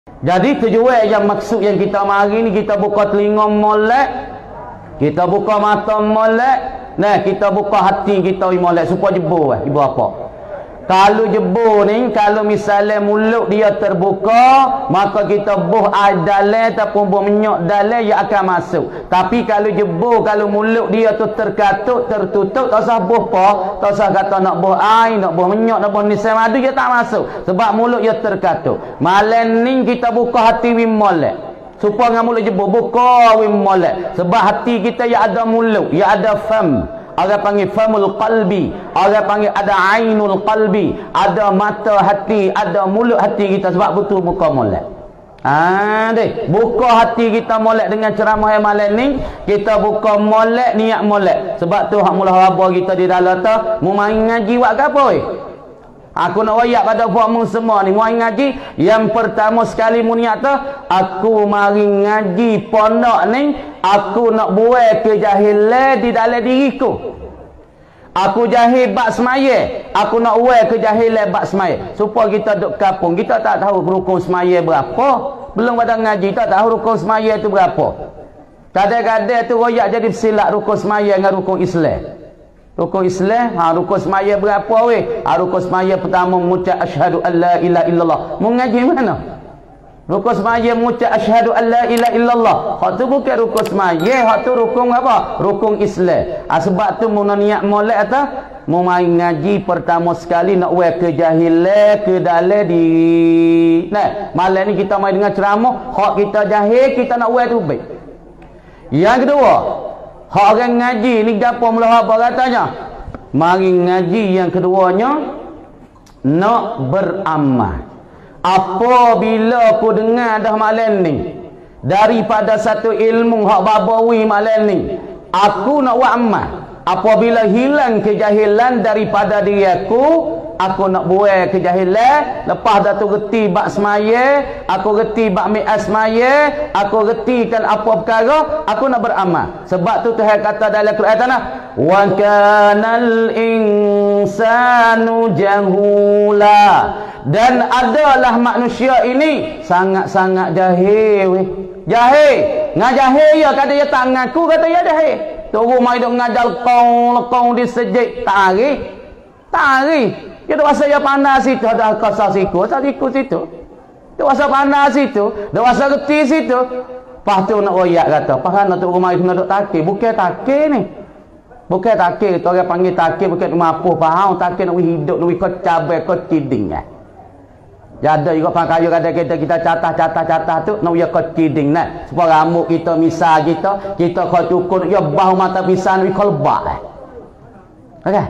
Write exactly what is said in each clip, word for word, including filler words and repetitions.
Jadi tujuan yang maksud yang kita mari ni, kita buka telinga molek, kita buka mata molek, nah kita buka hati kita molek supaya jebur eh, ibu apa. Kalau jebur ni, kalau misalnya mulut dia terbuka, maka kita buh air dalam ataupun buh minyak dalam, ia akan masuk. Tapi kalau jebur, kalau mulut dia tu terkatuk, tertutup, tak usah buh apa, tak usah kata nak buh air, nak buh minyak, nak buh nisai madu, dia tak masuk. Sebab mulut dia terkatuk. Malam ni kita buka hati wim molek. Supaya dengan mulut jebur, buka wim molek. Sebab hati kita ia ada mulut, ia ada fam. Orang panggil famul qalbi, orang panggil ada ainul qalbi, ada mata hati, ada mulut hati kita. Sebab betul buka molek. Ah, deh, buka hati kita molek dengan ceramah yang malam ni. Kita buka molek, niat molek. Sebab tu hak mula haba kita di dalam tu, mu main ngaji buat apa oi? Aku nak wayak pada puakmu semua ni, mu main ngaji. Yang pertama sekali mu niat tu, aku mari ngaji pondok ni, aku nak buat kejahilan di dalam diriku. Aku jahil bab semaya, aku nak buat kejahilan bab semaya. Supaya kita duduk kampung, kita tak tahu rukun semaya berapa. Belum pada ngaji, tak tahu rukun semaya tu berapa. Kadang-kadang tu royak jadi bersilap rukun semaya dengan rukun Islam. Rukun Islam, ha, rukun semaya berapa weh? Ha, rukun semaya pertama mengucap asyhadu an la ilaha illallah. Mu ngaji mana? Rukun semaya mengucap asyhadu an la ilaha illallah. Hak tu bukan rukun semaya, hak tu rukun apa? Rukun Islam. Ha, sebab tu mu niat molek atau mu mai ngaji pertama sekali nak buat kejahilan ke dalam diri. Nah, malam ni kita mai dengan ceramah, hak kita jahil kita nak buat tu baik. Yang kedua, hak orang ngaji ni gapo mula apa katanya? Mari ngaji yang keduanya nak beramal. Apabila aku dengar dah malam ni daripada satu ilmu hak babawi malam ni, aku nak buat amal. Apabila hilang kejahilan daripada diri aku, aku nak buat kejahilan. Lepas dah tu reti bab semaya, aku reti bab mi'at semaya, aku retikan apa perkara, aku nak beramal. Sebab tu Tuhan kata dalam Quran tanah, wa kanal insanu jahula, dan adalah manusia ini sangat-sangat jahil. Jahil, ngah jahil ya, kata dia tak ngaku, kata dia jahil. Tunggu mai dok ngajar lekong-lekong di sejik, tak hari. Tak hari. Dia dok rasa dia pandai situ, ada kasar siku, asal siku situ. Dok rasa pandai situ, dok rasa reti situ. Lepas tu nak royak kata, "Pahan nak tok rumah kena dok takir, bukan takir ni." Bukan takir, tu orang panggil takir bukan mampu faham, takir nak hidup, nak kau cabai, kau ciding ah. Jadi juga pakai kata kita kita catah-catah-catah tu nak ya kau ciding nah. Supaya rambut kita misal kita, kita kau cukur ya bahu mata pisang ni kau lebak eh. Okey.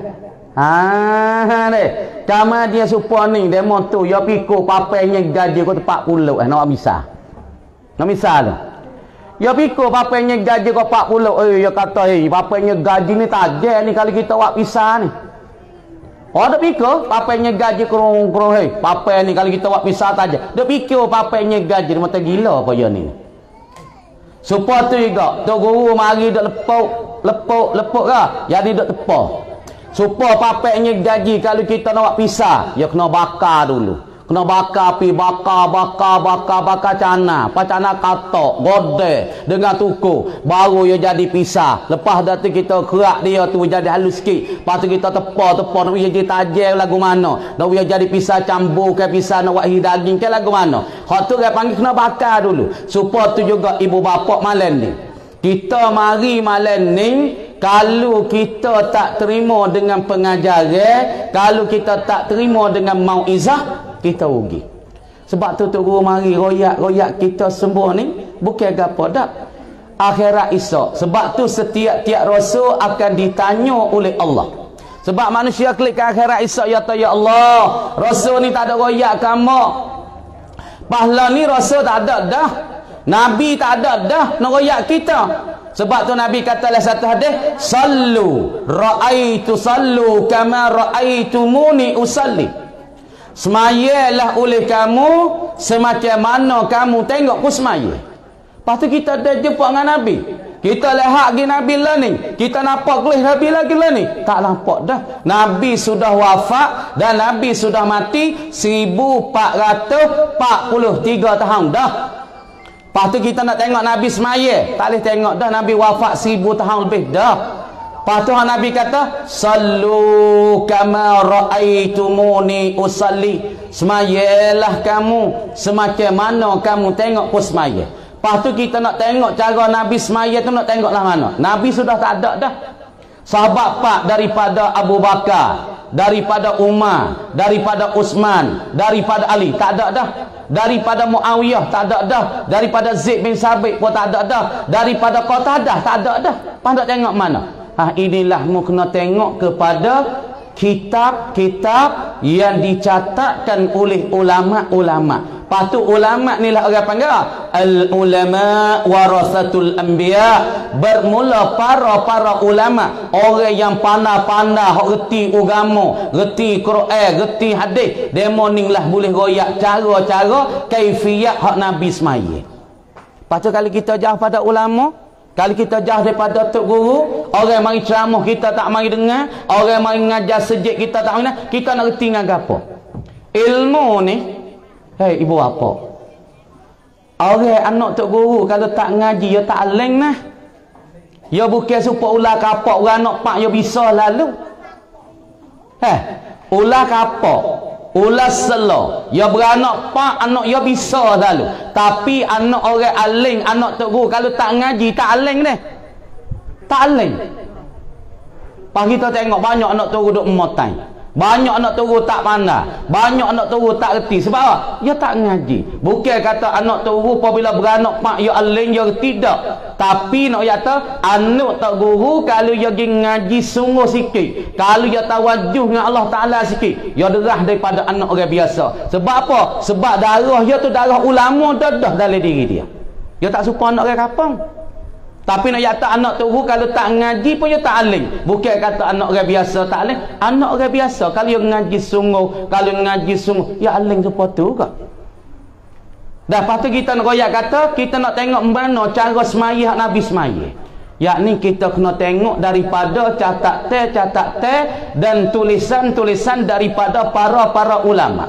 Ah, ni. Cama dia supaya ni demo tu ya pikul papainya gaji kau empat puluh eh nak bisa. Nak bisa tu. Ya pikul papainya gaji kau empat puluh. Eh ya kata eh papainya gaji ni tajam ni kalau kita buat pisah ni. Oh, dak pikir papainya gaji kurung-kurung hei. Papai ni kalau kita buat pisah saja. Dak pikir papainya gaji mata gila apa dia ni. Supaya tu juga, tok guru mari dak lepuk, lepuk, lepuk ke? Jadi dak tepah. Supaya papainya gaji kalau kita nak buat pisah, ya kena bakar dulu. Kena bakar api, bakar, bakar, bakar, bakar cana. Apa cana katok, godeh dengan tuku. Baru ia jadi pisah. Lepas dah tu kita kerak dia tu jadi halus sikit. Lepas tu kita tepah-tepah. Nak ia jadi tajam lagu mana. Nak ia jadi pisah campur ke pisah nak buat daging ke lagu mana. Hak tu dia panggil kena bakar dulu. Supaya tu juga ibu bapa malam ni. Kita mari malam ni, kalau kita tak terima dengan pengajaran, kalau kita tak terima dengan mauizah, kita rugi. Sebab tu Tok Guru mari royak-royak kita semua ni bukan gapo dak. Akhirat esok. Sebab tu setiap-tiap rasul akan ditanya oleh Allah. Sebab manusia klik ke akhirat esok ya ta ya Allah, rasul ni tak ada royak kamu. Pahala ni rasul tak ada dah. Nabi tak ada dah nak royak kita. Sebab tu Nabi kata dalam satu hadis, sallu raaitu sallu kama raaitumuni usalli. Semayalah oleh kamu semacam mana kamu tengok ku semaya. Lepas tu kita dah jumpa dengan Nabi. Kita lihat lagi Nabi lah ni. Kita nampak kelih Nabi lagi lah ni. Tak nampak dah. Nabi sudah wafat dan Nabi sudah mati seribu empat ratus empat puluh tiga tahun dah. Lepas tu kita nak tengok Nabi semaya. Tak boleh tengok dah. Nabi wafat seribu tahun lebih dah. Lepas tu Nabi kata, sallu kama ra'aitumuni usalli. Semayalah kamu semacam mana kamu tengok pun semaya. Lepas tu kita nak tengok cara Nabi semaya tu nak tengoklah mana. Nabi sudah tak ada dah. Sahabat pak daripada Abu Bakar, daripada Umar, daripada Utsman, daripada Ali, tak ada dah. Daripada Muawiyah, tak ada dah. Daripada Zaid bin Sabit pun tak ada dah. Daripada Qatadah, tak ada dah. Pandai tengok mana. Ha, inilah mu kena tengok kepada kitab-kitab yang dicatatkan oleh ulama-ulama. Patu ulama ni lah orang panggil al-ulama warasatul anbiya. Bermula para-para ulama, orang yang pandai-pandai, reti agama, reti Quran, reti hadis, demo ning lah boleh royak cara-cara kaifiyat hak Nabi semaya. Patu kali kita jauh pada ulama, kalau kita jauh daripada tok guru, orang mari ceramah kita tak mari dengar, orang mari ngajar sejik kita tak mari dengar, kita nak reti dengan apa? Ilmu ni, hei ibu bapa, orang anak tok guru kalau tak ngaji dia tak aleng nah. Ya bukan supaya ular kapak orang anak pak dia bisa lalu. Heh, ular kapak, ular selo, ya beranak pak anak dia bisa lalu. Tapi anak orang aleng, anak tok guru kalau tak ngaji tak aleng deh. Tak aleng. Pak kita tengok banyak anak tok guru duk motai. Banyak anak turu tak pandai, banyak anak turu tak reti. Sebab apa? Dia tak ngaji. Bukan kata anak turu apabila beranak pak dia alim dia tidak. Tapi nak kata anak tak guru kalau dia pergi ngaji sungguh sikit, kalau dia tawajuh dengan Allah Taala sikit, dia derah daripada anak orang biasa. Sebab apa? Sebab darah dia tu darah ulama dadah dalam diri dia. Dia tak suka anak orang kapang. Tapi nak kata anak turu kalau tak ngaji pun dia tak alim. Bukan kata anak orang biasa tak alim. Anak orang biasa kalau dia ngaji sungguh, kalau ngaji sungguh, ya alim seperti tu kak. Dah lepas tu kita nak royak kata, kita nak tengok mana cara semaya Nabi semaya. Yakni kita kena tengok daripada catat-catat dan tulisan-tulisan daripada para-para ulama.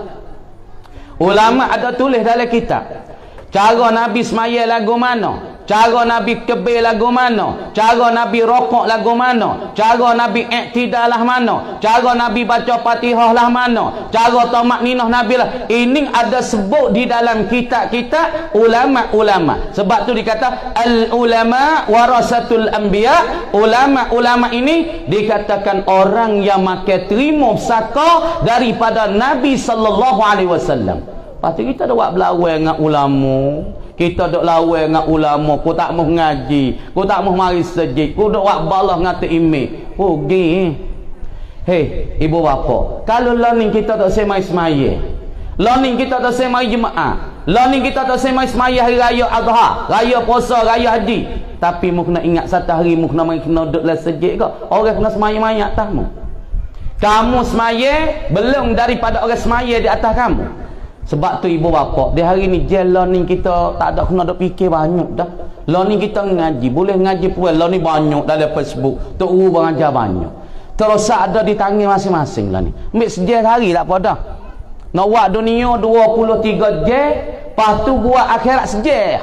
Ulama ada tulis dalam kitab. Cara Nabi semaya lagu mana? Cara Nabi kebir lagu mana? Cara Nabi rokok lagu mana? Cara Nabi iktidal lah mana? Cara Nabi baca Fatihah lah mana? Cara tamak ninah Nabi lah. Ini ada sebut di dalam kitab-kitab ulama-ulama. Sebab tu dikata al-ulama warasatul anbiya. Ulama-ulama ini dikatakan orang yang makan terima pusaka daripada Nabi sallallahu alaihi wasallam. Lepas tu kita ada buat berlawan dengan ulama. Kita duk lawan dengan ulama, ku tak mau ngaji, ku tak mau mari sejid, ku duk buat balah dengan email. Rugi. Hei, ibu bapa, kalau learning kita tak semai semaya. Learning kita tak semai jemaah. Learning kita tak semai semaya hari raya Adha, raya puasa, raya haji. Tapi mu kena ingat satu hari mu kena mari kena duk dalam sejid ke? Orang kena semaya-maya atas mu. Kamu semaya belum daripada orang semaya di atas kamu. Sebab tu ibu bapa, di hari ni je learning kita tak ada kena duk fikir banyak dah. Learning kita ngaji, boleh ngaji puan, learning banyak dalam Facebook. Tok guru mengajar banyak. Terus ada di tangan masing-masing lah ni. Ambil sejak hari tak apa dah. Nak buat dunia dua puluh tiga jam, lepas tu buat akhirat sejak.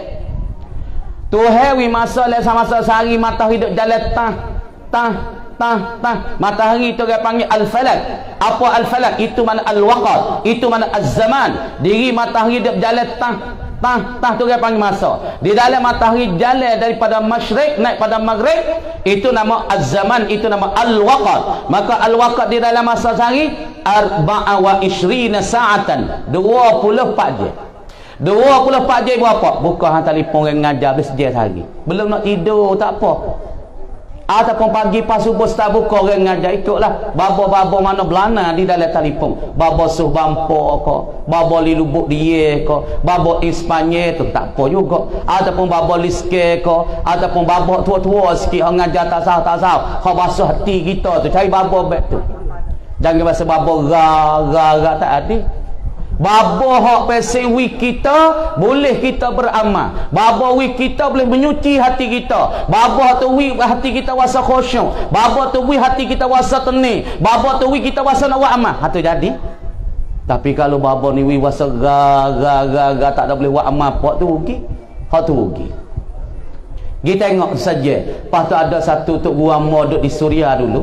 Tu hari masa le sama-sama sehari matahari duk jalan tah tah tah tah. Matahari tu dia panggil al-falak. Apa al-falak? Itu mana al-waqt, itu mana az-zaman. Diri matahari dia berjalan tah tah tah tu dia panggil masa. Di dalam matahari jalan daripada masyriq naik pada maghrib, itu nama az-zaman, itu nama al-waqt. Maka al-waqt di dalam masa sehari arba'a wa ishrina sa'atan, dua puluh empat jam. dua puluh empat jam berapa? Buka hang telefon orang ngajar habis sejam sehari. Belum nak tidur tak apa. Ataupun pagi pas subuh tak buka orang ngajar, ikutlah babo-babo mana belana di dalam telefon. Babo suh bampo ko, babo li lubuk dia ko, babo Ispanya tu tak apa juga. Ataupun babo liske ko, ataupun babo tua-tua sikit orang ngajar tak sah tak sah. Kau basuh hati kita tu, cari babo bet tu. Jangan bahasa babo ga ga ga tak ada. Babo hak pesen wi kita boleh kita beramal. Babo wi kita boleh menyuci hati kita. Babo tu wi hati kita wasa khusyuk. Babo tu wi hati kita wasa tenang. Babo tu wi kita wasa nak buat amal. Hatu jadi. Tapi kalau babo ni wi wasa ga ga ga ga tak ada boleh buat amal apa tu rugi. Hak tu rugi. Kita tengok saja. Lepas tu ada satu tok gua modok di Suria dulu.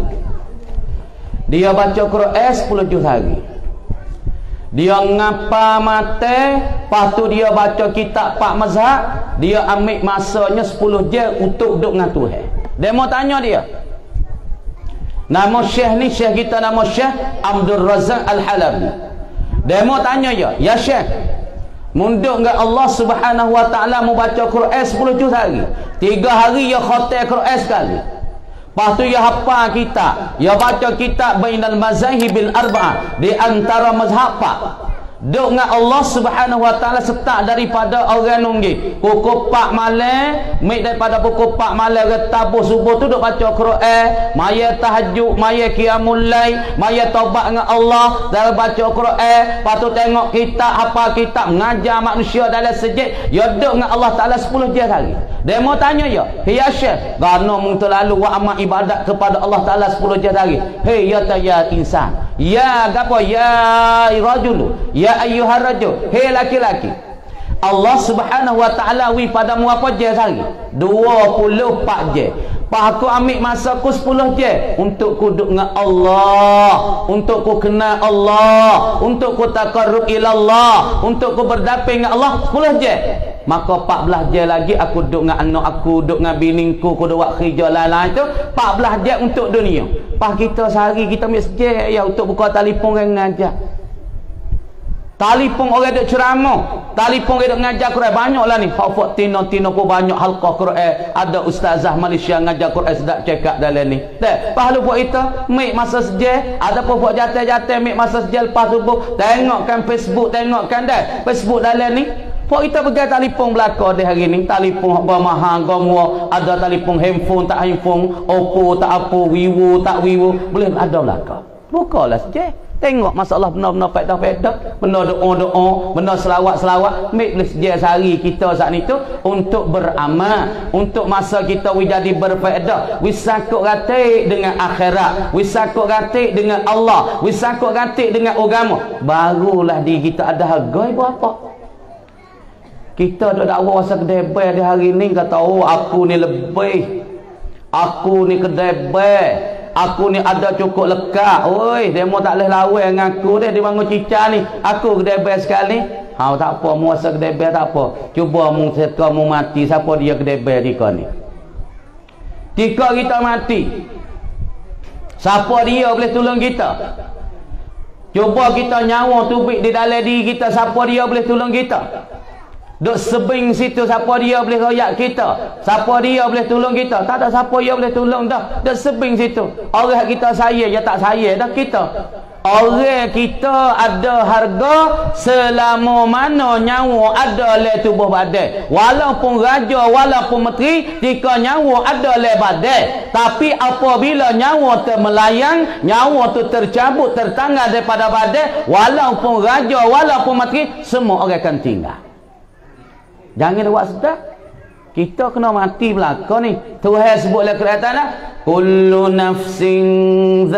Dia baca Quran sepuluh juz hari. Dia ngapa mate, lepas tu dia baca kitab Pak Mazhab, dia ambil masanya sepuluh jam untuk duduk dengan Tuhan. Dia mau tanya dia. Nama Syekh ni, Syekh kita nama Syekh Abdul Razak Al-Halabi. Dia mau tanya ya, ya Syekh, munduk dengan Allah Subhanahu Wa Taala mau baca Quran sepuluh juz hari. Tiga hari ya khatam Quran sekali. Lepas tu ya hafal kitab, ya baca kitab Bainal Mazahibil Arba'ah, di antara mazhab pak. Duk dengan Allah Subhanahu Wa Taala setak daripada orang nunggi. Pukul empat malam, mai daripada pukul empat malam ke tabuh subuh tu duk baca Quran, maya tahajud, maya qiyamul lail, maya taubat dengan Allah, dan baca Quran, lepas tu tengok kitab, hafal kitab, mengajar manusia dalam sejid, ya duk dengan Allah Taala sepuluh jam hari. Dia mau tanya ya, "Hey ya Syekh, gano mung terlalu buat amal ibadat kepada Allah Taala sepuluh jam hari?" "Hey ya ta ya insan." "Ya gapo ya rajul." "Ya ayyuhar rajul." "Hey laki-laki." Allah Subhanahu Wa Taala wi padamu apa jam hari? dua puluh empat jam. Pak aku ambil masa ku sepuluh jam untuk ku duduk dengan Allah, untuk ku kenal Allah, untuk ku taqarrub ila Allah, untuk ku berdamping dengan Allah sepuluh jam. Maka empat belas jam lagi aku duduk dengan anak aku, duduk dengan biningku, aku duduk buat kerja lain-lain tu, empat belas jam untuk dunia. Pak kita sehari kita ambil sejam ya untuk buka telefon orang ngajar. Telefon orang duk ceramah, telefon orang duk ngajar Quran, banyaklah ni. Hafaz tino-tino pun banyak halqah Quran. Ada ustazah Malaysia ngajar Quran sedap cekak dalam ni. Dah, pahala buat kita, mik masa sejam, ada pun buat jatuh-jatuh mik masa sejam lepas subuh, tengokkan Facebook, tengokkan dah Facebook dalam ni. Pak kita pegang telefon belakang di hari ni, telefon bermahal, gomwa, ada telefon handphone tak handphone, Oppo tak apa, Vivo tak Vivo, boleh ada belakang. Bukalah sejam. Tengok masalah benar-benar faedah-faedah, benar doa-doa, benar selawat-selawat. Make boleh sejak sehari kita saat ni tu untuk beramal, untuk masa kita we jadi berfaedah, we sakut ratik dengan akhirat, we sakut ratik dengan Allah, we sakut ratik dengan agama, barulah diri kita ada harga. Ibu apa? Kita duk dakwa pasal kedai bai di hari ni, kata oh aku ni lebih, aku ni kedai bai, aku ni ada cukup lekat. Oi, demo tak boleh lawan dengan aku dia, dia bangun cicak ni. Aku kedai bai sekali. Ha tak apa, mu rasa kedai bai tak apa. Cuba mu seka mu mati, siapa dia kedai bai tika ni? Tika kita mati. Siapa dia boleh tolong kita? Cuba kita nyawa tubik di dalam diri kita, siapa dia boleh tolong kita? Duk sebing situ, siapa dia boleh royak kita? Siapa dia boleh tolong kita? Tak ada siapa dia boleh tolong dah. Duk sebing situ. Orang kita saya, dia tak saya dah kita. Orang kita ada harga selama mana nyawa ada le tubuh badan. Walaupun raja, walaupun menteri, jika nyawa ada le badan. Tapi apabila nyawa tu melayang, nyawa tu tercabut, tertanggal daripada badan, walaupun raja, walaupun menteri, semua orang akan tinggal. Jangan buat sedap. Kita kena mati belakang ni. Tuhan sebut dalam Quran Ta'ala, kullu nafsin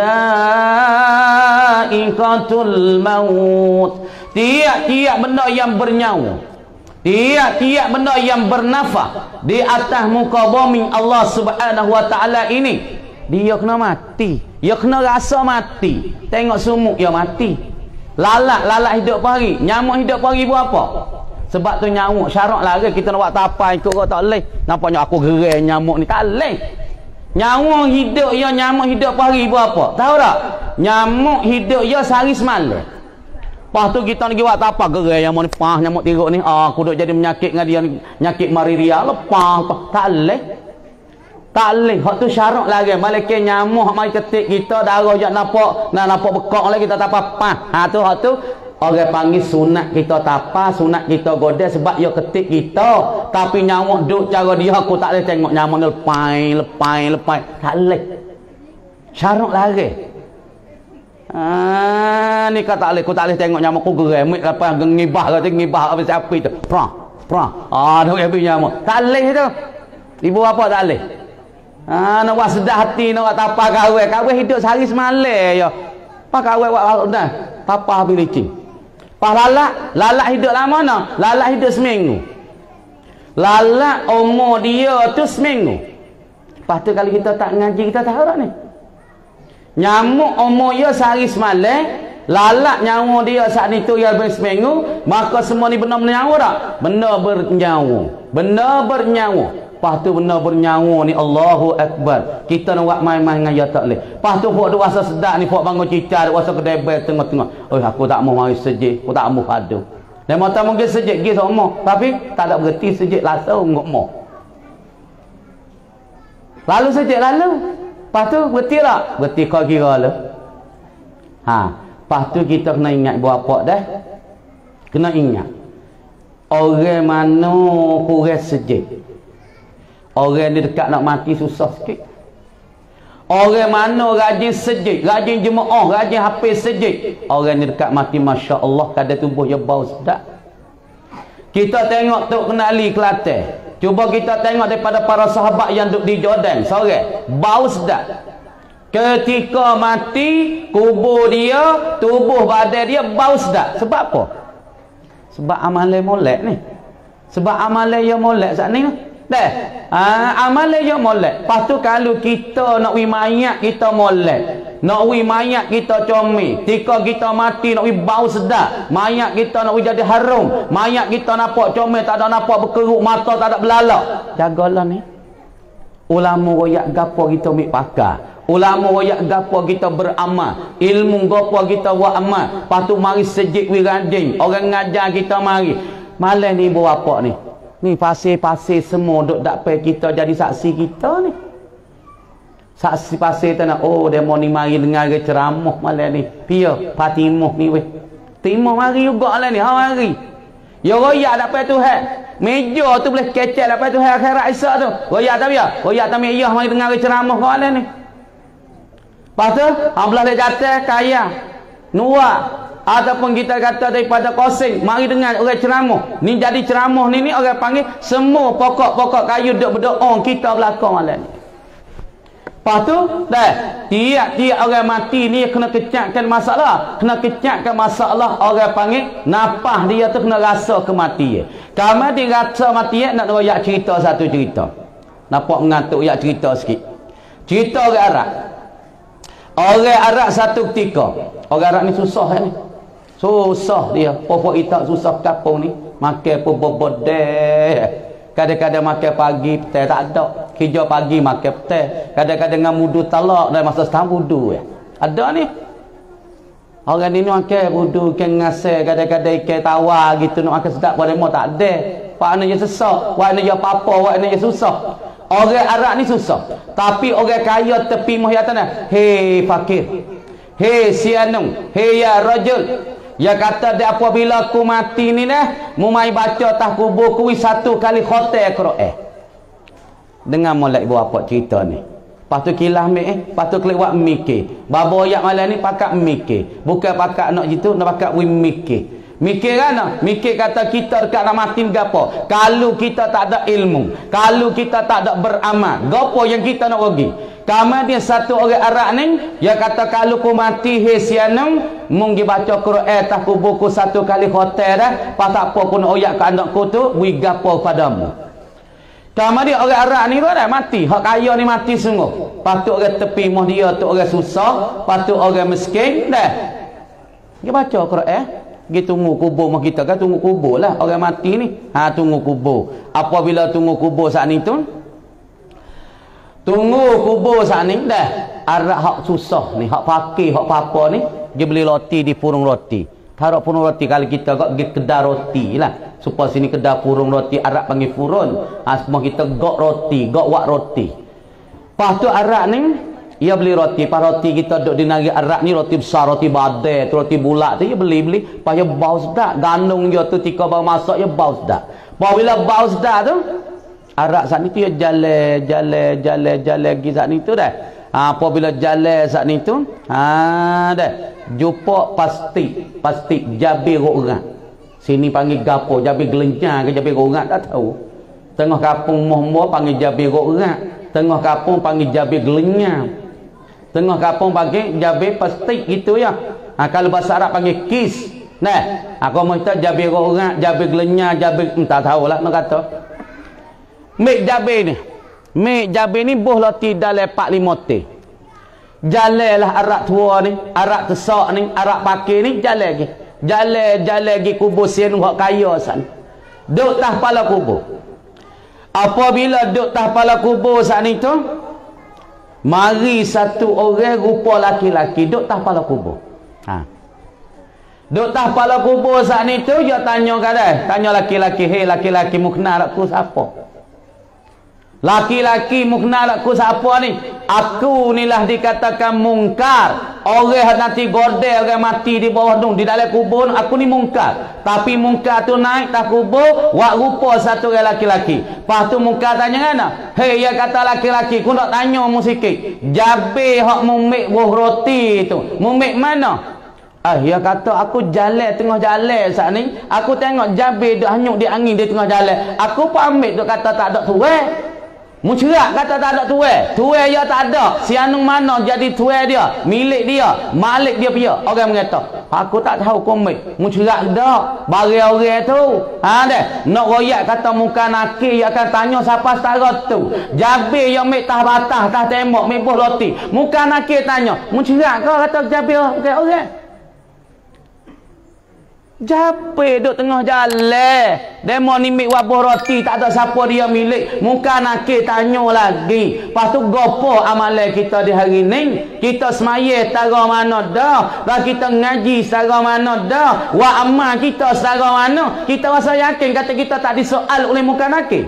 dha'iqatul maut. Tiap-tiap benda yang bernyawa, tiap-tiap benda yang bernafas di atas muka bumi Allah Subhanahu Wa Ta'ala ini, dia kena mati. Dia kena rasa mati. Tengok sumuk dia mati. Lalat, lalat hidup pagi. Nyamuk hidup pagi buat apa? Sebab tu nyamuk syarak lari kita nak buat tapai ikut kau tak leh. Nampaknya aku gerai nyamuk ni tak leh. Nyamuk hidup ya, nyamuk hidup pagi buat apa? Tahu tak? Nyamuk hidup ya sehari semalam. Lepas tu kita lagi buat tapai gerai nyamuk ni, pah nyamuk tiruk ni. Ah aku duk jadi menyakit dengan dia, nyakit malaria lepas tak leh. Tak leh. Hak tu syarak lagi. Malaikat nyamuk hak mari ketik kita darah jak nampak, nak nampak bekak lagi kita tapai pah. Ha tu hak tu orang panggil sunat kita tapa, sunat kita godeh sebab dia ketik kita. Tapi nyamuk duk cara dia, aku tak boleh tengok nyamuk ni lepai, lepai, lepai. Tak boleh. Syarat lagi. Ah, ni kata tak boleh, aku tak boleh tengok nyamuk aku geremik lepas ngibah kata ngibah apa siapa itu. Prah, prah. Ah, dah habis nyamuk. Tak boleh tu. Ibu apa tak boleh? Ah, nak buat sedap hati, nak buat tapah kawin. Kawin hidup sehari semalam ya. Pak kawin buat dah. Tapah habis licin. Pak lalak, lalak hidup lama mana? Lalak hidup seminggu. Lalak umur dia tu seminggu. Lepas tu kalau kita tak ngaji, kita tahu tak ni? Nyamuk umur dia sehari semalam, lalak nyawa dia saat itu ia lebih seminggu, maka semua ni benar bernyawa tak? Benar bernyawa. Benar bernyawa. Lepas tu benar bernyawa ni, Allahu Akbar. Kita nak buat main-main dengan ya tak boleh. Lepas tu buat dua rasa sedap ni, buat bangun cicah, buat rasa kedebel tengah-tengah. Oh, aku tak mau mari sejik, aku tak mau padu. Dan mata mungkin sejik pergi semua, tapi tak ada berhenti sejik langsung ngok mau. Lalu sejik lalu. Lepas tu berhenti tak? Berhenti kau kira lah. Ha, lepas tu kita kena ingat ibu apa dah. Kena ingat. Orang mana kurang sejik. Orang ni dekat nak mati susah sikit. Orang mana rajin sejik, rajin jemaah, rajin hafiz sejik. Orang ni dekat mati Masya Allah, kadar tubuh dia bau sedap. Kita tengok Tok Kenali Kelantan. Cuba kita tengok daripada para sahabat yang duduk di Jordan. Sorang, bau sedap. Ketika mati, kubur dia, tubuh badan dia bau sedap. Sebab apa? Sebab amalan molek ni. Sebab amalan yang molek saat ni. Dah. Ah, amalan yang molek. Lepas tu kalau kita nak wi mayat kita molek. Nak wi mayat kita comel. Ketika kita mati nak wi bau sedap. Mayat kita nak wi jadi harum. Mayat kita nampak comel, tak ada nampak berkeruk, mata tak ada belalak. Jagalah ni. Ulama royak gapo kita ambil pakar. Ulama royak gapo kita beramal. Ilmu gapo kita buat amal. Lepas tu mari sejik wi rajin. Orang ngajar kita mari. Malam ni ibu apa ni? Ni pasir-pasir semua duk dapat kita jadi saksi kita ni. Saksi pasir tu nak, oh demo ni mari dengar ceramah malam ni. Pia, Fatimah ni weh. Timah mari juga lah ni, ha mari. Ya royak dapat Tuhan. Meja tu boleh kecek dapat Tuhan akhirat Isyak tu. Royak tak ya? Royak tak ya mari dengar ceramah malam ni. Lepas tu, ambelah dia jatuh kaya. Nuak. Ataupun kita kata daripada Kosing, mari dengar orang ceramah. Ni jadi ceramah ni ni orang panggil semua pokok-pokok kayu duk berdoa kita belakang malam ni. Lepas tu, dah, tiap-tiap orang mati ni kena kecatkan masalah. Kena kecatkan masalah orang panggil napah dia tu kena rasa kematian. Kalau dia rasa matian, nak royak cerita satu cerita. Nampak mengantuk royak cerita sikit. Cerita orang Arab. Orang Arab satu ketika. Orang Arab ni susah ni. Susah dia. Pokok itak susah kapung ni. Makan pun bobodeh. Kadang-kadang makan pagi, petang tak ada. Kerja pagi makan petang. Kadang-kadang dengan wudu talak dan masa setahun wudu ya. Ada ni. Orang ni makan wudu ikan ngasih. Kadang-kadang ikan tawar gitu. Nak makan sedap pada mau tak ada. Pak ni je sesak. Wak ni je apa-apa. Wak ni je susah. Orang Arab ni susah. Tapi orang kaya tepi mahyatan dah. Hei fakir. Hei sianung. Hei ya rajul. Ya kata dia apabila aku mati ni dah, mu mai baca tah kubur ku satu kali khotam Quran. Dengar molek ibu apa cerita ni. Lepas tu kilah mik eh, lepas tu kelewat mikir. Babo ayak malam ni pakat mikir. Bukan pakat nak gitu, nak pakat wi mikir. Mikir kan? Mikir kata kita dekat nak mati gapo? Kalau kita tak ada ilmu, kalau kita tak ada beramal, gapo yang kita nak rugi? Kemudian satu orang Arab ni, dia kata kalau ku mati hesianum, mung dibaca Quran tak ku buku satu kali khotam dah, pas tak apa ku nak oyak ke anakku tu, wi gapo padamu. Kemudian orang Arab ni dah mati, hak kaya ni mati sungguh. Patut orang tepi moh dia tu orang susah, patut orang miskin dah. Dia baca Quran, dia tunggu kubur mah kita kan tunggu kubur lah orang mati ni. Ha tunggu kubur. Apabila tunggu kubur saat ni tu, tunggu kubur saat ni dah. Arab hak susah ni, hak fakir, hak apa ni, dia beli roti di purung roti. Taruh purung roti kalau kita gak pergi kedai roti lah. Supaya sini kedai purung roti Arab panggil furun. Ha semua kita gak roti, gak wak roti. Lepas tu Arab ni ia beli roti, pas roti kita duduk di negeri Arab ni roti besar, roti badai, roti bulat tu dia beli-beli, pas dia bau sedap. Gandung dia tu tika baru masak dia bau sedap. Apabila bau sedap tu Arab saat ni tu dia jalan, jalan, jalan, jalan pergi saat ni tu dah. Ha, apabila jalan saat ni tu, ha dah jumpa pasti pasti jabir orang. Sini panggil gapo, jabir gelencang ke jabir orang tak tahu. Tengah kampung moh-moh panggil jabir orang. Tengah kampung panggil jabir gelencang. Tengah kampung panggil jabir pasti gitu ya. Ha, kalau bahasa Arab panggil kis. Nah, aku mau tahu jabir orang, jabir gelencang, jabir entah tahulah nak kata. Mik jabir ni. Mik jabir ni boh lati dalam empat lima te. Jalanlah arak tua ni, arak tesak ni, arak pakai ni jalan lagi. Jalan jalan lagi kubur sian hak kaya san. Duk tah pala kubur. Apabila duk tah pala kubur saat ni tu, mari satu orang rupa laki-laki duk tah pala kubur. Ha. Duk tah pala kubur saat ni tu dia tanya kadang, tanya laki-laki, "Hei laki-laki, mu kenal aku siapa?" Laki-laki mu kenal aku siapa ni? Aku ni lah dikatakan mungkar. Orang nanti gordel, orang mati di bawah dong, di dalam kubur, aku ni mungkar. Tapi mungkar tu naik tak kubur, wak rupa satu orang laki-laki. Lepas tu mungkar tanya kan? Hei, dia kata laki-laki, aku nak tanya mu sikit. Jabir hak mumik buah roti tu, mumik mana? Ah, dia kata aku jalan tengah jalan saat ni, aku tengok Jabir duk hanyut di angin di tengah jalan. Aku pun ambil duk kata tak ada tuai. Mu cerak kata tak ada tuai. Tuai dia tak ada. Si anu mana jadi tuai dia? Milik dia, malik dia punya. Orang mengata, aku tak tahu komik. Mu cerak dak. Bagi orang tu. Ha deh. Nak royak kata muka nakir, dia akan tanya siapa setara tu. Jabir yang mek tah batah, tah tembok, mek buah roti. Muka nakir tanya, mu cerak kau kata Jabir okay, orang? Jabir duduk tengah jalan. Demo ni mik wabuh roti, tak ada siapa dia milik. Muka nakir tanya lagi. Lepas tu gopo amalan kita di hari ni? Kita semaya setara mana dah? Dan kita ngaji setara mana dah? Wa amal kita setara mana? Kita rasa yakin kata kita tak disoal oleh muka nakir?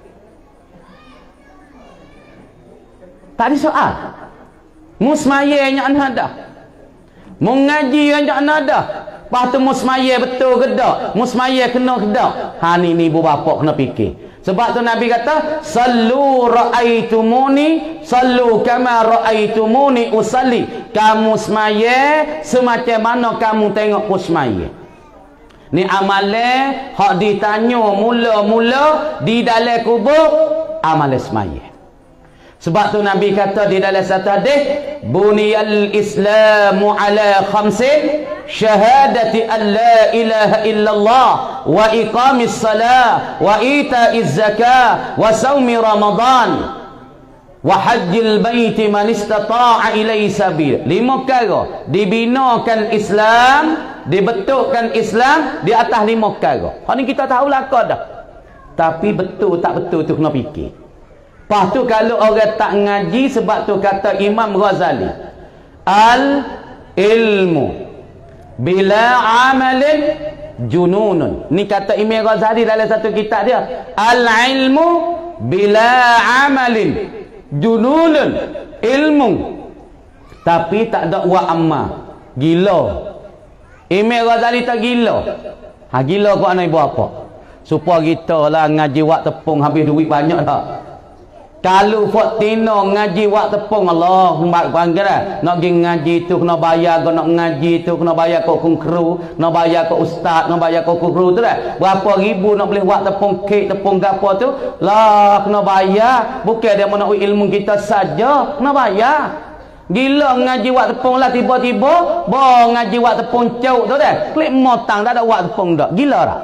Tak disoal. Mu semaya yang ada. Mu ngaji yang ada. Lepas tu musmaya betul ke tak? Musmaya kena ke tak? Ha ni ni ibu bapa kena fikir. Sebab tu Nabi kata, "Sallu ra'aitumuni, sallu kama ra'aitumuni usalli." Kamu semaya semacam mana kamu tengok aku semaya. Ni amalan hak ditanya mula-mula di dalam kubur, amalan semaya. Sebab tu Nabi kata di dalam satu hadis, buniyal islamu ala khamsin, syahadati an la ilaha illallah, wa iqamis salah, wa ita'iz zakah, wa saumi ramadan, wa hajjil baiti man istata'a ilaihi sabil. Lima perkara dibinakan Islam, dibetulkan Islam di atas lima perkara. Hak ni kita tahu lah kau dah. Tapi betul tak betul tu kena fikir. Lepas tu kalau orang tak ngaji, sebab tu kata Imam Ghazali, al ilmu bila amalin jununun. Ni kata Imam Ghazali dalam satu kitab dia, al ilmu bila amalin jununun. Ilmu tapi tak ada wa amma, gila. Imam Ghazali tak gila. Ha, gila kau anak ibu apa? Supaya kita lah ngaji wak tepung habis duit banyak tak? Kalau Fatina ngaji wak tepung, Allah panggil dah. Nak pergi ngaji tu kena bayar, kau nak ngaji tu kena bayar kau kru, kena bayar kau ustaz, kena bayar kau kru tu dah. Berapa ribu nak boleh wak tepung kek, tepung gapo tu? Lah kena bayar. Bukan dia mau nak ilmu kita saja, kena bayar. Gila ngaji wak tepung lah tiba-tiba, bo ngaji wak tepung cauk tu dah. Klik motang tak ada wak tepung dak. Gila tak?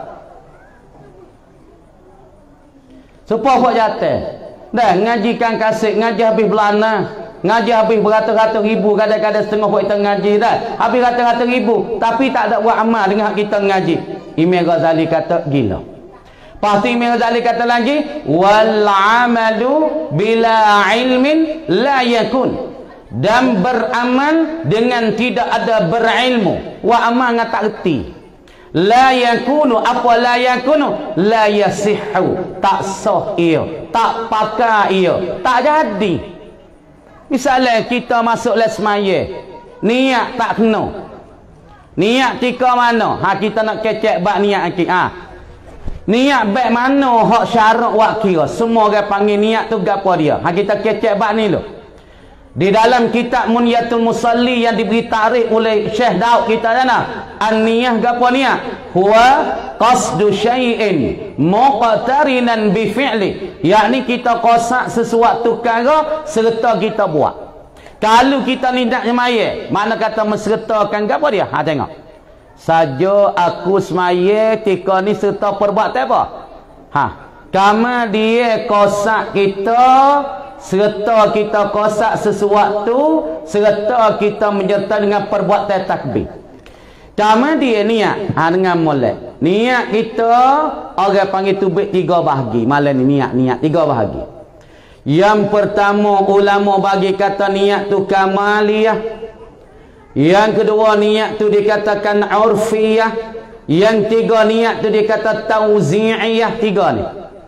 Supaya buat jatuh. Dah ngajikan kasih, ngaji habis belana, ngaji habis beratus-ratus ribu, kadang-kadang setengah buat kita ngaji dah. Habis ratus-ratus ribu, tapi tak ada buat amal dengan kita ngaji. Imam Ghazali kata gila. Pasti Imam Ghazali kata lagi, wal amalu bila ilmin la yakun. Dan beramal dengan tidak ada berilmu. Wa amal ngak tak reti. La yakunu, apa la yakunu? La yasihhu, tak sah ia, tak pakai ia, tak jadi. Misalnya kita masuk les semaya, niat tak kena. Niat tika mana? Ha, kita nak kecek bab niat akik. Ha. Niat bab mana hak syarat wak kira? Semua orang panggil niat tu gapo dia? Ha, kita kecek bab ni lo. Di dalam kitab Munyatul Musalli yang diberi tarikh oleh Syekh Daud kita sana, an-niyah gapo niat? Huwa qasdu syai'in muqtarinan bi fi'li. Yakni kita qasak sesuatu perkara serta kita buat. Kalau kita ni nak semaya, mana kata mensertakan gapo dia? Ha tengok. Saja aku semaya tika ni serta perbuat apa? Ha, kama dia qasak kita serta kita kosak sesuatu serta kita menyerta dengan perbuatan takbir. Cuma dia niat ha, dengan molek. Niat kita orang panggil tubik tiga bahagi. Malam ni niat niat tiga bahagi. Yang pertama ulama bagi kata niat tu kamaliyah. Yang kedua niat tu dikatakan urfiyah. Yang tiga niat tu dikata tauzi'iyah. Tiga ni.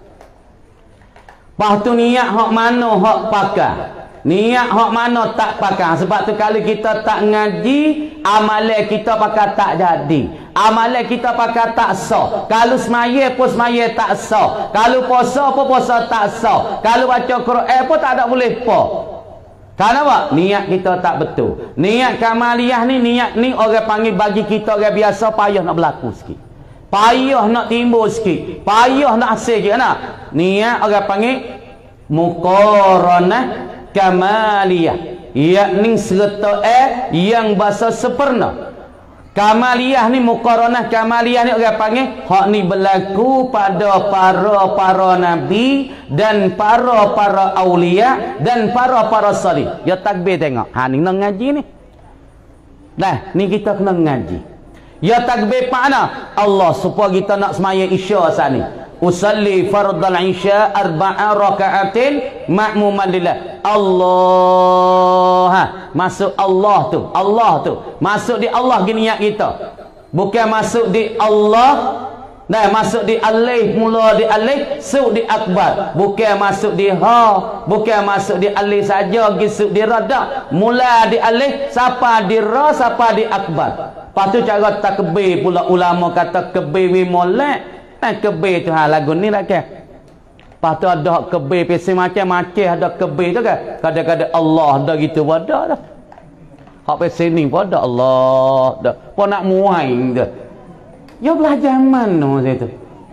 Lepas tu niat hak mana hak pakai. Niat hak mana tak pakai. Sebab tu kalau kita tak ngaji, amalan kita pakai tak jadi. Amalan kita pakai tak sah. Kalau semaya pun semaya tak sah. Kalau puasa pun puasa tak sah. Kalau baca Quran pun tak ada boleh apa. Kenapa? Niat kita tak betul. Niat kamaliyah ni, niat ni orang panggil bagi kita orang biasa payah nak berlaku sikit. Payah nak timbul sikit. Payah nak hasil sikit. Nah, niat orang panggil muqaranah kamaliyah. Yakni serta eh yang bahasa sempurna. Kamaliyah ni muqaranah kamaliyah ni orang panggil hak ni berlaku pada para-para nabi dan para-para aulia dan para-para salih. Ya takbir tengok. Ha ni nak ngaji ni. Dah, ni kita kena ngaji. Ya takbir mana? Allah supaya kita nak semaya isya saat ni. Usalli fardal isya arba'a raka'atin ma'muman lillah. Allah. Ha, masuk Allah tu. Allah tu. Masuk di Allah gini niat kita. Bukan masuk di Allah. Nah, masuk di alif, mula di alif, su di akbar. Bukan masuk di ha, bukan masuk di alif saja, gisuk di rada. Mula di alif, siapa di ra, siapa di akbar. Lepas tu cara takbir pula ulama kata kebir wi molek. Nah, kebir tu ha lagu ni lah ke. Lepas tu ada kebir pesi macam-macam, ada kebir tu kan. Kadang-kadang Allah ada gitu pada dah. Hak pesi ni pada Allah dah. Apa nak muai tu. Ya belajar mana saya tu.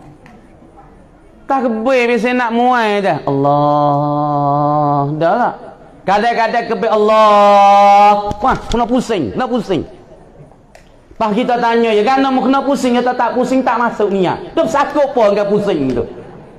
Takbir pesi nak muai dah. Allah dah lah. Kadang-kadang kebir Allah. Wah, kena pusing, kena pusing. Pak kita tanya je kan nak kena pusing atau tak pusing tak masuk niat. Tu sakut apa enggak pusing tu.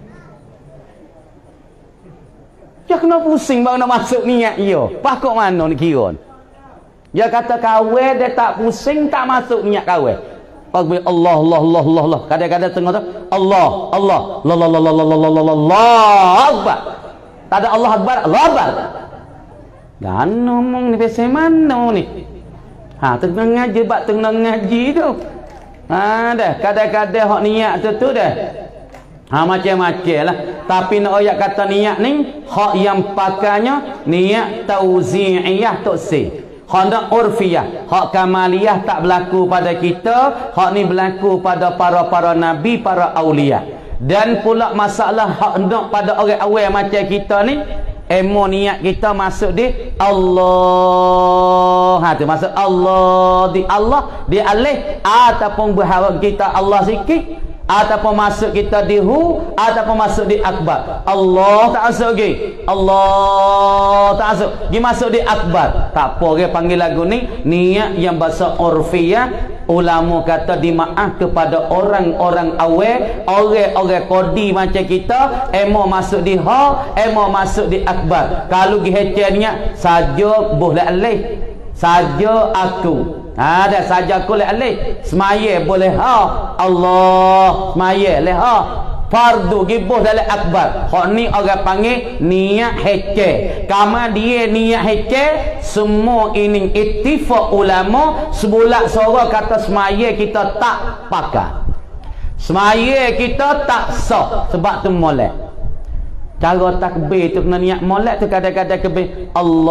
Ya kena pusing baru nak masuk niat dia. Pak kok mana ni kira. Dia kata kawin dia tak pusing tak masuk niat kawin. Pak Allah Allah Allah Allah Allah. Kadang-kadang tengok tu Allah Allah la la la la la la la Allah Akbar. Tak ada Allah Akbar, Allah Akbar. Dan ngomong ni pasal mana ni? Ha, tengah ngaji, bak tengah ngaji tu. Ha dah, kadang-kadang hak niat tu tu dah. Ha macam-macam lah. Tapi nak ayat kata niat ni, hak yang pakainya niat tauzi'iyah tak sih. Hak nak urfiyah, hak kamaliyah tak berlaku pada kita, hak ni berlaku pada para-para nabi, para aulia. Dan pula masalah hak nak pada orang awam macam kita ni, emo niat kita masuk di Allah. Ha tu masuk Allah di Allah di alif ataupun berharap kita Allah sikit ataupun masuk kita di hu ataupun masuk di akbar. Allah tak masuk lagi. Allah tak masuk. Dia masuk di akbar. Tak apa orang panggil lagu ni niat yang bahasa urfiyah. Ulama kata dimaaf kepada orang-orang awal, orang-orang kodi macam kita, emo masuk di ha, emo masuk di akbar. Kalau gihece niat saja boleh alif. Saja aku. Ha dah saja aku le alif. Semaya boleh ha. Allah semaya le ha. Fardu gibuh dalam akbar. Hak ni orang panggil niat hece. Kama dia niat hece, semua ini ittifaq ulama sebulat suara kata semaya kita tak pakai. Semaya kita tak sah sebab tu molek. Cara takbir tu kena niat molek tu kadang-kadang kebir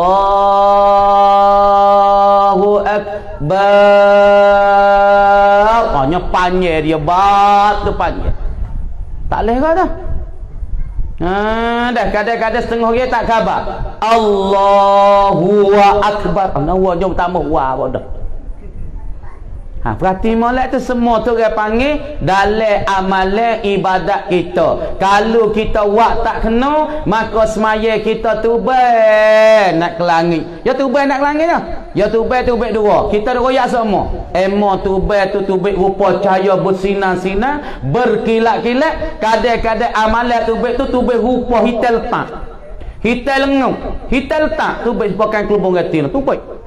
Allahu Akbar. Hanya panjang dia bat tu panjang. Tak boleh kata. Ha, dah kadang-kadang setengah dia tak khabar. Allahu akbar. Allah jom tambah wa dah. Ha, perhati molek tu semua tu dia panggil dalam amalan ibadat kita. Kalau kita buat tak kena, maka semaya kita tubai nak ke langit. Ya tubai nak ke langit dah. Ya tubai tubai dua. Kita royak semua. Emo tubai tu tubai rupa cahaya bersinar-sinar, berkilat-kilat. Kadang-kadang amalan tubai tu tubai rupa hitam tak. Hitam lengung. Hitam tak tubai pakai kelubung gatin tubai.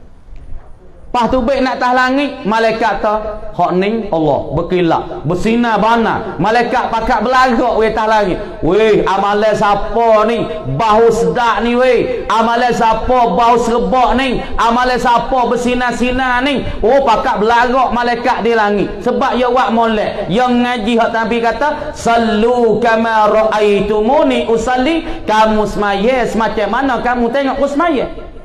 Pas tu baik nak atas langit, malaikat tu hak ni Allah berkilat, bersinar bana. Malaikat pakat belagak weh atas langit. Weh, amalan siapa ni? Bau sedak ni weh. Amalan siapa bau serebak ni? Amalan siapa bersinar-sinar ni? Oh, pakat belagak malaikat di langit. Sebab ya wak molek. Yang ngaji hak Nabi kata, "Sallu kama raaitumuni usalli." Kamu semaya semacam mana kamu tengok aku semaya.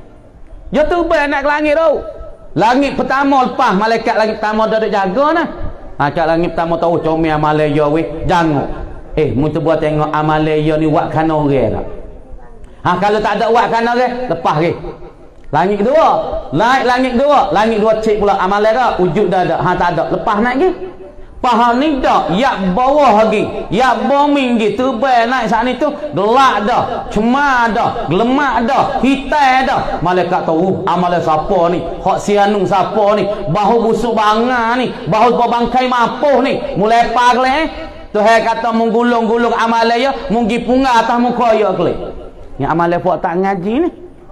Ya tu baik nak ke langit tu. Langit pertama lepas malaikat langit pertama dah duk jaga nah. Ha, kat langit pertama tahu comel amalan ya weh, jangan. Eh, mu tu buat tengok amalan ya ni buat kan orang tak. Ha, kalau tak ada buat kan orang, lepas ke. Langit kedua, naik langit kedua, langit dua cek pula amalan dah, wujud dah ada. Ha, tak ada, lepas naik ke. Pahal ni dah, yak bawah lagi, yak bombing gitu, bay naik saat ni tu, gelak dah, cemar dah, gelemak dah, hitam dah. Malaikat tahu, amalan siapa ni, hak sianung siapa ni, bahu busuk bangga ni, bahu bangkai mapuh ni, mulai pagle eh. Tuhan kata menggulung-gulung amalan ya, mungkin punga atas muka ya kali. Yang amalan buat tak ngaji ni.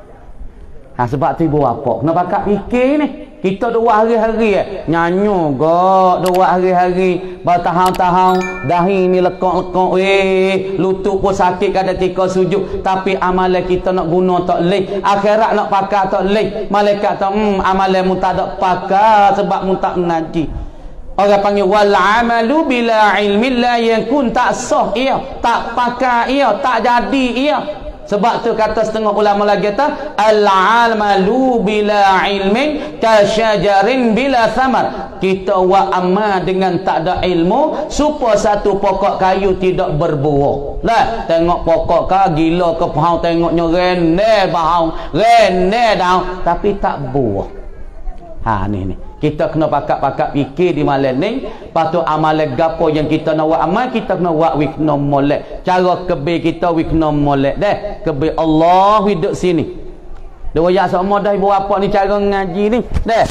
Ha, sebab tu ibu apa? Kena pakat fikir ni. Kita dua hari-hari eh. Nyanyo gak dua hari-hari. Bertahun-tahun. Dahi ni lekok-lekok. Weh. Lutut pun sakit kadang ketika sujud. Tapi amalan kita nak guna tak leh. Akhirat nak pakai tak leh. Malaikat tak, hmm, amalan mu tak ada pakai. Sebab mu tak mengaji. Orang panggil wal amalu bila ilmi la yakun, tak sah ia. Tak pakai ia. Tak jadi ia. Sebab tu kata setengah ulama lagi kata al-amalu bila ilmin kasyajarin bila thamar. Kita wa amma dengan tak ada ilmu supaya satu pokok kayu tidak berbuah. Lah, tengok pokok ka gila ke pohon tengoknya rene bahau, rene daun tapi tak buah. Ha ni ni. Kita kena pakat-pakat fikir di malam ni. Patut amalan gapo yang kita nak buat amal, kita kena buat we kena molek. Cara kebe kita we kena molek dah. Kebe Allah hidup sini. Dua ya semua dah ibu apa ni cara ngaji ni. Dah.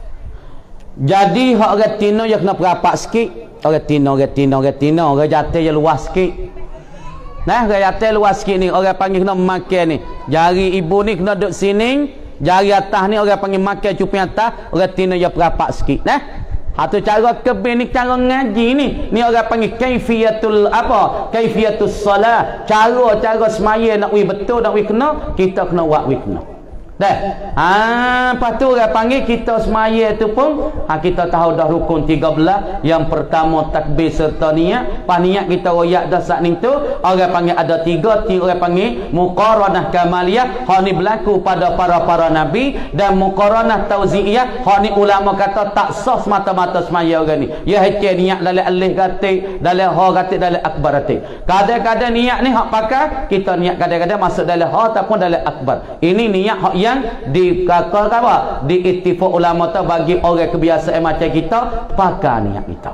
Jadi hak orang tino yang kena berapak sikit. Orang tino, orang tino, orang tino, orang jatuh yang luas sikit. Nah, orang jatuh luas sikit ni, orang panggil kena makan ni. Jari ibu ni kena duduk sini. Jari atas ni orang panggil makan cupi atas, orang tino ya perapak sikit nah. Satu cara kebin ni cara ngaji ni. Ni orang panggil kaifiyatul apa? Kaifiyatus solat. Cara-cara semaya nak wi betul nak wi kena, kita kena buat wi kena. Dah. Ah, lepas tu orang panggil kita semaya tu pun ha, kita tahu dah rukun tiga belas. Yang pertama takbir serta niat. Pas niat kita royak dah saat ni tu, orang panggil ada tiga, tiga orang panggil muqaranah kamaliyah. Hak ni berlaku pada para-para nabi, dan muqaranah tauzi'iyah. Hak ni ulama kata tak sah semata-mata semaya orang ni. Ya hece niat dalam alih gatik, dalam ha gatik, dalam akbar gatik. Kadang-kadang niat ni hak pakai, kita niat kadang-kadang masuk dalam ha ataupun dalam akbar. Ini niat hak yang dikatakan apa? Diiktifak ulama tu bagi orang kebiasaan macam kita pakai niat kita.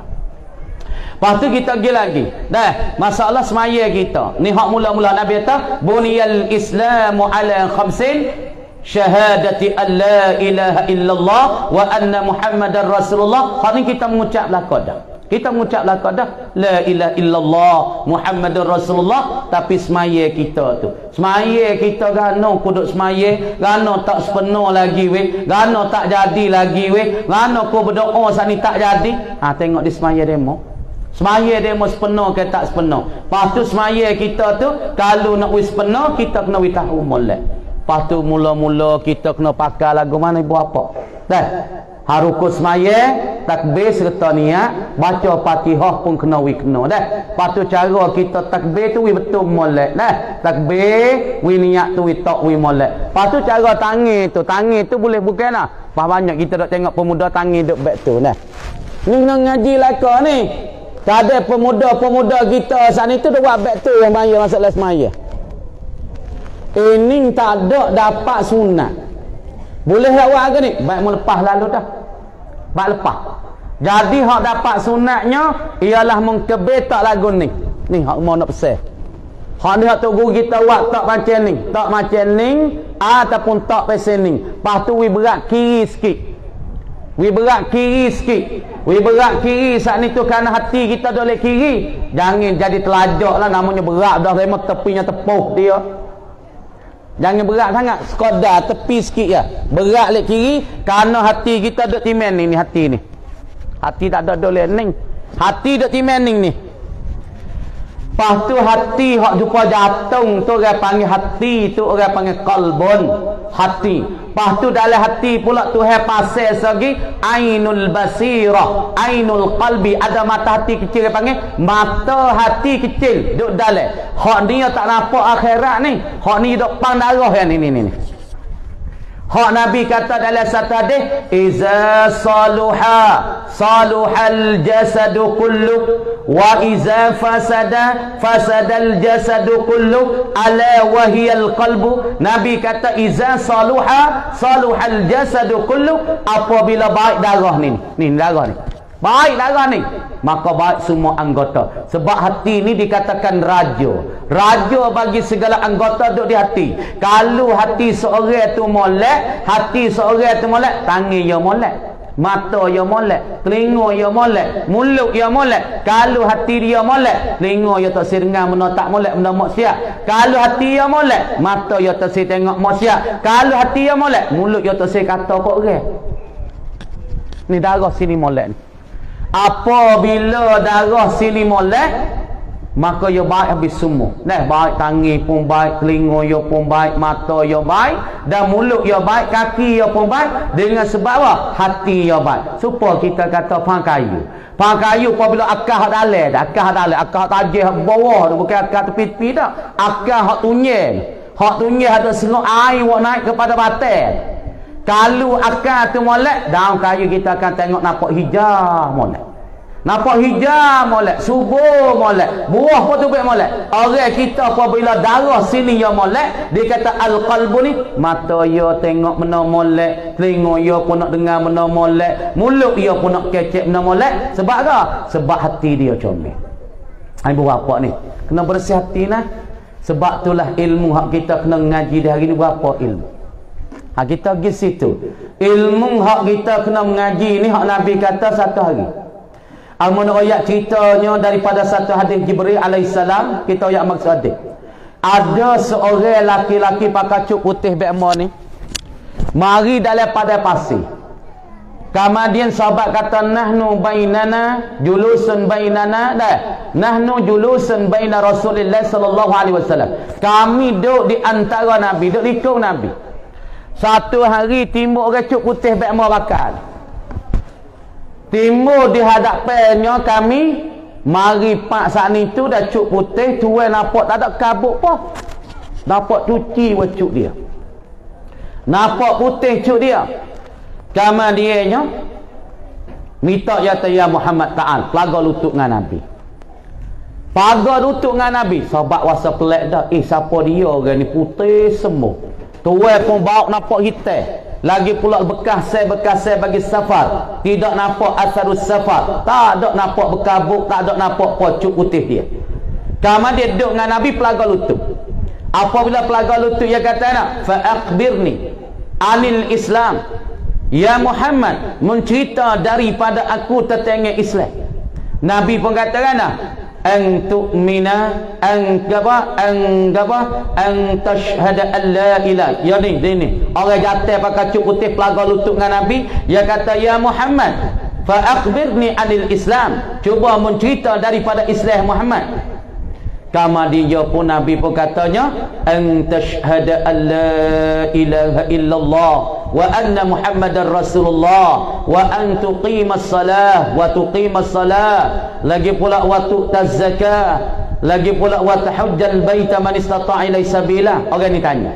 Lepas tu kita pergi lagi. Dah, masalah semaya kita. Ni hak mula-mula Nabi kata, buniyal Islamu ala khamsin syahadati an la ilaha illallah wa anna Muhammadar Rasulullah. Hak ni kita mengucap belaka dah. Kita mengucap belaka dah la ilaha illallah Muhammadur Rasulullah, tapi semaya kita tu. Semaya kita gano kuduk semaya, gano tak sepenuh lagi weh, gano tak jadi lagi weh, gano ko berdoa sani tak jadi. Ha, tengok di semaya demo. Semaya demo sepenuh ke tak sepenuh. Lepas tu semaya kita tu kalau nak wis sepenuh, kita kena wis tahu molek. Lepas tu mula-mula kita kena pakai lagu mana ibu apa. Dah. Harukut semaya, takbir serta niat, baca Fatihah pun kena wi kena dah. Patu cara kita takbir tu wi betul molek dah. Takbir wi niat tu wi tok wi molek. Patu cara tangi tu, tangi tu boleh bukanlah. Pas banyak kita dak tengok pemuda tangi duk back tu dah. Ni kena ngaji laka ni. Tak ada pemuda-pemuda kita saat itu dah buat back tu yang bayar masuk les maya. Ini tak ada dapat sunat. Boleh tak buat ke ni? Baik mau lepas lalu dah. Baik lepas. Jadi hak dapat sunatnya ialah mengkebir tak lagu ni. Ni hak mau nak pesan. Hak ni hak tu guru kita buat tak macam ni. Tak macam ni ataupun tak pesan ni. Lepas tu we berat kiri sikit. We berat kiri sikit. We berat kiri saat ni tu kerana hati kita doleh kiri. Jangan jadi telajak lah, namanya berat dah memang tepinya tepuh dia. Jangan berat sangat, sekadar tepi sikit ya. Berat lek kiri kerana hati kita duk timen ni, ni hati ni. Hati tak ada doleh ni. Hati duk timen ni ni. Lepas tu hati hak jumpa jantung tu orang panggil hati, tu orang panggil qalbun, hati. Lepas tu dalam hati pula Tuhan pasal segi ainul basirah, ainul qalbi, ada mata hati kecil orang panggil mata hati kecil duk dalam. Hak dia tak nampak akhirat ni, hak ni duk pang darah yang ni ni ni. Hak Nabi kata dalam satu hadis, iza saluha saluhal jasadu kullu wa iza fasada fasadal jasadu kullu ala wahiyal qalbu. Nabi kata iza saluha saluhal jasadu kullu, apabila baik darah ni ni darah ni baik darah ni maka baik semua anggota. Sebab hati ni dikatakan raja. Raja bagi segala anggota duduk di hati. Kalau hati seorang tu molek, hati seorang tu molek, tangan dia molek, mata dia molek, telinga dia molek, mulut dia molek. Kalau hati dia molek, telinga dia tak sirengang benda tak molek, benda maksiat. Kalau hati dia molek, mata dia tak si tengok maksiat. Kalau hati dia molek, mulut dia tak si kata kok orang. Ni darah sini molek ni. Apabila darah sini molek, maka ia baik habis semua. Nah, baik tangan pun baik, telinga ia pun baik, mata ia baik, dan mulut ia baik, kaki ia pun baik. Dengan sebab apa? Hati ia baik. Supaya kita kata pang kayu. Pang kayu apabila akar hak dalam, akar hak dalam, akar hak tajih hak bawah, bukan akar tepi-tepi dah. Akar hak tunyel. Hak tunyel ada seruk air wak naik kepada batin. Kalau akar tu molek, daun kayu kita akan tengok nampak hijau molek. Nampak hijau molek, subur molek, buah pun tu baik molek. Orang kita apabila darah sini yang molek, dia kata al-qalbu ni, mata dia tengok benda molek, telinga dia pun nak dengar benda molek, mulut dia pun nak kecek benda molek. Sebab apa? Sebab hati dia comel. Ibu bapa ni kena bersih hati nah. Sebab itulah ilmu hak kita kena ngaji di hari ni. Berapa ilmu ha, kita pergi situ. Ilmu hak kita kena mengaji ni hak Nabi kata satu hari. Amun ayat ceritanya daripada satu hadis Jibril alaihissalam, kita ayat maksud hadis. Ada seorang laki-laki pakai cuk putih bekmo ni mari dalam pada pasir. Kemudian sahabat kata nahnu bainana julusun bainana dah. Nahnu julusun baina Rasulillah sallallahu alaihi wasallam. Kami duduk di antara Nabi, duduk di kau Nabi. Satu hari timbul orang cuk putih bekmo bakal. Timbul di hadapannya kami, mari pak saat ni tu dah cuk putih, tuan nampak tak ada kabut pun. Nampak cuci wacuk dia. Nampak putih cuk dia. Kemudiannya minta ya ya Muhammad ta'al, pelaga lutut dengan Nabi. Pelaga lutut dengan Nabi. Sahabat wasa pelik dah. Eh siapa dia orang ni putih semua. Tuan pun bawa nampak hitam. Lagi pula bekas saya bekas saya bagi safar. Tidak nampak asarus safar. Tak ada nampak bekabuk, tak ada nampak pocuk putih dia. Kemudian dia duduk dengan Nabi pelaga lutut. Apabila pelaga lutut dia kata nak, fa akhbirni anil Islam. Ya Muhammad, mencerita daripada aku tentang Islam. Nabi pun katakan dah, an tu'mina an gaba an gaba an tashhada an la ilaha. Ya ni ni orang jatuh pakai cuk putih pelaga lutut dengan Nabi. Dia kata ya Muhammad, fa akhbirni anil Islam. Cuba mencerita daripada Islam Muhammad. Kemudian dia pun Nabi pun katanya an tashhada an la ilaha illallah wa anna Muhammadar Rasulullah wa an tuqimas salah wa tuqimas salah, lagi pula wa tu'taz zakah, lagi pula wa tahujjal baita man istata'a ilaihi sabila. Orang ni tanya.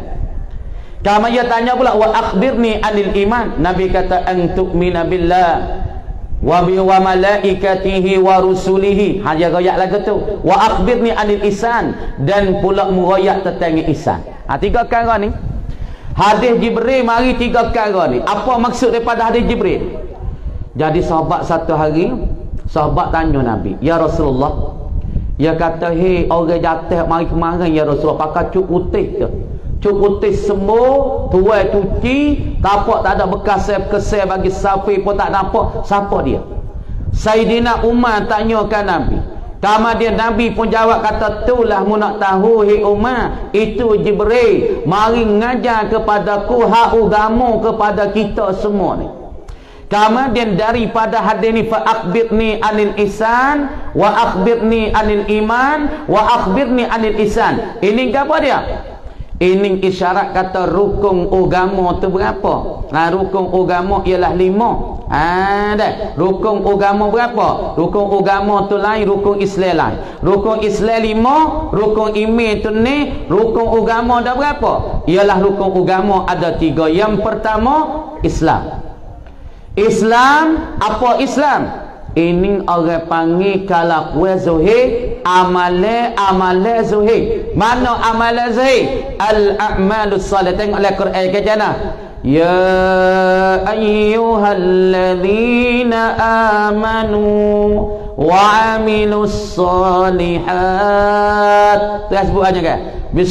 Kemudian dia tanya pula wa akhbirni anil iman. Nabi kata an tu'mina billah wa bi wa malaikatihi wa rusulihi. Ha dia royak lagu tu. Wa akhbirni anil ihsan, dan pula meroyak tentang ihsan. Ha tiga perkara ni. Hadis Jibril mari tiga perkara ni. Apa maksud daripada hadis Jibril? Jadi sahabat satu hari, sahabat tanya Nabi, "Ya Rasulullah," dia kata, "Hei orang jatuh mari kemarin ya Rasulullah, pakai cuk putih tu. Cuk putih semua, tuai cuci, tapak tak ada bekas kesel bagi sapi pun tak nampak. Siapa dia?" Saidina Umar tanyakan Nabi. Kemudian Nabi pun jawab kata, "Itulah mu nak tahu, hei Umar, itu Jibril mari ngajar kepadaku hak agama kepada kita semua ni." Kemudian daripada hadis ni, fa akhbirni anil ihsan wa akhbirni anil iman wa akhbirni anil ihsan. Ini apa dia? Ini isyarat kata rukun agama tu berapa? Ha, rukun agama ialah lima. Ha dah. Rukun agama berapa? Rukun agama tu lain, rukun Islam lain. Rukun Islam lima, rukun iman tu ni, rukun agama dah berapa? Ialah rukun agama ada tiga. Yang pertama, Islam. Islam, apa Islam? Ini orang panggil kalau kuat zuhir, amale amale zuhir. Mana amale zuhir? Al-a'malus salih. Tengok dalam Quran ke jana. Ya ayyuhalladzina amanu wa amilus salihat. Terus sebut aja kan.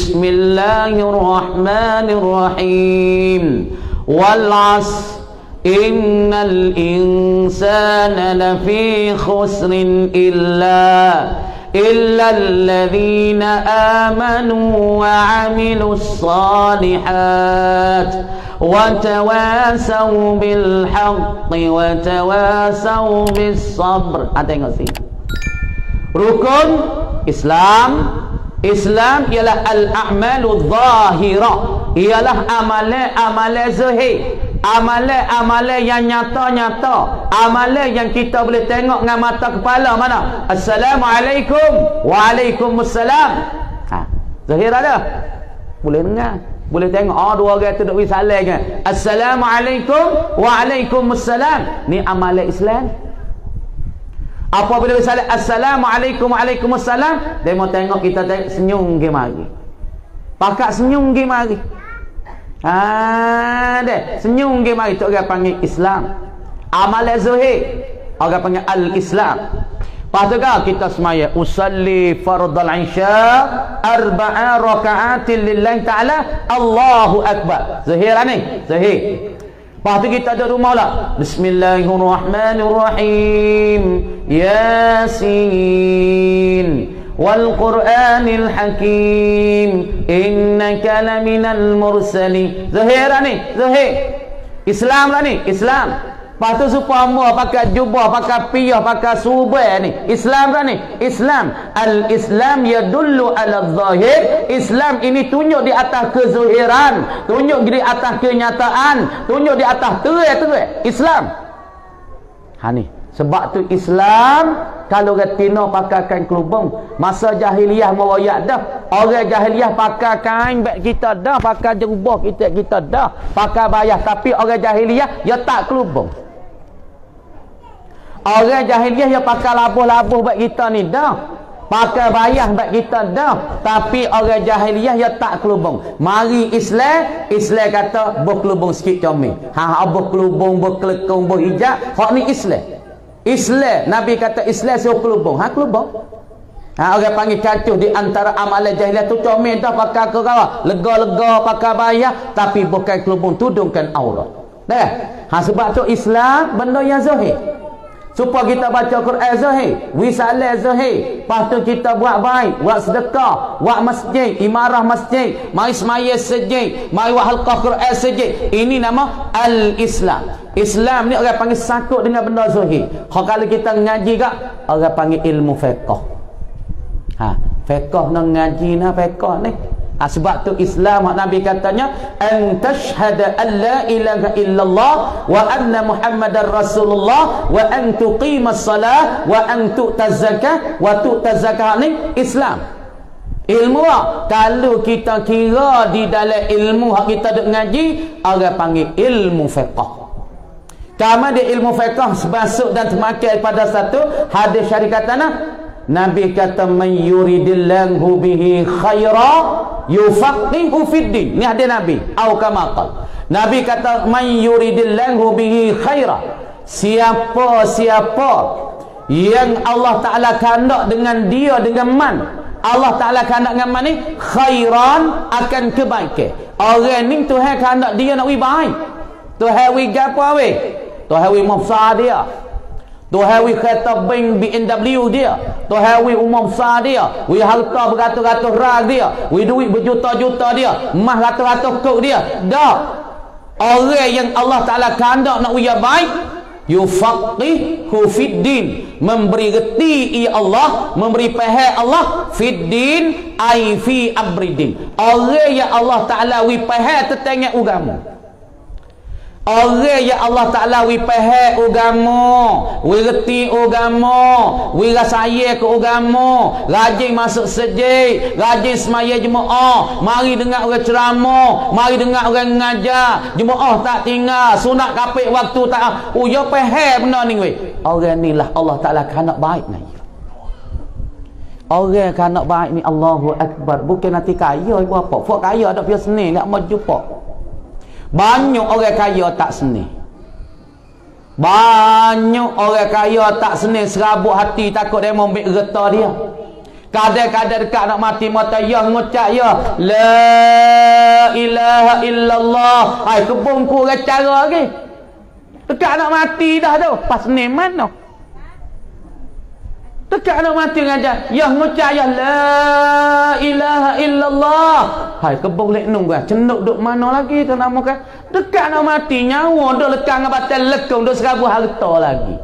Bismillahirrahmanirrahim. Wal 'asr innal insana lafi khusrin illa illa alladhina amanu wa 'amilus salihat wa tawasaw bil haqqi wa tawasaw bis sabr. Ah, tengok sini. Rukun Islam. Islam ialah al-a'malu zahirah, ialah amalan-amalan zahir, amalan-amalan yang nyata-nyata, amalan yang kita boleh tengok dengan mata kepala. Mana? Assalamualaikum, waalaikumsalam. Ha, zahir ada, boleh dengar, boleh tengok. Oh, dua orang tu duk salam kan. Assalamualaikum, waalaikumsalam. Ni amalan Islam. Apabila salam assalamualaikum waalaikumsalam, dia mau tengok kita tengok senyum ke mari. Pakak senyum ke mari. Ha deh, senyum ke mari, tu orang panggil Islam. Amal zahir orang panggil al-Islam. Lepas tu kan kita semaya usalli fardal isya arba'a raka'atin lillahi ta'ala, Allahu akbar. Zahir ni, zahir. Lepas tu kita ada rumah lah. Bismillahirrahmanirrahim. Yasin. Wal Qur'anil Hakim. Innaka laminal mursalin. Zahir lah ni. Zahir. Islam lah ni. Islam. Lepas tu supaya hamba pakai jubah, pakai piyah, pakai subah ni. Islam kan ni? Islam. Al-Islam yadullu ala zahir. Islam ini tunjuk di atas kezuhiran, tunjuk di atas kenyataan, tunjuk di atas terang-terang. Islam. Ha ni. Sebab tu Islam, kalau orang Tino pakai kain kelubung, masa jahiliyah meroyak dah. Orang jahiliyah pakai kain beg kita dah, pakai jerubah kita kita dah, pakai bayah. Tapi orang jahiliyah dia tak kelubung. Orang jahiliyah dia pakai labuh-labuh beg kita ni dah, pakai bayah beg kita dah. Tapi orang jahiliyah dia tak kelubung. Mari Islam, Islam kata boh kelubung sikit comel. Ha boh kelubung, boh kelekong, boh hijab. Hak ni Islam. Islam, Nabi kata Islam suruh kelubung. Ha kelubung. Ha orang panggil kacuh di antara amalan jahiliah tu comel dah, pakai kerawa, lega-lega pakai bayah, tapi bukan kelubung, tudungkan aurat. Dah. Ha sebab tu Islam benda yang zahir. Supaya kita baca Quran zahir, wisalah zahir, lepas tu kita buat baik, buat sedekah, buat masjid, imarah masjid, mari semaya sejid, mari buat halqah Quran sejid. Ini nama al-Islam. Islam ni orang panggil sakut dengan benda zahir. Kalau kita ngaji kak, orang panggil ilmu fiqh. Ha, fiqh nak ngaji nah fiqh ni. Ha, sebab tu Islam Nabi katanya an tashhada an la ilaha illallah wa anna muhammadar rasulullah wa an tuqimas salah wa an tu'taz zakah wa tu'taz zakah. Ni Islam. Ilmu lah. Kalau kita kira di dalam ilmu hak kita duk ngaji, orang panggil ilmu fiqh. Kama di ilmu fiqh sebasuk dan semakin pada satu hadis syarif katana Nabi kata man yuridillahu bihi khaira yufaqihu fid din. Ni hadis Nabi au kama qala. Nabi kata man yuridillahu bihi khaira. Siapa-siapa yang Allah Taala kehendak dengan dia dengan man. Allah Taala kehendak dengan man ni khairan akan kebaikan. Orang ni Tuhan kehendak dia nak wi baik. Tuhan wi gapo we? Tuhan wi mafsad dia. Tuhan wi kereta bank B M W dia. Tuhan wi umum besar dia. Wi harta beratus-ratus ras dia. Wi duit berjuta-juta dia. Emas ratus-ratus kok dia. Dak. Orang yang Allah Taala kehendak nak wi baik, yufaqihu fid din, memberi reti ia Allah, memberi faham Allah fid din ai fi abridin. Orang yang Allah Taala wi faham tentang agama. Orang yang Allah Ta'ala wi faham agama, wi reti agama, wi rasaya ke agama, rajin masuk masjid, rajin semaya jemaah, mari dengar orang ceramah, mari dengar orang mengajar, jemaah tak tinggal, sunat kapit waktu tak. Oh, ya faham benda ni we. Orang ni lah Allah Ta'ala kanak baik ni. Orang kanak baik ni Allahu Akbar, bukan nanti kaya ibu apa. Fak kaya ada biasa seni nak mau jumpa. Banyak orang kaya tak seni. Banyak orang kaya tak seni, serabut hati takut dia mau ambil gerta dia. Kadang-kadang dekat nak mati mata ya ngucap ya la ilaha illallah. Hai kebun kurang cara lagi. Dekat nak mati dah tu. Pas ni mana? Dekat nak mati ngajar ya ngucap ya la ilaha illallah. Hai kebun lek nunggu cenuk duk mana lagi tu nama kan? Dekat nak mati nyawa duk lekang dengan batal lekung duk serabut harta lagi.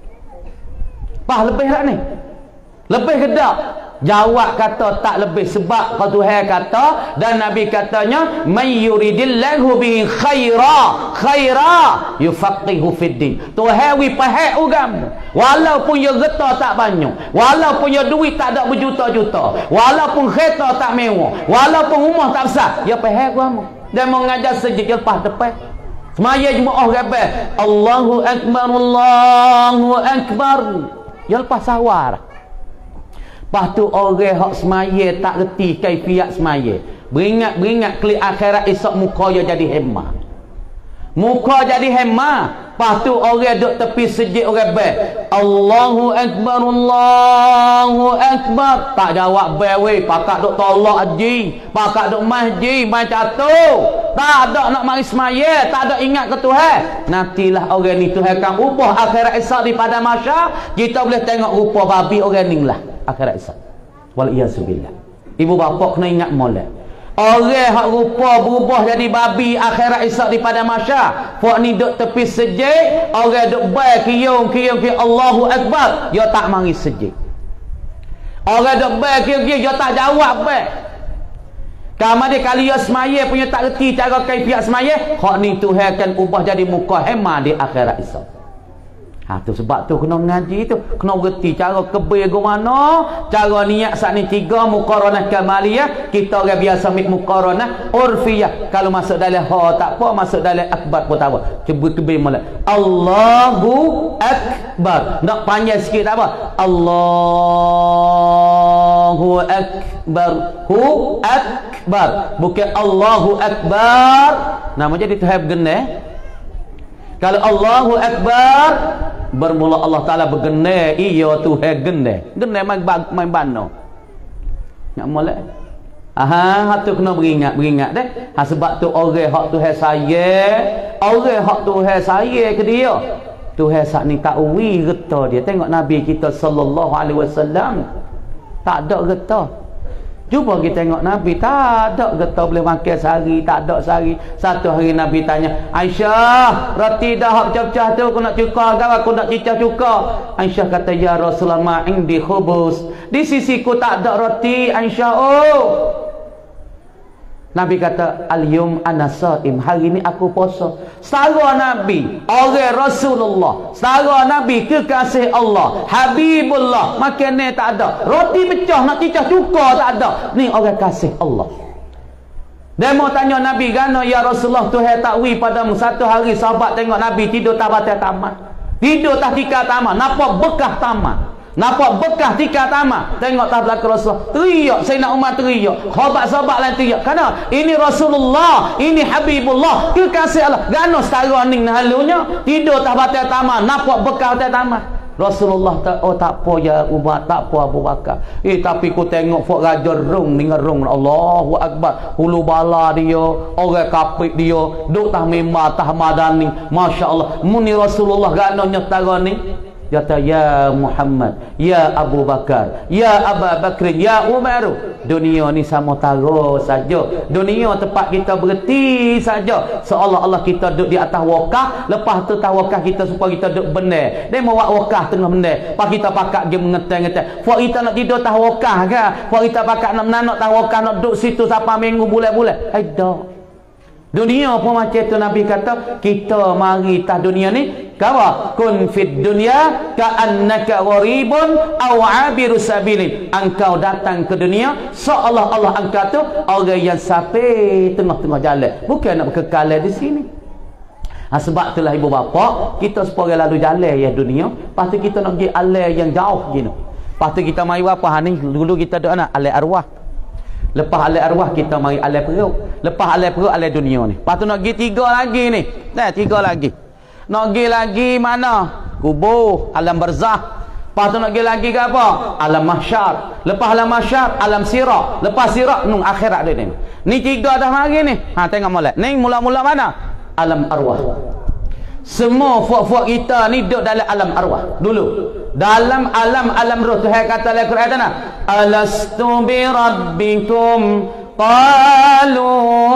Pah lebih tak ni? Lebih ke tak? Jawab kata tak lebih, sebab kalau Tuhan kata dan Nabi katanya may yuridillahu bihi khaira khaira yufaqihu fid din. Tuhan wi faham agama walaupun dia getah tak banyak, walaupun dia duit tak ada berjuta-juta, walaupun kereta tak mewah, walaupun rumah tak besar, dia faham agama dan mengajar sejid lepas tepat. Semaya jemaah rabah Allahu akbar Allahu akbar, dia lepas sawar. Lepas tu orang hak semaya tak reti kaifiat semaya. Beringat-beringat klik akhirat esok muka dia jadi hemah. Muka jadi hemah. Lepas tu orang duduk tepi sejid orang ber. Allahu Akbar Allahu Akbar. Tak jawab ber weh. Pakak duduk tolak haji. Pakak duduk masjid. Macam tu. Tak ada nak mari semaya. Tak ada ingat ke Tuhan. Nantilah orang ni Tuhan akan ubah akhirat esok di pada masa. Kita boleh tengok rupa babi orang ni lah. Akhirat esok. Wal-iyasubillah. Ibu bapa kena ingat molek. Orang hak rupa berubah jadi babi akhirat esok di pada masa. Fak ni duk tepi sejid, orang duk baik kiyung-kiyung ki Allahu Akbar, dia tak mari sejid. Orang duk baik kiyung-kiyung dia tak jawab baik. Kamu dia kali dia semaya punya tak reti cara kaifiat semaya, hak ni Tuhan akan ubah jadi muka hema di akhirat esok. Ha tu sebab tu kena mengaji tu, kena reti cara kebir go mana, cara niat sat ni tiga muqaranah kamaliyah, kita orang biasa ambil muqaranah urfiyah. Kalau masuk dalam ha tak apa, masuk dalam akbar pun tak apa. Cuba kebir mula. Allahu akbar. Nak panjang sikit tak apa. Allahu akbar. Hu akbar. Bukan Allahu akbar. Nama jadi Tuhan bergenai. Kalau Allahu Akbar bermula Allah Ta'ala bergenai, iya Tuhan genai. Genai main, main bano. Nak mulai. Aha, hatu kena beringat, beringat deh. Ha, sebab tu orang hak Tuhan saya, orang hak Tuhan saya ke dia. Tuhan saat ni tak uwi reta dia. Tengok Nabi kita sallallahu alaihi wasallam. Tak ada reta. Cuba kita tengok Nabi, tak ada getah boleh makan sehari, tak ada sehari. Satu hari Nabi tanya, Aisyah, roti dah hak pecah-pecah tu aku nak cuka ke aku nak cicah cuka? Aisyah kata, ya Rasulullah ma'indi khubus. Di sisiku tak ada roti, Aisyah. Oh. Nabi kata, al-yum ana saim, hari ni aku puasa. Setara Nabi, orang Rasulullah, setara Nabi kekasih Allah, Habibullah, makan ni tak ada. Roti pecah nak cicah cuka tak ada. Ni orang kasih Allah. Demo tanya Nabi, gano ya Rasulullah Tuhan takwi padamu satu hari sahabat tengok Nabi tidur tak batal tamat. Tidur tak tika tamat, nampak bekah tamat. Nampak bekah tika tamat. Tengok tak belakang Rasulullah. Teriak Sayyidina Umar teriak. Sahabat-sahabat lain teriak. Kenapa? Ini Rasulullah, ini Habibullah, kekasih Allah. Gano setara ni halunya tidur tak batal tamat, nampak bekah tak tamat. Rasulullah tak, oh tak apa ya Umar, tak apa Abu Bakar. Eh tapi ku tengok fok raja rung dengan rung. Allahu Akbar. Hulu bala dia, orang kafir dia, duk tah mimbar tah madani. Masya-Allah. Muni Rasulullah gano nyetara ni. Kata ya Muhammad, ya Abu Bakar, ya Abu Bakr, ya Umar. Dunia ni sama tara saja. Dunia tempat kita berhenti saja. Seolah-olah kita duduk di atas wakah, lepas tu tawakah kita supaya kita duduk benar. Dia mau wakah tengah benar. Pak kita pakak dia mengeteng-ngeteng. Pak kita nak tidur atas wakah ke? Pak kita pakak nak menanak atas wakah, nak duduk situ sampai minggu bulan-bulan. Hai dak. Dunia pun macam tu. Nabi kata kita mari tas dunia ni kawa kun fid dunya ka'annaka gharibun aw 'abiru sabilin. Engkau datang ke dunia seolah-olah engkau tu orang yang sampai tengah-tengah jalan, bukan nak kekal di sini. Ha, sebab itulah ibu bapa kita supaya lalu jalan ya dunia, lepas tu kita nak pergi alai yang jauh gini. Lepas tu kita mari apa ha ni dulu kita doa nak alai arwah. Lepas alai arwah kita mari alai perut. Lepas alai perut alai dunia ni. Lepas tu nak pergi tiga lagi ni. Nah, tiga lagi. Nak pergi lagi mana? Kubur, alam barzah. Lepas tu nak pergi lagi ke apa? Alam mahsyar. Lepas alam mahsyar, alam sirat. Lepas sirat, nung akhirat dia ni. Ni tiga dah mari ni. Ha, tengok molek. Ni mula-mula mana? Alam arwah. Semua fuak-fuak kita ni duduk dalam alam arwah dulu. Dalam alam alam roh Tuhan kata dalam Quran ana, alastu bi rabbikum qalu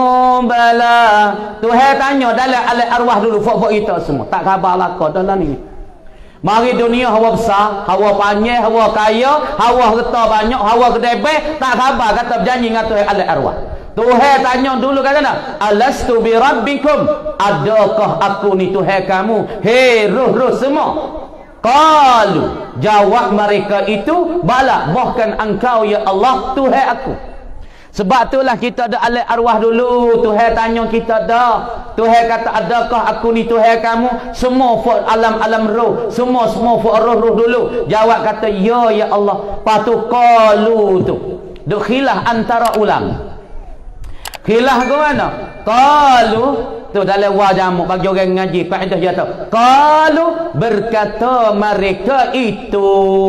bala. Tuhan tanya dalam alam arwah dulu fuak-fuak kita semua. Tak khabar lah kau dalam ni. Mari dunia hawa besar, hawa panjang, hawa kaya, hawa harta banyak, hawa kedebeh, tak khabar kata berjanji dengan Tuhan alam arwah. Tuhan tanya dulu kata nak, alastu bi rabbikum, adakah aku ni Tuhan kamu? Hei roh-roh semua. Qalu, jawab mereka itu, bala, bahkan engkau ya Allah Tuhan aku. Sebab itulah kita ada alam arwah dulu. Tuhan tanya kita dah. Tuhan kata adakah aku ni Tuhan kamu? Semua alam-alam roh, semua semua roh-roh dulu. Jawab kata ya ya Allah. Patu qalu tu. Duk khilah antara ulama. Khilah ke mana? Qalu tu dalam wajah bagi orang ngaji kaedah dia tahu. Qalu berkata mereka itu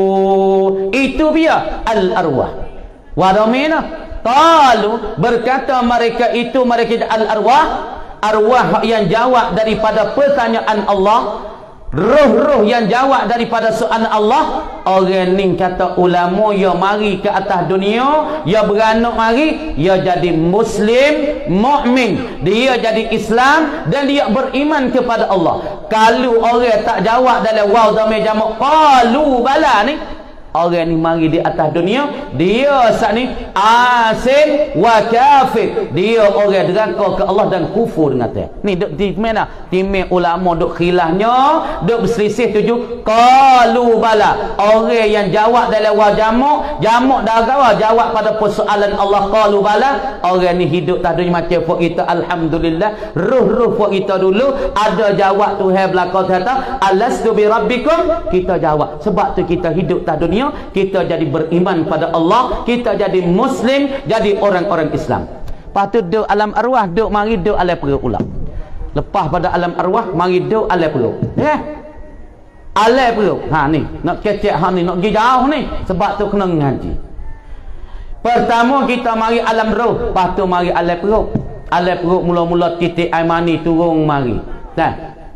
itu dia al arwah. Wa domina qalu berkata mereka itu mereka al arwah, arwah yang jawab daripada pertanyaan Allah, roh-roh yang jawab daripada soalan Allah. Orang ni kata ulama ya mari ke atas dunia, ya beranak mari, ya jadi muslim, mukmin, dia jadi Islam dan dia beriman kepada Allah. Kalau orang tak jawab dalam waw dhamir jamak qalu bala ni, orang ni mari di atas dunia, dia saat ni asin wa kafir, dia orang deraka ke Allah dan kufur dengan dia. Ni duk di mana? Timing ulama duk khilahnya, duk berselisih tuju qalu bala. Orang yang jawab dalam wa jamak, jamak dagawa jawab pada persoalan Allah qalu bala. Orang ni hidup tak dunia macam fuk kita alhamdulillah. Ruh-ruh fuk kita dulu ada jawab Tuhan belaka kata alastu bi rabbikum, kita jawab. Sebab tu kita hidup tak dunia, kita jadi beriman pada Allah, kita jadi muslim, jadi orang-orang Islam. Lepas tu duk alam arwah, duk mari duk alam perut pula. Lepas pada alam arwah, mari duk alam perut. Ya. Alam perut. Ha ni, nak kecek ha ni, nak pergi jauh ni. Sebab tu kena ngaji. Pertama kita mari alam roh, lepas tu mari alam perut. Alam perut mula-mula titik air mani turun mari. Nah.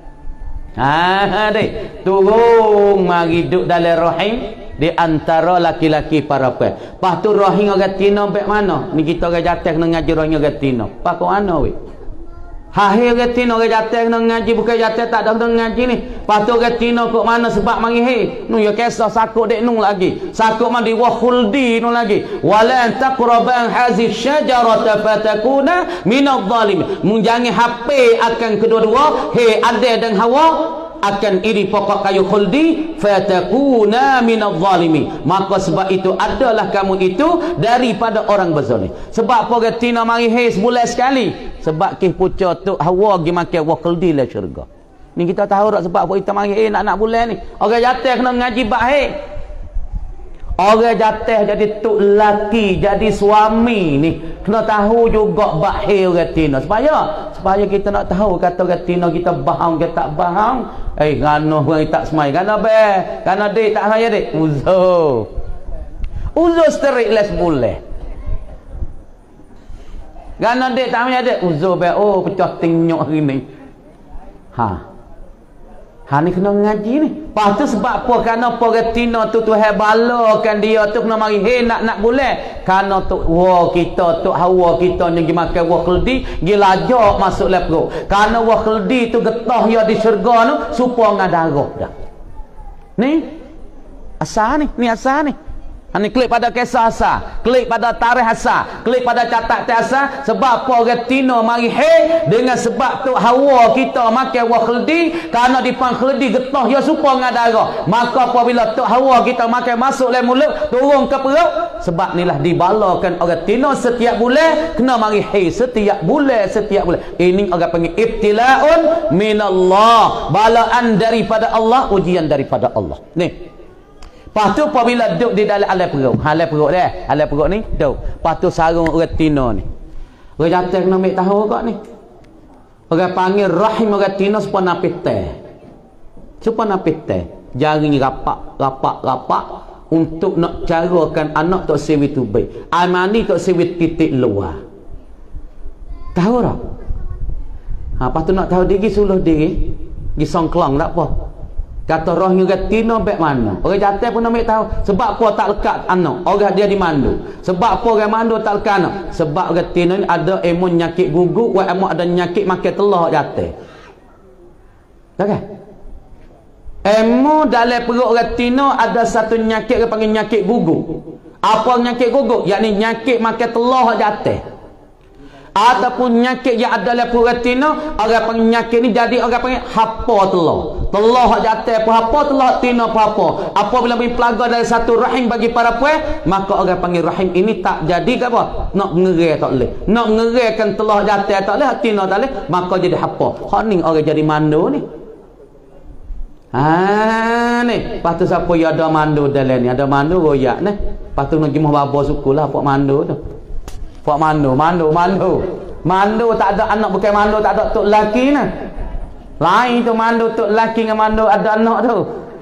Ha dek, turun mari duk dalam rahim di antara laki-laki para pe. Lepas tu rahim orang Tino baik mana? Ni kita orang jatah kena ngaji rahim orang Tino. Pak kau mana weh? Hahir orang Tino orang jatah kena ngaji, bukan jatah tak ada kena ngaji ni. Lepas tu orang Tino kok mana sebab mari he. Nu ya kisah sakut dek nung lagi. Sakut mandi wa khuldi nu lagi. Wala taqraban hazi syajarata fatakuna min adh-dhalimin. Mun jangan hape akan kedua-dua he Adam dan Hawa, akan iri pokok kayu khuldi fatakuna minadh zalimin, maka sebab itu adalah kamu itu daripada orang berzalim. Sebab apa tina mari hai sebulan sekali? Sebab kih puca tok Hawa gi makan wa khuldi la syurga. Ni kita tahu tak sebab apa kita mari hai nak nak bulan ni. Orang jatuh kena ngaji bab hai. Orang jatuh jadi tok laki, jadi suami ni kena tahu juga bahaya orang tina. Supaya supaya kita nak tahu kata orang tina kita bahang ke tak bahang. Eh ngano orang tak semai. Ngano be? Ngano dik tak saya dik? Uzur. Uzur sterik les boleh. Ngano dik tak saya dik? Uzur be. Oh pecah tinyok hari ni. Ha. Ha ni kena ngaji ni. Lepas tu sebab apa? Kerana orang tina tu Tuhan balakan dia tu kena mari hey nak nak boleh. Kerana tu wah kita tu Hawa kita yang pergi makan wah keldi, pergi lajak masuk dalam perut. Kerana wah keldi tu getah dia di syurga tu supaya ngadarah dah. Ni asal ni, ni asal ni. Ini klik pada kisah asal, klik pada tarikh asal, klik pada catatan asal. Sebab apa orang tina mari hai dengan sebab tu Hawa kita makan wa khuldi, kerana di pang khuldi getah ya supa ngadarah. Maka apabila tu Hawa kita makan masuk dalam mulut turun ke perut, sebab inilah dibalakan orang tina setiap bulan kena mari hai setiap bulan setiap bulan. Ini orang panggil ibtilaun minallah, balaan daripada Allah, ujian daripada Allah. Ni lepas tu apabila duduk di dalam alam perut, alam perut dia, alam perut ni duduk. Lepas tu sarung orang tina ni. Orang jatuh kena ambil tahu kat ni. Orang panggil rahim orang tina supaya napis teh. Supaya napis teh. Jari rapak, rapak, rapak untuk nak carakan anak tok siwi tu baik. Air mani tok siwi titik luar. Tahu tak? Ha, lepas tu nak tahu diri, suluh diri. Pergi songklong tak apa. Kata roh orang tina baik mana? Orang jatuh pun nak ambil tahu. Sebab apa tak lekat anak? Orang dia dimandu. Sebab apa orang mandu tak lekat anak? Sebab orang tina ni ada imun nyakit guguk, wa imun ada nyakit makan telur jatuh. Tak kan? Imun dalam perut orang tina ada satu nyakit yang panggil nyakit guguk. Apa nyakit guguk? Yakni nyakit makan telur jatuh. Ataupun nyakit yang ada dalam perut tina, orang panggil nyakit ni jadi orang panggil hapa telur. Telur jatuh apa hapa, telur tina apa apa. Apabila bagi pelaga dari satu rahim bagi para puan, maka orang panggil rahim ini tak jadi ke apa? Nak ngerai tak boleh. Nak ngeraikan telur jatuh tak boleh, tina tak boleh, maka jadi hapa. Hak ni orang jadi mandu ni. Ha ni, lepas tu siapa yang ada mandu dalam ni? Ada mandu royak ni. Lepas tu nak gimah babo suku lah pak mandu tu. Pak mandu, mandu, mandu. Mandu tak ada anak, bukan mandu tak ada tok lelaki ni. Lain tu mandu tok lelaki dengan mandu ada anak tu.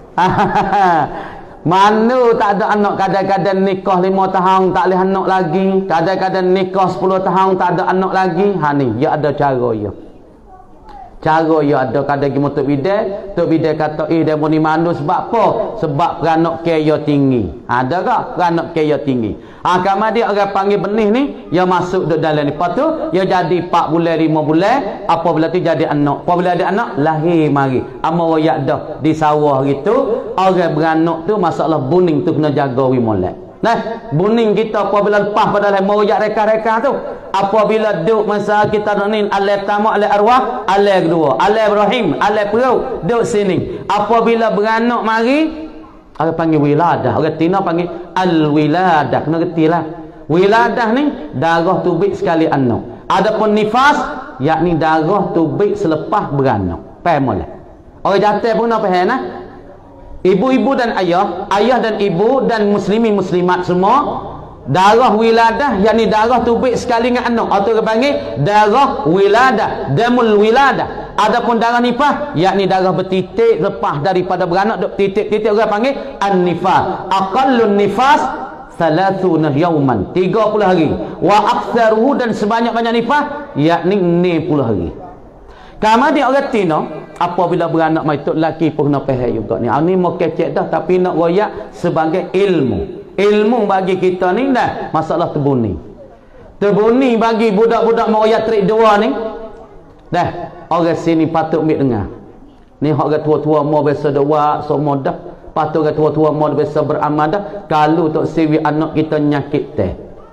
Mandu tak ada anak, kadang-kadang nikah lima tahun tak boleh anak lagi. Kadang-kadang nikah sepuluh tahun tak ada anak lagi. Ha ni, dia ada cara dia. Cara dia ada kadang pergi tok bidai, tok bidai kata eh dia ni mandu sebab apa? Sebab peranak kaya tinggi. Ada tak peranak kaya tinggi? Ha kamar dia orang panggil benih ni, dia masuk duduk dalam ni. Lepas tu dia jadi empat bulan lima bulan, apabila tu jadi anak. Apabila ada anak lahir mari. Ama royak dah di sawah gitu, orang beranak tu masalah buning tu kena jaga wi molek. Nah, buning kita apabila lepas pada dalam royak reka-reka tu, apabila duduk masa kita ni alai pertama, alai arwah, alai kedua, alai Ibrahim, alai perut, duduk sini. Apabila beranak mari, orang panggil wiladah. Orang tina panggil al-wiladah. Kena kerti lah. Wiladah ni darah tubik sekali anak. Adapun nifas, yakni darah tubik selepas beranak. Faham boleh? Orang jatuh pun nak faham lah. Ibu-ibu dan ayah, ayah dan ibu dan muslimin muslimat semua, darah wiladah yakni darah tubik sekali dengan anak. Atau orang panggil darah wiladah, damul wiladah. Adapun darah nifas yakni darah bertitik lepas daripada beranak, duk titik-titik, orang panggil an-nifas. Aqallun nifas thalathuna yauman, tiga puluh hari. Wa aktsaruhu, dan sebanyak-banyak nifas yakni enam puluh hari. Kamar dia orang tina apabila beranak mai tok lelaki pun nak faham juga ni. Ini mau kecek dah tapi nak royak sebagai ilmu. Ilmu bagi kita ni dah masalah terbuni. Terbuni bagi budak-budak mau royak trik dua ni. Dah orang sini patut ambil dengar. Ni hak orang tua-tua mau biasa doa semua dah. Patut orang tua-tua mau biasa beramal dah. Kalau tok siwi anak kita nyakit teh.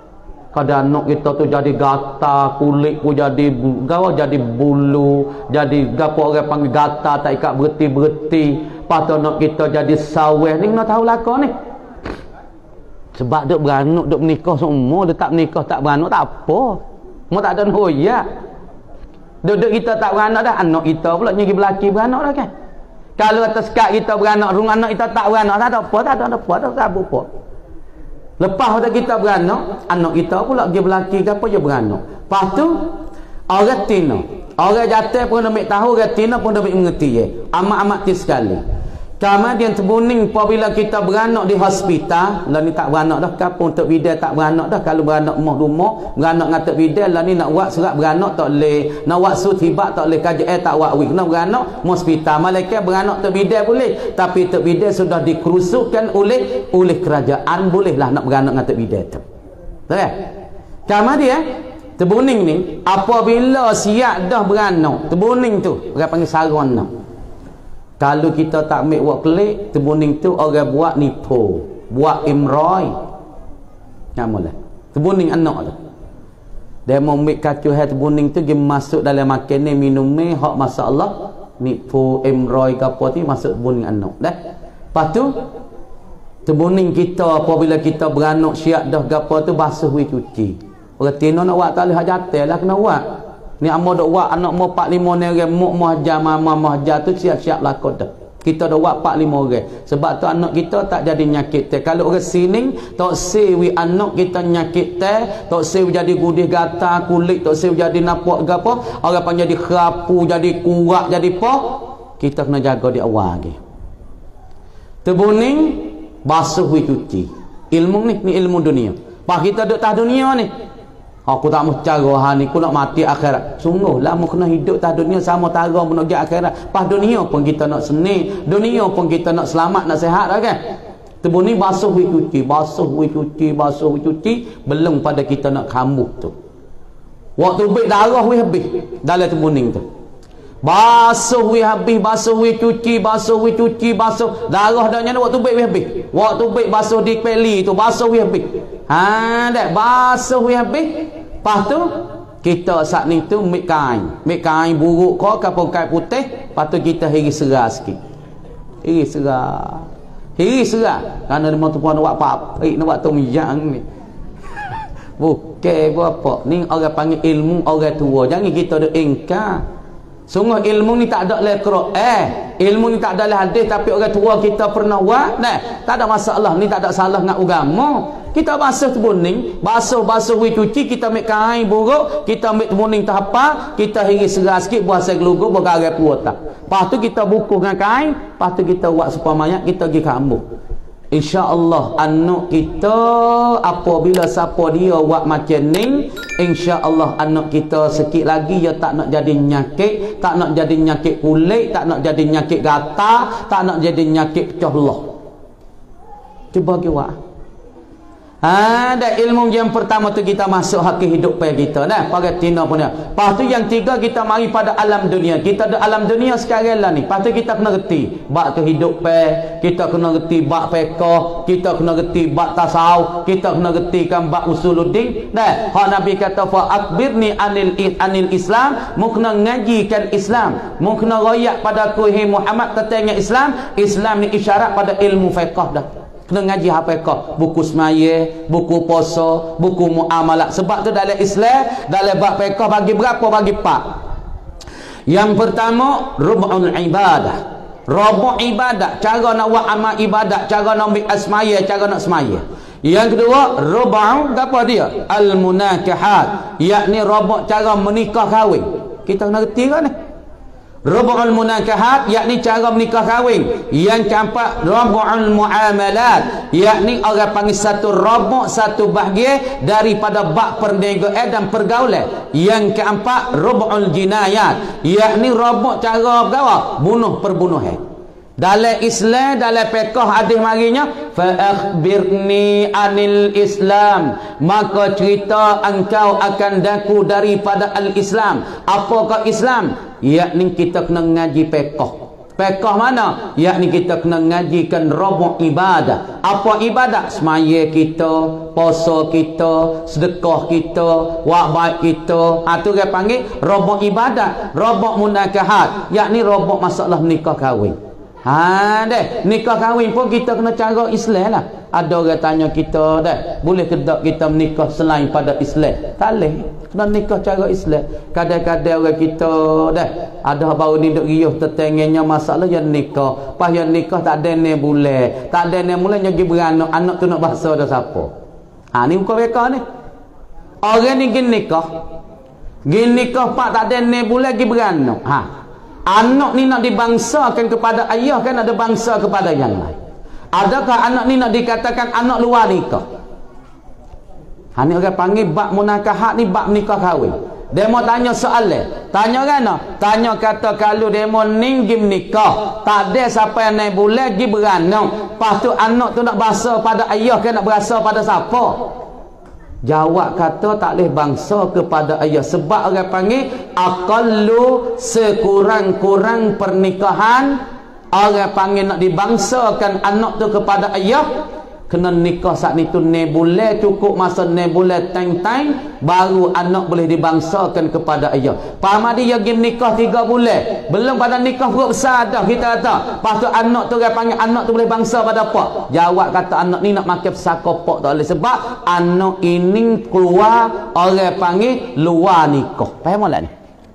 Kadang anak kita tu jadi gatal, kulit pun jadi gawa jadi bulu, jadi gapo orang panggil gatal tak ikat berhenti-berhenti. Patut anak kita jadi saweh. Ni kena tahu lakon ni. Sebab duk beranak, duk menikah semua, dia tak menikah tak beranak tak apa. Mau tak ada hoyak. Duduk kita tak beranak dah, anak kita pula nyegi belaki beranak dah kan. Kalau atas kak kita beranak, rumah anak kita tak beranak, tak ada apa, tak ada apa, tak ada apa. Lepas pada kita beranak, anak kita pula pergi belaki ke apa je beranak. Lepas tu orang tina, orang jatuh pun dah tahu, orang tina pun dah mengerti je. Amat-amat ti sekali. Kemudian terbuning apabila kita beranak di hospital, lah ni tak beranak dah, kapun untuk bidai tak beranak dah. Kalau beranak rumah rumah, beranak ngatak bidai, lah ni nak buat surat beranak tak boleh, nak buat sut hibak tak boleh, kaji eh tak buat wik, kena beranak hospital. Malaikat beranak untuk bidai boleh, tapi untuk bidai sudah dikerusukkan oleh oleh kerajaan, bolehlah nak beranak ngatak bidai tu. Tahu kan? Kemudian terbuning ni apabila siap dah beranak, terbuning tu orang panggil saron nak. Kalau kita tak ambil buat kelik, terbuning tu orang buat nipu, buat imroi. Nak mula. Terbuning anak tu. Dia mau ambil kacau hai terbuning tu, dia masuk dalam makanan minum ni, hak masalah nipu imroi ke apa tu masuk terbuning anak. Dah. Lepas tu terbuning kita apabila kita beranak siap dah gapo tu basuh wi cuci. Orang tina nak buat tak boleh hak jatuh lah kena buat. Ni amo dak buat anak mo empat lima orang muk mahjah mama mahjah tu siap-siap lakon dah. Kita dak buat empat lima orang. Sebab tu anak kita tak jadi nyakit teh. Kalau orang sining tak sewi anak kita nyakit teh, tak sewi jadi gudih gatal kulit, tak sewi jadi napak gapo, orang panggil jadi kerapu, jadi kurak, jadi apa? Kita kena jaga di awal lagi. Terbuning basuh wi cuci. Ilmu ni ni ilmu dunia. Pak kita duk tah dunia ni. Aku tak mau cara hal ni, aku nak mati akhirat. Sungguh lah, mau kena hidup tak dunia sama tara pun nak pergi akhirat. Pas dunia pun kita nak seni, dunia pun kita nak selamat, nak sihat lah kan. Terbuning basuh wi cuci, basuh wi cuci, basuh wi cuci, belum pada kita nak kambuh tu. Waktu baik darah wi habis dalam terbuning tu. Basuh wi habis, basuh wi cuci, basuh wi cuci, basuh darah dah nyana waktu baik wi habis. Waktu baik basuh di peli tu, basuh wi habis. Ha dak basuh wi habis. Lepas tu kita saat ni tu mik kain, mik kain buruk kau kapur kain putih, lepas tu kita hiri serah sikit. Hiri serah. Hiri serah. Kerana dia mahu tuan nak buat papik, nak buat tom yang ni. Bukan apa. Ni orang panggil ilmu orang tua. Jangan kita ada ingkar. Sungguh ilmu ni tak ada lekro eh ilmu ni tak ada lah hadis, tapi orang tua kita pernah buat nah, tak ada masalah ni, tak ada salah dengan agama. Kita basuh terbuning, basuh-basuh wi cuci, kita ambil kain buruk, kita ambil terbuning tahapa, kita hiri serah sikit buah seglugu bergarai puota. Lepas tu kita bukuh dengan kain, lepas tu kita buat supaya kita pergi kambuh. InsyaAllah anak kita apabila siapa dia buat macam ni, InsyaAllah anak kita sikit lagi dia tak nak jadi nyakit, tak nak jadi nyakit kulit, tak nak jadi nyakit gatal, tak nak jadi nyakit pecah belah. Cuba kita buat. Ha, dah ilmu yang pertama tu kita masuk hak kehidupan kita dah. Pakai tina punya. Lepas tu yang tiga kita mari pada alam dunia. Kita ada alam dunia sekarang lah ni. Lepas tu kita kena reti bab kehidupan, kita kena reti bab fiqh, kita kena reti bab tasawuf, kita kena reti kan bab usuluddin. Dah. Hak Nabi kata fa akbirni anil anil Islam, mu kena ngajikan Islam. Mu kena royak pada aku hai Muhammad tentang Islam. Islam ni isyarat pada ilmu fiqh dah. Kena ngaji apa kau? Buku semaya, buku puasa, buku muamalat. Sebab tu dalam Islam, dalam bab fiqh bagi berapa? Bagi empat. Yang pertama, rub'ul ibadah. Rubu' ibadah, cara nak buat amal ibadat, cara nak ambil asmaya, cara nak semaya. Yang kedua, rub'u apa dia? Al-munakahat, yakni rubu' cara menikah kahwin. Kita kena reti kan ni? Rubu'ul munakahat, yakni cara menikah kahwin. Yang keempat, rubu'ul muamalat, yakni orang panggil satu rubu' satu bahagian daripada bab perniagaan dan pergaulan. Yang keempat, rubu'ul jinayat, yakni rubu' cara bergawa bunuh perbunuhan. Dalam Islam, dalam fiqh hadis marinya fa akhbirni anil Islam, maka cerita engkau akan daku daripada al-Islam. Apakah Islam? Yakni kita kena ngaji fiqh. Pekah mana? Yakni kita kena ngajikan rubuk ibadah. Apa ibadah? Semaya kita, puasa kita, sedekah kita, buat baik kita. Ha, tu dia panggil rubuk ibadah, rubuk munakahat, yakni rubuk masalah nikah kahwin. Ha deh, nikah kahwin pun kita kena cara Islam lah. Ada orang tanya kita dah, boleh ke tak kita menikah selain pada Islam? Tak boleh. Kena nikah cara Islam. Kadang-kadang orang kita dah ada baru ni duk riuh tetangenya masalah yang nikah. Pas yang nikah tak ada ni boleh. Tak ada ni mula pergi beranak, anak tu nak bahasa dah siapa. Ha ni muka mereka ni. Orang ni pergi nikah. Pergi nikah pak tak ada ni boleh pergi beranak. Ha. Anak ni nak dibangsakan kepada ayah kan ada bangsa kepada yang lain. Adakah anak ni nak dikatakan anak luar nikah? Ha ni orang panggil bab munakahat ni bab nikah kahwin. Demo tanya soalan. Tanya kan? Tanya kata kalau demo ni pergi nikah, tak ada siapa yang naik boleh pergi beranak. Lepas tu anak tu nak bahasa pada ayah kan nak berasa pada siapa? Jawab kata tak boleh bangsa kepada ayah. Sebab orang panggil aqallu sekurang-kurang pernikahan. Orang panggil nak dibangsakan anak tu kepada ayah, kena nikah saat ni tu ne bulan, cukup masa ne bulan tang-tang baru anak boleh dibangsakan kepada ayah. Paham dia pergi nikah tiga bulan, belum pada nikah perut besar dah kita kata. Lepas tu anak tu orang panggil anak tu boleh bangsa pada apa? Jawab kata anak ni nak makan pesakopok tak boleh, sebab anak ini keluar orang panggil luar nikah. Faham tak ni?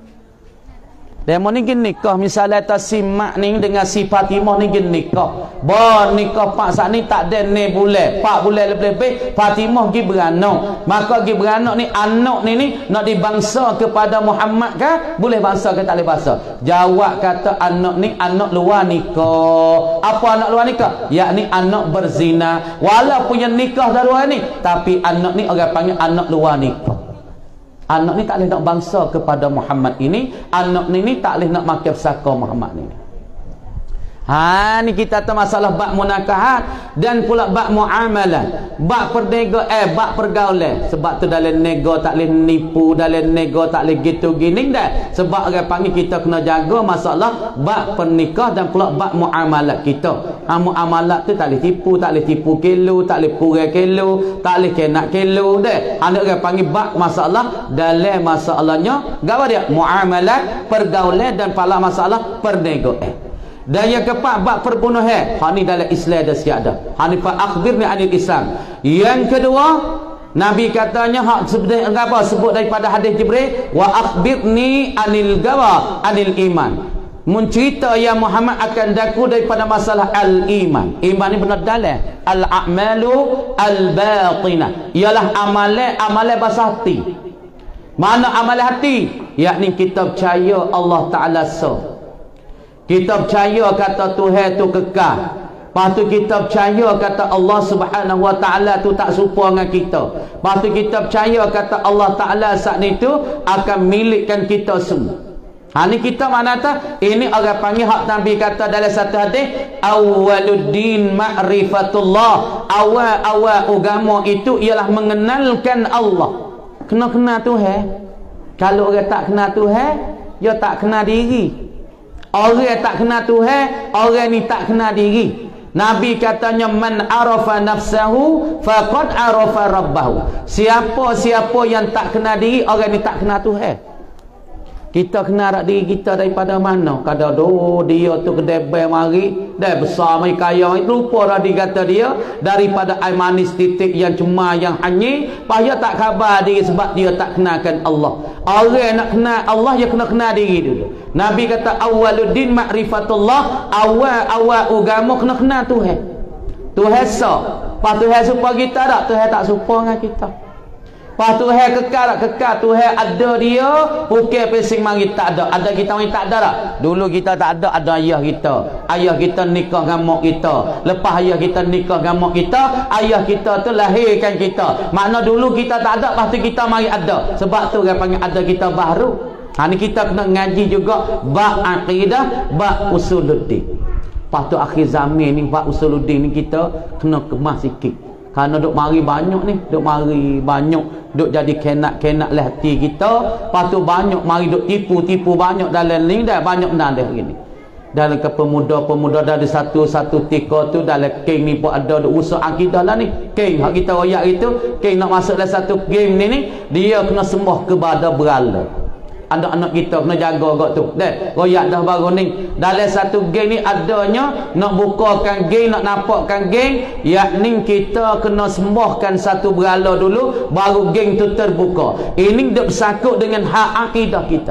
Demo ni gini nikah, misalnya atas si mak ni dengan si Fatimah ni gini nikah. Bon nikah pak saat ni tak ada ni bulan, pak bulan lebih-lebih Fatimah pergi beranak. Maka pergi beranak ni anak ni ni nak dibangsa kepada Muhammad kan? Boleh bangsa ke tak boleh bangsa? Jawab kata anak ni anak luar nikah. Apa anak luar nikah? Yakni anak berzina. Walaupun yang nikah dari luar ni, tapi anak ni orang panggil anak luar nikah. Anak ni tak boleh nak bangsa kepada Muhammad ini. Anak ni ni tak boleh nak makan pesaka Muhammad ni. Ha ni kita tahu masalah bab munakahat dan pula bab muamalah, bab perniagaan, eh bab pergaulan. Sebab tu dalam nego tak boleh nipu, dalam nego tak boleh gitu gini dah. Sebab orang panggil kita kena jaga masalah bab pernikah dan pula bab muamalat kita. Ha muamalat tu tak boleh tipu, tak boleh tipu kilo, tak boleh kurang kilo, tak boleh kenak kilo dah. Ada orang panggil bab masalah dalam masalahnya gapo dia? Muamalat, pergaulan dan pula masalah perniagaan. Dan yang keempat bab perbunuhan. Ha ni dalam Islam dah siap dah. Ha ni fa akhbirni anil Islam. Yang kedua, Nabi katanya hak sebenarnya apa sebut daripada hadis Jibril, wa akhbirni anil gawa anil iman. Mencerita ya Muhammad akan daku daripada masalah al-iman. Iman ni benar dalam al-a'malu al-batinah. Ialah amalan amalan bahasa hati. Mana amalan hati? Yakni kita percaya Allah Taala so. Kita percaya kata Tuhan tu kekal. Lepas tu kita percaya kata Allah Subhanahu Wa Taala tu tak serupa dengan kita. Lepas tu kita percaya kata Allah Taala saat ni tu akan milikkan kita semua. Ha ni kita mana tak? Ini orang panggil hak Nabi kata dalam satu hadis, awwaluddin ma'rifatullah. Awal-awal agama itu ialah mengenalkan Allah. Kena kenal Tuhan. Kalau orang tak kenal Tuhan, dia tak kenal diri. Orang tak kenal Tuhan, orang ni tak kenal diri. Nabi katanya man arafa nafsahu faqad arafa rabbahu. Siapa-siapa yang tak kenal diri, orang ni tak kenal Tuhan. Kita kenal rak diri kita daripada mana? Kadang doh dia tu kedebel mari, dah besar mai kaya, lupa dah dikata dia daripada air manis titik yang cemar yang hanyir, payah tak khabar diri sebab dia tak kenalkan Allah. Orang nak kenal Allah dia kena kenal diri dulu. Nabi kata awwaluddin ma'rifatullah, awal-awal agama kena kenal Tuhan. Tuhan sa. Pas Tuhan serupa kita tak? Tuhan tak serupa dengan kita. Pas Tuhan kekal tak? Kekal. Tuhan ada dia, bukan pesing mari tak ada. Ada kita mari tak ada tak? Dulu kita tak ada, ada ayah kita. Ayah kita nikah dengan mak kita. Lepas ayah kita nikah dengan mak kita, ayah kita tu lahirkan kita. Makna dulu kita tak ada, lepas tu kita mari ada. Sebab tu orang panggil ada kita baru. Ha ni kita kena ngaji juga bab akidah, bab usuluddin. Lepas tu akhir zaman ni bab usuluddin ni kita kena kemas sikit. Kerana duk mari banyak ni, duk mari banyak, duk jadi kenak-kenak lah hati kita. Lepas tu banyak mari duk tipu-tipu banyak dalam ni dah, banyak dah dah gini. dalam ke pemuda-pemuda dari satu-satu tika tu dalam geng ni pun ada usaha akidah lah ni. Geng hak kita royak itu, geng nak masuk dalam satu geng ni ni, dia kena sembah kepada berhala. Anak-anak kita kena jaga agak tu. Deh, royak dah baru ni. Dalam satu geng ni adanya nak bukakan geng, nak nampakkan geng, yakni kita kena sembahkan satu berhala dulu baru geng tu terbuka. Ini dak bersangkut dengan hak akidah kita.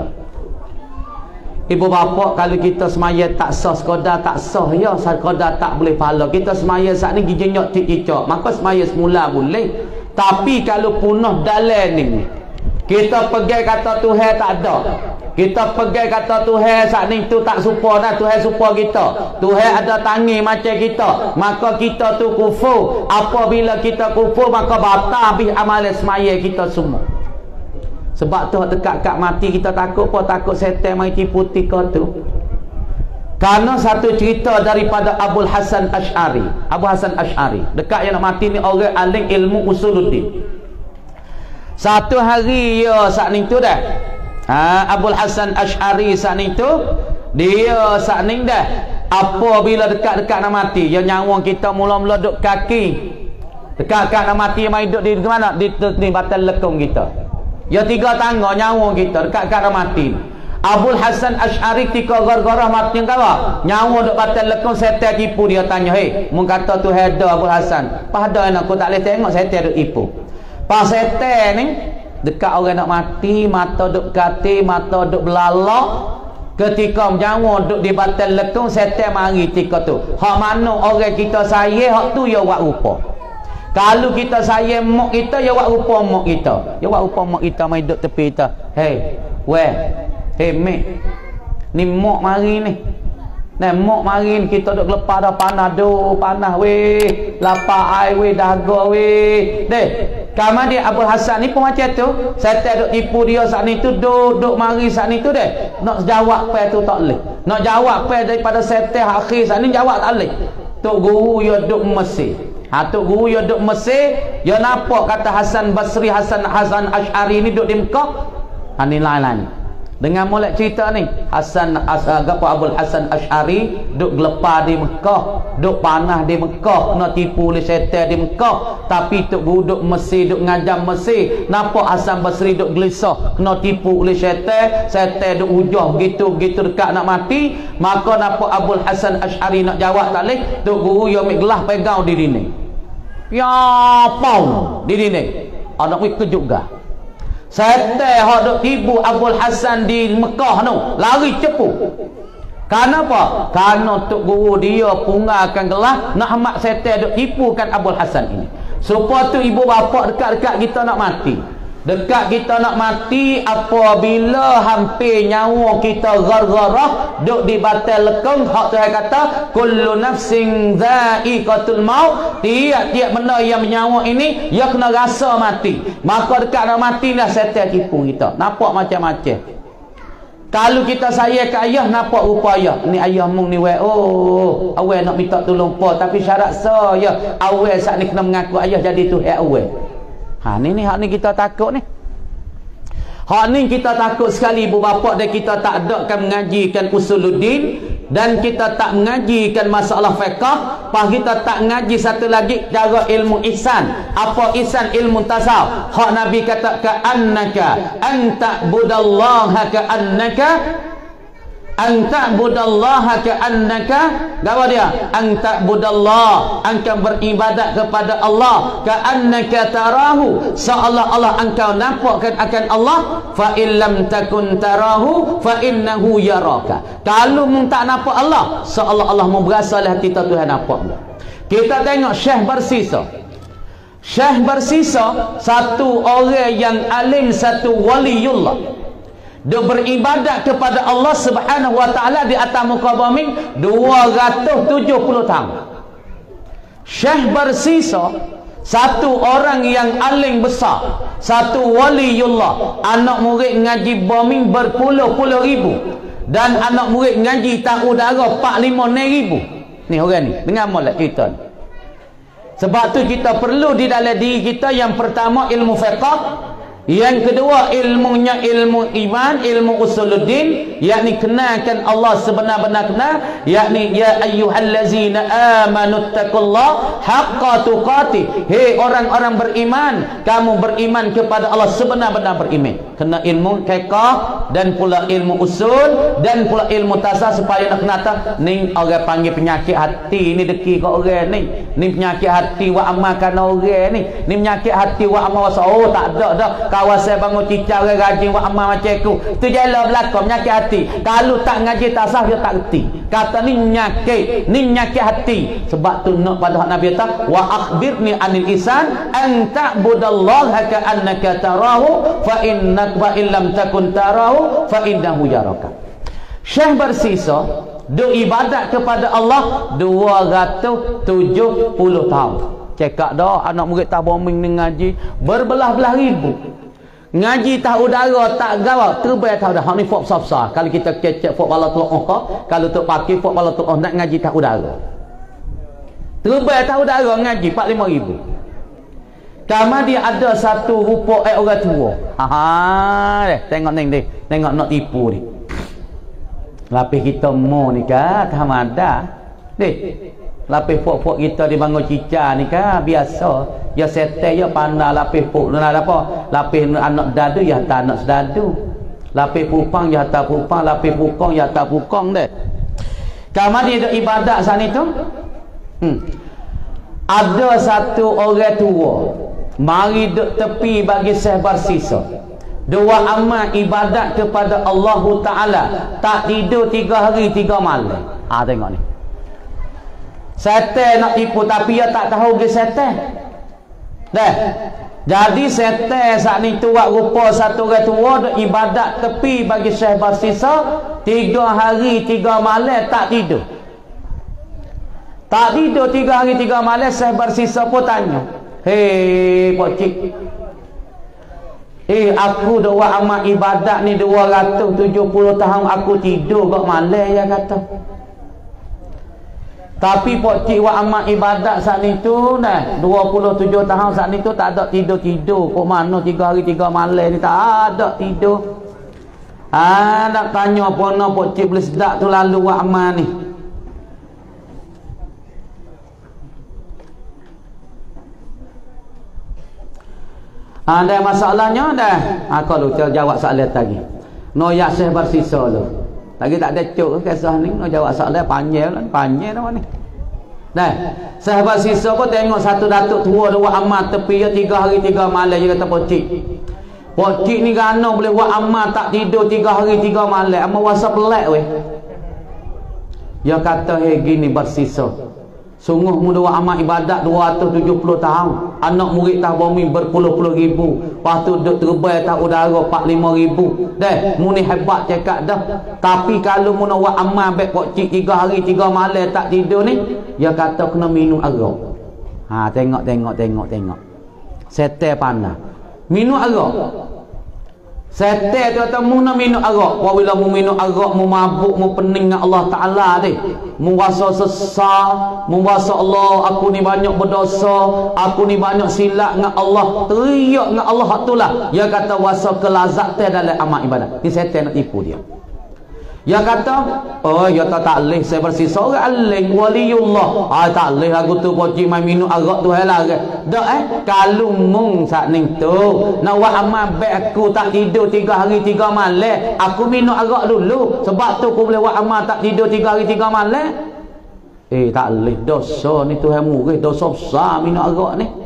Ibu bapa, kalau kita semaya tak sah sekadar tak sah ya, sekadar tak boleh pahala. Kita semaya saat ni gijenyok tik cicak, maka semaya semula boleh. Tapi kalau punah dalam ni, kita pegang kata Tuhan tak ada, kita pegang kata Tuhan saat ni tu tak supa dah, Tuhan supa kita, Tuhan ada tangi macam kita, maka kita tu kufur. Apabila kita kufur, maka batal habis amalan semaya kita semua. Sebab tu dekat kat mati kita takut apa? Takut setan mai tipu tika tu. Karena satu cerita daripada Abul Hasan Asy'ari. Abu Hasan Asy'ari, dekat yang nak mati ni orang alim ilmu usuluddin. Satu hari ya saat ni tu dah. Ha, Abul Hasan Asy'ari saat ni tu, dia saat ni dah apabila dekat-dekat nak mati, ya nyawa kita mula-mula duk kaki. Dekat-dekat nak mati mai duk di mana? Di ni batal lekung kita. Ya tiga tangga nyawa kita dekat-dekat nak mati. Abul Hasan Asy'ari ketika gar-garah mati kawa, nyawa duk batal lekung, setan tipu dia tanya, "Hei, mun kata tu ada Abul Hasan, pada aku tak boleh tengok setan duk tipu." Pas setan ni dekat orang nak mati, mata duk kati, mata duk belalak. Ketika nyawa duk di batal lekung, setan mari ketika tu. Hak mana orang kita sayang, hak tu ya buat rupa. Kalau kita sayang mak kita, ya buat rupa mak kita. Ya buat rupa mak kita mai duduk tepi kita. Hei, weh, hei mek, ni mak mari ni. Nah, mak mari ni kita duduk lepas dah panah, doh panah weh, lapar ai weh, dahaga weh. Deh, kama dia Abul Hasan ni pun macam tu. Saya tak duk tipu dia saat ni tu, duduk mari saat ni tu deh. Nak jawab apa tu tak boleh. Nak jawab apa daripada setan akhir saat ni jawab tak boleh. Tok guru ya duk Mesir. Ha, Tok guru ya duk Mesir, ya nampak kata Hasan Basri, Hasan Hasan Asy'ari ni duk di Mekah. Ha, ni lain-lain. Dengan mulai cerita ni, Hasan apa Abul Hasan Asy'ari duk gelepar di Mekah, duk panah di Mekah, nak tipu oleh syaitan di Mekah. Tapi Tok guru duk Mesir, duk ngajam Mesir, nampak Hasan Basri duk gelisah, kena tipu oleh syaitan, syaitan duk hujah begitu-begitu dekat nak mati. Maka nampak Abul Hasan Asy'ari nak jawab tak leh, Tok guru yo mik gelah pegang di dinding. Ya pau di dinding. Anak wik kejut gah. Setan hak duk tipu Abul Hasan di Mekah tu lari cepu. Kenapa? Karena Tok guru dia punggakan gelah nak mak setan duk tipukan Abul Hasan ini. Supaya tu ibu bapa dekat-dekat kita nak mati. Dekat kita nak mati, apabila hampir nyawa kita gar-garah duk di batal lekung, hak Tuhan kata kullu nafsin dha'iqatul maut, tiap-tiap benda yang menyawa ini dia kena rasa mati. Maka dekat nak mati dah setan tipu kita, nampak macam-macam. Kalau kita sayang ke ayah, nampak rupa ayah, ni ayah mung ni weh, oh awal nak minta tolong pa, tapi syarat saya awal saat ni kena mengaku ayah jadi tu eh awal. Ha, ni ni hak ni kita takut ni. Hak ni kita takut sekali ibu bapa, dan kita tak adakan mengajikan usuluddin, dan kita tak mengajikan masalah fiqh, pas kita tak ngaji satu lagi cara ilmu ihsan. Apa ihsan? Ilmu tasawuf. Hak Nabi kata ka annaka anta budallaha ka annaka anta budallaha ka annaka, apa dia? Anta budallah, engkau beribadat kepada Allah ka annaka tarahu, seolah-olah engkau nampakkan akan Allah. Fa illam takun tarahu fa innahu yaraka. Kalau mu tak nampak Allah, seolah-olah mu berasalah kita Tuhan nampak. Kita tengok Syekh Barsisa. Syekh Barsisa satu orang yang alim, satu waliullah. Dia beribadat kepada Allah Subhanahu wa taala di atas muka bumi dua ratus tujuh puluh tahun. Syekh Barsisa satu orang yang alim besar, satu waliullah, anak murid ngaji bumi berpuluh-puluh ribu, dan anak murid ngaji tak udara empat puluh lima ribu. Ni orang ni, dengar molek cerita ni. Sebab tu kita perlu di dalam diri kita yang pertama ilmu fiqh, Yang kedua, ilmunya ilmu iman, ilmu usuluddin, yakni kenalkan Allah sebenar-benar kenal, yakni ya ayyuhallazina amanu taqullaha haqqa tuqatih. Hei orang-orang beriman, kamu beriman kepada Allah sebenar-benar beriman. Kena ilmu fiqh dan pula ilmu usul dan pula ilmu tasawuf supaya nak kenal ni orang panggil penyakit hati ni deki kat orang ni. Ni penyakit hati wa amalkan orang ni. Ni penyakit hati wa amal wasa. Oh tak ada dah. Kawasan bangun cicak orang rajin buat amal macam aku. Itu jelah belakang penyakit hati. Kalau tak ngaji tasawuf dia tak reti. Kata ni penyakit, ni penyakit hati. Sebab tu nak pada hak Nabi kata wa akhbirni anil ihsan an ta'budallaha ka'annaka tarahu fa innaka wa illam takun tarahu fa innahu yaraka. Syekh bersisa duk ibadat kepada Allah dua ratus tujuh puluh tahun. Cekak dah anak murid taboming ni ngaji berbelah-belah ribu. Ngaji tak udara tak gawat terbaik tak udara. Hak ni fok besar-besar. Kalau kita kecek fok bala tuak kau, kalau tu pakai fok bala tuak nak ngaji tak udara. Terbaik tak udara ngaji empat puluh lima ribu. Kama dia ada satu rupa eh orang tua. Ha ha deh tengok ni deh. Tengok nak tipu ni. Lapis kita mo ni kan hamada. Deh. Lapis pok-pok kita di bangun cica ni kan biasa. Ya setel ya pandai lapis pok nak apa? Lapis anak dadu ya tak anak sedadu. Lapis pupang ya tak pupang, lapis pukong ya tak pukong deh. Kama dia ada ibadat sana tu. Hmm. Ada satu orang tua mari duk tepi bagi Syekh bersisa. Dua amal ibadat kepada Allah Ta'ala. Tak tidur tiga hari tiga malam. Ah ha, tengok ni. Setan nak tipu tapi dia tak tahu ke setan. Dah. Jadi setan saat ni tuak rupa satu orang tua duk ibadat tepi bagi Syekh bersisa tiga hari tiga malam tak tidur. Tak tidur tiga hari tiga malam. Syekh bersisa pun tanya, hei Pak Cik, eh aku dua amal ibadat ni dua ratus tujuh puluh tahun aku tidur kok malam ya kata. Tapi Pak Cik wa amal ibadat saat ni tu nah dua puluh tujuh tahun saat ni tu tak ada tidur-tidur. Kok mana tiga hari tiga malam ni tak ada tidur. Ah nak tanya apa nak Pak Cik boleh sedap tu lalu wa amal ni. Ada masalahnya dah. Ha kalau kita jawab soalan tadi. Noyak Syekh bersisa lu. Lagi tak ada cuk kisah ni nak jawab soalan panjang lah, panjang dah ni. Dah. Syekh bersisa pun tengok satu datuk tua dua amal tepi dia tiga hari tiga malam dia kata pocik. Pocik ni gana boleh buat amal tak tidur tiga hari tiga malam. Amal wasa pelak weh. Dia kata hey gini bersisa. Sungguh mu dua amal ibadat dua ratus tujuh puluh tahun. Anak murid tak bumi berpuluh-puluh ribu. Lepas tu duduk terbaik tak udara empat puluh lima ribu. Dah, mu ni hebat cakap dah. Tapi kalau mu nak buat amal baik Pak Cik tiga hari tiga malam tak tidur ni, dia kata kena minum arak. Ha tengok tengok tengok tengok. Setel pandai. Minum arak. Setel tu kata mu nak minum arak. Apabila mu minum arak mu mabuk mu pening dengan Allah Taala deh. Mu rasa sesat, mu rasa Allah aku ni banyak berdosa, aku ni banyak silap dengan Allah, teriak dengan Allah itulah. Dia kata rasa kelazatan dalam amal ibadat. Ni setan nak tipu dia. Dia kata, oh dia tak tak leh saya bersisa orang alim waliullah. Ah tak leh aku tu pocik mai minum arak tu halah ke. Dak eh kalau mung sat ning tu nak buat amal baik aku tak tidur tiga hari tiga malam, aku minum arak dulu sebab tu aku boleh buat amal tak tidur tiga hari tiga malam. Eh tak leh dosa ni Tuhan murid dosa besar minum arak ni.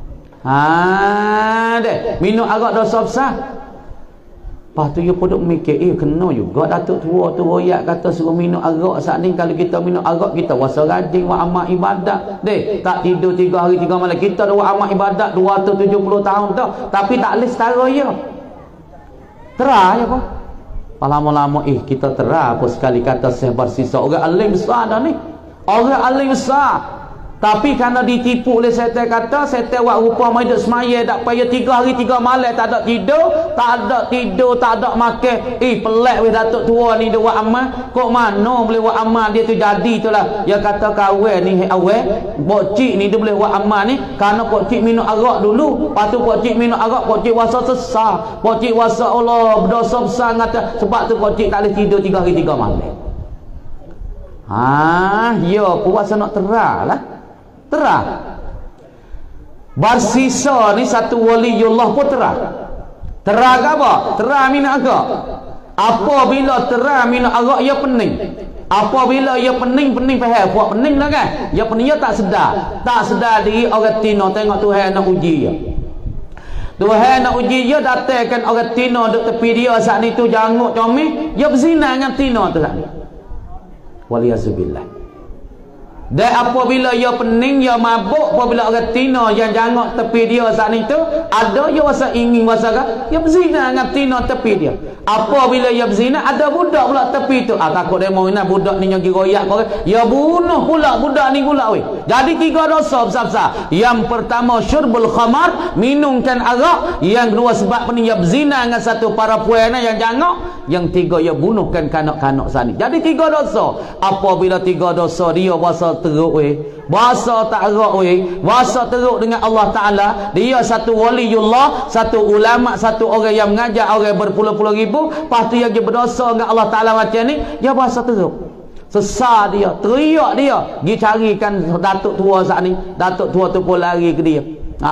Ha deh minum arak dosa besar. Lepas tu dia pun duk mikir, eh kena juga datuk tua tu royak kata suruh minum arak saat ni. Kalau kita minum arak kita rasa rajin buat amal ibadat. Deh, tak tidur tiga hari tiga malam. Kita dah buat amal ibadat dua ratus tujuh puluh tahun dah. Tapi tak boleh setara ya. Terah ya apa? Lama-lama eh kita terah apa sekali kata Syekh bersisa. Orang alim besar dah ni. Orang alim besar. Tapi kerana ditipu oleh setan, kata setan buat rupa mai duk semaya tak payah tiga hari tiga malam tak ada tidur, tak ada tidur, tak ada makan. Eh pelik weh datuk tua ni dia buat amal. Kok mana boleh buat amal dia tu jadi tu lah. Dia kata kawan ni awal, pok cik ni dia boleh buat amal ni kerana pok cik minum arak dulu. Lepas tu pok cik minum arak, pok cik rasa sesat. Pok cik rasa Allah berdosa besar ngata. Sebab tu pok cik tak boleh tidur tiga hari tiga malam. Ha, ya puasa nak terang lah. Terang. Barsisa ni satu waliullah pun terang. Terang apa? Terang minum arak. Apabila terang minum arak ia pening. Apabila ia pening-pening faham, buat pening lah kan. Ia pening ia tak sedar. Tak sedar diri orang tino tengok Tuhan nak uji dia. Tuhan nak uji dia, datangkan orang tino duk tepi dia saat ni tu janguk comel, dia berzina dengan tino tu saat ni. Waliyazzubillah. Dan apabila ia pening, ia mabuk, apabila orang tino yang jangok tepi dia saat ni tu, ada dia rasa ingin rasa kan, ia berzina dengan tino tepi dia. Apabila ia berzina, ada budak pula tepi tu. Ah takut dia mau nak budak ni yang giroyak kau. Ia bunuh pula budak ni pula weh. Jadi tiga dosa besar-besar. Yang pertama syurbul khamar, minumkan arak. Yang kedua sebab pening ia berzina dengan satu para puan yang jangok. Yang tiga ia bunuhkan kanak-kanak saat ni. Jadi tiga dosa. Apabila tiga dosa dia rasa teruk weh, bahasa tak erak weh, bahasa teruk dengan Allah Ta'ala, dia satu waliullah, satu ulama, satu orang yang mengajar orang berpuluh-puluh ribu, lepas tu yang dia berdosa dengan Allah Ta'ala macam ni, dia bahasa teruk, sesar dia, teriak dia, pergi carikan datuk tua saat ni, datuk tua tu pun lari ke dia.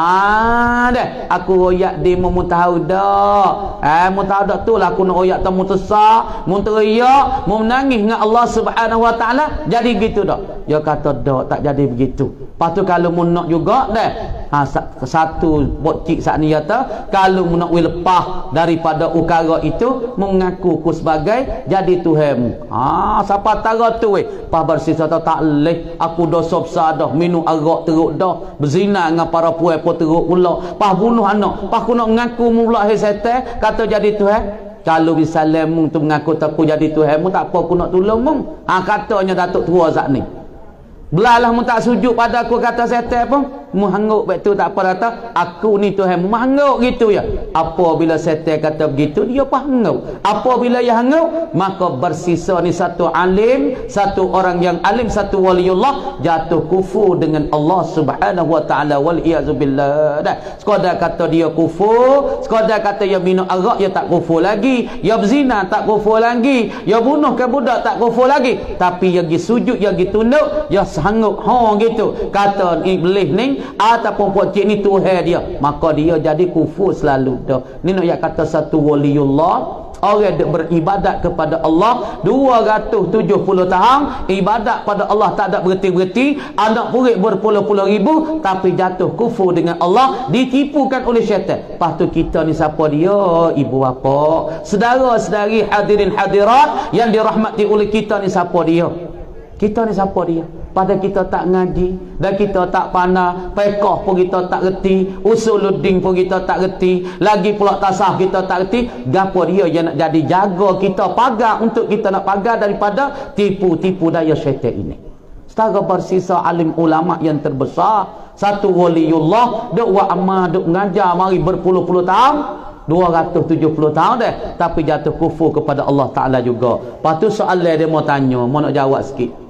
Ah dah, aku royak dia mau tahu dak. Eh mau tahu dak tu lah aku nak royak temu tesak, mau teriak, mau menangis dengan Allah Subhanahu Wa Taala. Jadi gitu dak. Dia kata dak, tak jadi begitu. Lepas tu kalau mau nak juga dah. Ha, satu bocik saat ni kata, kalau mau nak lepas daripada ukara itu, mengaku ku sebagai jadi Tuhanmu. Ha, siapa tara tu weh. Pas bersisa tak leh, aku dosa besar dah, minum arak teruk dah, berzina dengan para puan pun teruk pula, pas bunuh anak, pas aku nak mengaku mula hai setan, kata jadi Tuhan. Kalau bisa lemung tu mengaku tak aku jadi Tuhan mu, tak apa aku nak tolong mu. Ha, katanya datuk tua saat ni. Belalah mu tak sujud pada aku, kata setan pun mu hanguk baik tu tak apa, kata aku ni Tuhan mu, hanguk gitu ya. Apabila setan kata begitu, dia pun hanguk. Apabila dia hanguk, maka bersisa ni satu alim, satu orang yang alim, satu waliullah jatuh kufur dengan Allah Subhanahu Wa Taala, wal iazubillah. Dah sekadar kata dia kufur, sekadar kata dia minum arak, dia tak kufur lagi, dia berzina tak kufur lagi, dia bunuhkan budak tak kufur lagi, tapi dia pergi sujud, dia pergi tunduk, dia hanguk ha gitu, kata iblis ni ataupun pocik ni Tuhan dia, maka dia jadi kufur selalu dah. Ni nak ya kata satu waliullah, orang yang beribadat kepada Allah dua ratus tujuh puluh tahun, ibadat pada Allah tak ada berhenti-berhenti, anak murid berpuluh-puluh ribu, tapi jatuh kufur dengan Allah, ditipukan oleh syaitan. Lepas tu kita ni siapa dia? Ibu bapa, saudara-saudari, hadirin hadirat yang dirahmati oleh kita ni siapa dia? Kita ni siapa dia? Pada kita tak ngaji, dan kita tak pandai fiqh pun kita tak reti, usuluddin pun kita tak reti, lagi pula tasawuf kita tak reti. Gapo dia yang nak jadi jaga kita pagar untuk kita nak pagar daripada tipu-tipu daya syaitan ini. Setara bersisa alim ulama yang terbesar, satu waliullah, duk wa amal, duk mengajar mari berpuluh-puluh tahun, dua ratus tujuh puluh tahun dah, tapi jatuh kufur kepada Allah Ta'ala juga. Lepas tu soalan dia mau tanya, mau nak jawab sikit.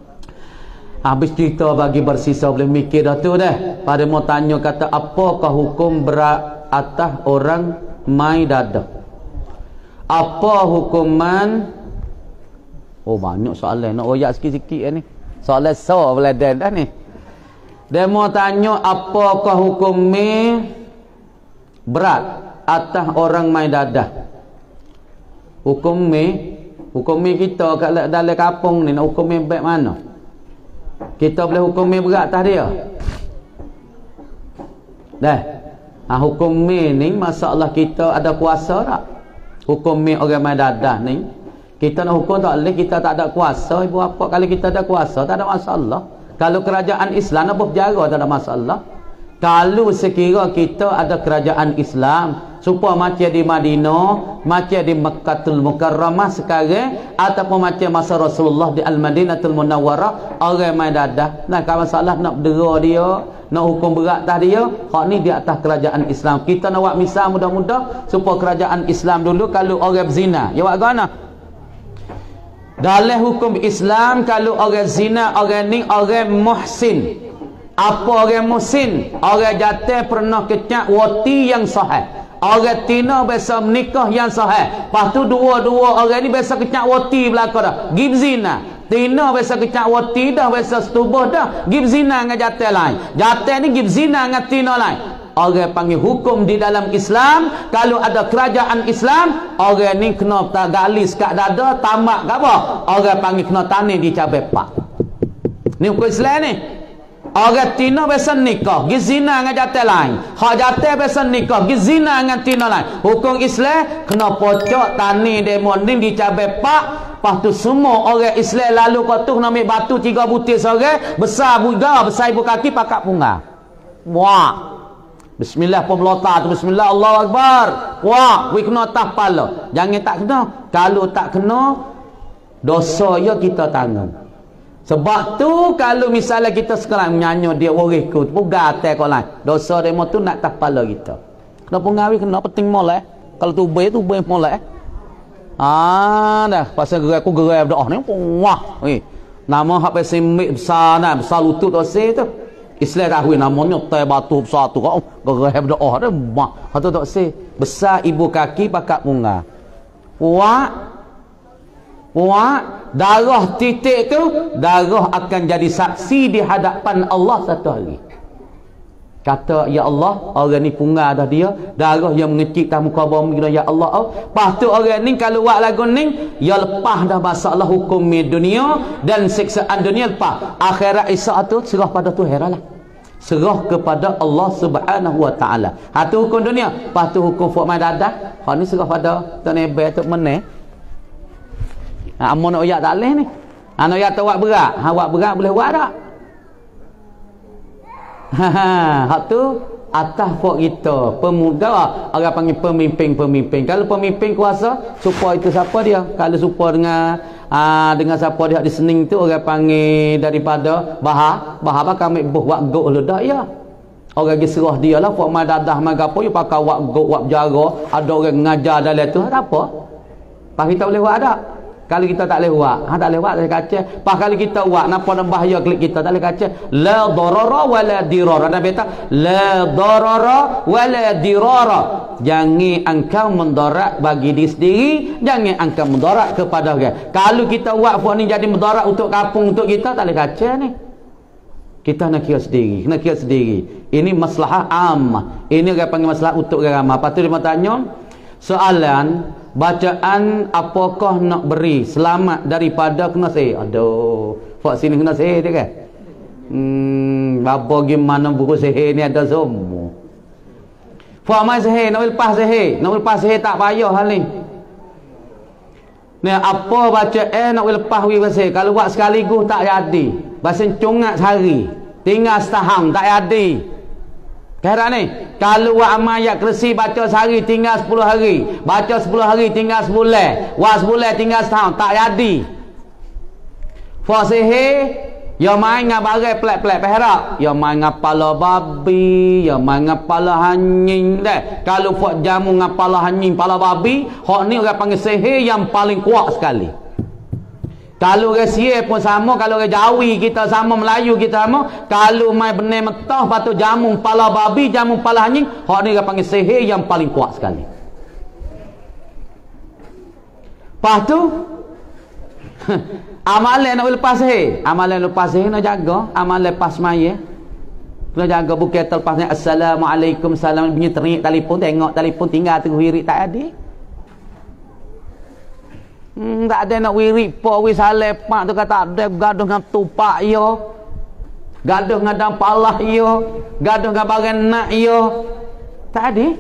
Habis cerita bagi bersisa boleh mikir dah tu dah. Pada mau tanya kata, apakah hukum berat atas orang mai dada? Apa hukuman? Oh banyak soalan, nak royak sikit-sikit ni. Soalan so beladan dah ni. Dia mau tanya apakah hukumnya berat atas orang mai dada? Hukumnya, hukumnya kita kat dalam kampung ni nak hukumnya baik mana? Kita boleh hukumnya berat atas dia. Dah. Ha, hukumnya ni masalah kita ada kuasa tak? Hukumnya orang main dadah ni, kita nak hukum tak boleh, kita tak ada kuasa. Ibu apa kalau kita ada kuasa tak ada masalah. Kalau kerajaan Islam apa berjara tak ada masalah. Kalau sekira kita ada kerajaan Islam supaya macam di Madinah, macam di Mekkatul Mukarramah sekarang, ataupun macam masa Rasulullah di Al-Madinatul Munawwarah, orang main dadah nak kalau masalah nak berdera dia, nak hukum berat atas dia, hak ni di atas kerajaan Islam. Kita nak buat misal mudah-mudah supaya kerajaan Islam dulu kalau orang berzina, ya buat gana. Dalam hukum Islam kalau orang zina, orang ni orang muhsin. Apa orang muhsin? Orang jatuh pernah kecak wati yang sahih. Orang tina biasa menikah yang sahih. Lepas tu dua-dua orang ni biasa kecak wati belakang dah. Gib zina. Tina biasa kecak wati dah, biasa setubuh dah. Gib zina dengan jatuh lain. Jatuh ni gib zina dengan tina lain. Orang panggil hukum di dalam Islam, kalau ada kerajaan Islam, orang ni kena galis kat dada, tamak ke apa? Orang panggil kena tani di cabai pak. Ni hukum Islam ni. Orang tina biasa nikah, pergi zina dengan jatuh lain. Hak jatuh biasa nikah, pergi zina dengan tina lain. Hukum Islam kena pocok tani demo ni di cabai pak. Lepas tu semua orang Islam lalu kau tu kena ambil batu tiga butir seorang, besar buga, besar ibu kaki, pakat punga. Wah. Bismillah pun melota tu, bismillah Allahu Akbar. Wah, we kena atas kepala. Jangan tak kena. Kalau tak kena, dosa ya kita tanggung. Sebab tu kalau misalnya kita sekarang menyanyi dia orang ikut, bukan atas kau lain. Dosa demo tu nak atas kepala kita. Kena pengawi, kena penting molek. Kalau tu baik tu baik molek. Ah dah, pasal gerai aku gerai berdoa ni. Wah, weh. Nama hak pesimik besar nah, besar lutut dosa tu. Islam tahu namanya tai batu besar tu kau gerai berdoa dah. Wah, hak tu dosa. Besar ibu kaki pakat bunga. Wah. Wah, darah titik tu, darah akan jadi saksi di hadapan Allah satu hari. Kata, ya Allah, orang ni punga dah dia, darah yang mengecik tak muka bumi, ya Allah. Oh. Lepas tu orang ni kalau buat lagu ni, ya lepas dah masalah hukum dunia dan siksaan dunia lepas. Akhirat Isa tu serah pada Tuhan lah. Serah kepada Allah Subhanahu Wa Taala. Hatu hukum dunia, lepas tu hukum fuk mai dadah. Hak ni serah pada Tuan Ebe tu meneh. Ha, amun nak oyak tak boleh ni. Ha, nak oyak tak buat berat. Ha, buat berat boleh buat tak? Ha, ha. Hak tu atas fok kita. Pemuda, orang panggil pemimpin-pemimpin. Kalau pemimpin kuasa, supaya itu siapa dia? Kalau supaya dengan aa, dengan siapa dia di sening tu, orang panggil daripada bahar. Bahar apa kami buh wak gok lu dak ya. Orang pergi serah dia lah. Fok mai dadah mai gapo, you pakai wak gok, wak jara. Ada orang ngajar dalam tu. Tak apa. Pak kita boleh buat tak? Kalau kita tak boleh buat, ha, tak boleh buat, tak boleh kacau. Pas kali kita buat, nampak ada bahaya klik kita, tak boleh kacau. La darara wa la dirara. Nabi kata, la darara wa la dirara. Jangan engkau mendarat bagi diri sendiri, jangan engkau mendarat kepada orang. Kalau kita buat buat ni jadi mendarat untuk kampung, untuk kita, tak boleh kacau ni. Kita nak kira sendiri, kena kira sendiri. Ini masalah ammah. Ini orang panggil masalah untuk orang ramah. Lepas tu dia mau tanya, soalan, bacaan apakah nak beri selamat daripada kena sihir? Aduh, fak sini kena sihir dia kan? Hmm, bapa gimana buku sihir ni ada semua. Fak mai sihir, nak lepas sihir, nak lepas sihir tak payah hal ni. Ni apa bacaan nak lepas sihir? Kalau buat sekaligus tak jadi. Bahasa cungat sehari, tinggal setahun tak jadi. Kira ni, kalau buat amal ayat kursi baca sehari tinggal sepuluh hari, baca sepuluh hari tinggal sebulan, buat sebulan tinggal setahun, tak jadi. Fak sihir, ya main dengan barang pelak-pelak perak, ya main dengan pala babi, ya main dengan pala anjing dah. Kalau fak jamu dengan pala anjing, pala babi, hak ni orang panggil sihir yang paling kuat sekali. Kalau orang sihir pun sama, kalau orang Jawi kita sama, Melayu kita sama, kalau mai benih metah patut jamu kepala babi, jamu kepala anjing, hak ni orang panggil sihir yang paling kuat sekali. Lepas tu amalan nak lepas sihir, amalan lepas sihir nak jaga, amalan lepas maya kena jaga, bukan terlepasnya assalamualaikum salam bunyi terik telefon, tengok telefon tinggal tengok wirid tak ada. Hmm, tak ada nak wirid po wi salepak tu kata ada gaduh dengan tupak yo, gaduh dengan dan palah yo, gaduh dengan barang nak yo, tak ada.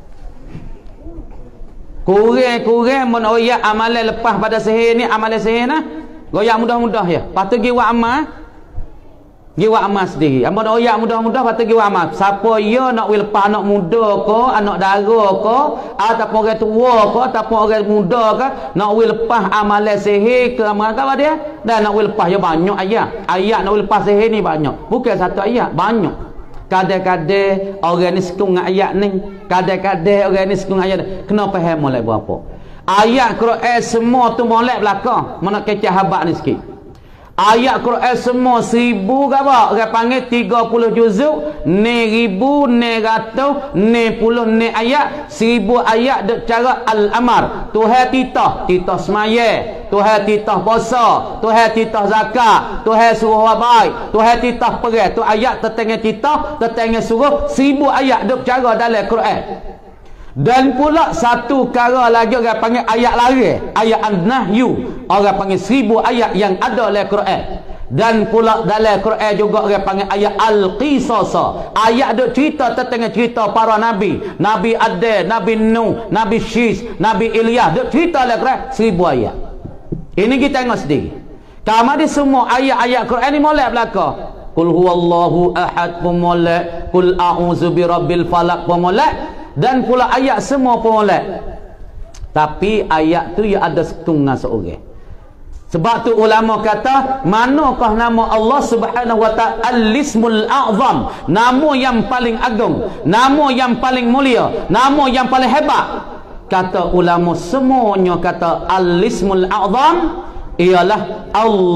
Kurang-kurang mun oyak amalan lepas pada sihir ni, amalan sihir nah goyak mudah-mudah ya. Lepas tu gi buat amal Giwa amal sendiri. Ambo dak oyak mudah-mudah patut giwa amal. Siapa ya nak wil lepas anak muda ke, anak dara ke, ataupun orang tua ke, ataupun orang muda ke, nak wil lepas amalan sihir ke amal apa dia? Dan nak wil lepas ya banyak ayat. Ayat nak wil lepas sihir ni banyak. Bukan satu ayat, banyak. Kadang-kadang orang ni sekung ayat ni, kadang-kadang orang ni sekung ayat ni. Kena faham molek berapa. Ayat Quran semua tu molek belakang. Mana kecah habak ni sikit. Ayat Quran semua seribu ke apa? Orang panggil tiga puluh juzuk, ni ribu, ni ratus, ni puluh, ni ayat. Seribu ayat dek cara al-amar. Tuhan titah, titah semaya. Tuhan titah puasa. Tuhan titah zakat. Tuhan suruh baik. Tuhan titah perang. Tu ayat tetangga titah, tetangga suruh. Seribu ayat dek cara dalam Quran. Dan pula satu kara lagi orang panggil ayat lari, ayat an-nahyu. Orang panggil seribu ayat yang ada dalam Quran. Dan pula dalam Quran juga orang panggil ayat al-qisasa. Ayat duk cerita tentang cerita para nabi. Nabi Adam, Nabi Nuh, Nabi Syis, Nabi Ilyas. Duk cerita dalam Quran seribu ayat. Ini kita tengok sendiri. Kamu di semua ayat-ayat Quran ni molek belaka. Qul huwallahu ahad pun molek. Qul a'udzu birabbil falaq pun molek. Dan pula ayat semua pun molek. Tapi ayat tu ya ada setengah seorang. Sebab tu ulama kata, manakah nama Allah Subhanahu wa ta'ala al-ismul a'zam, nama yang paling agung, nama yang paling mulia, nama yang paling hebat. Kata ulama semuanya kata al-ismul a'zam ialah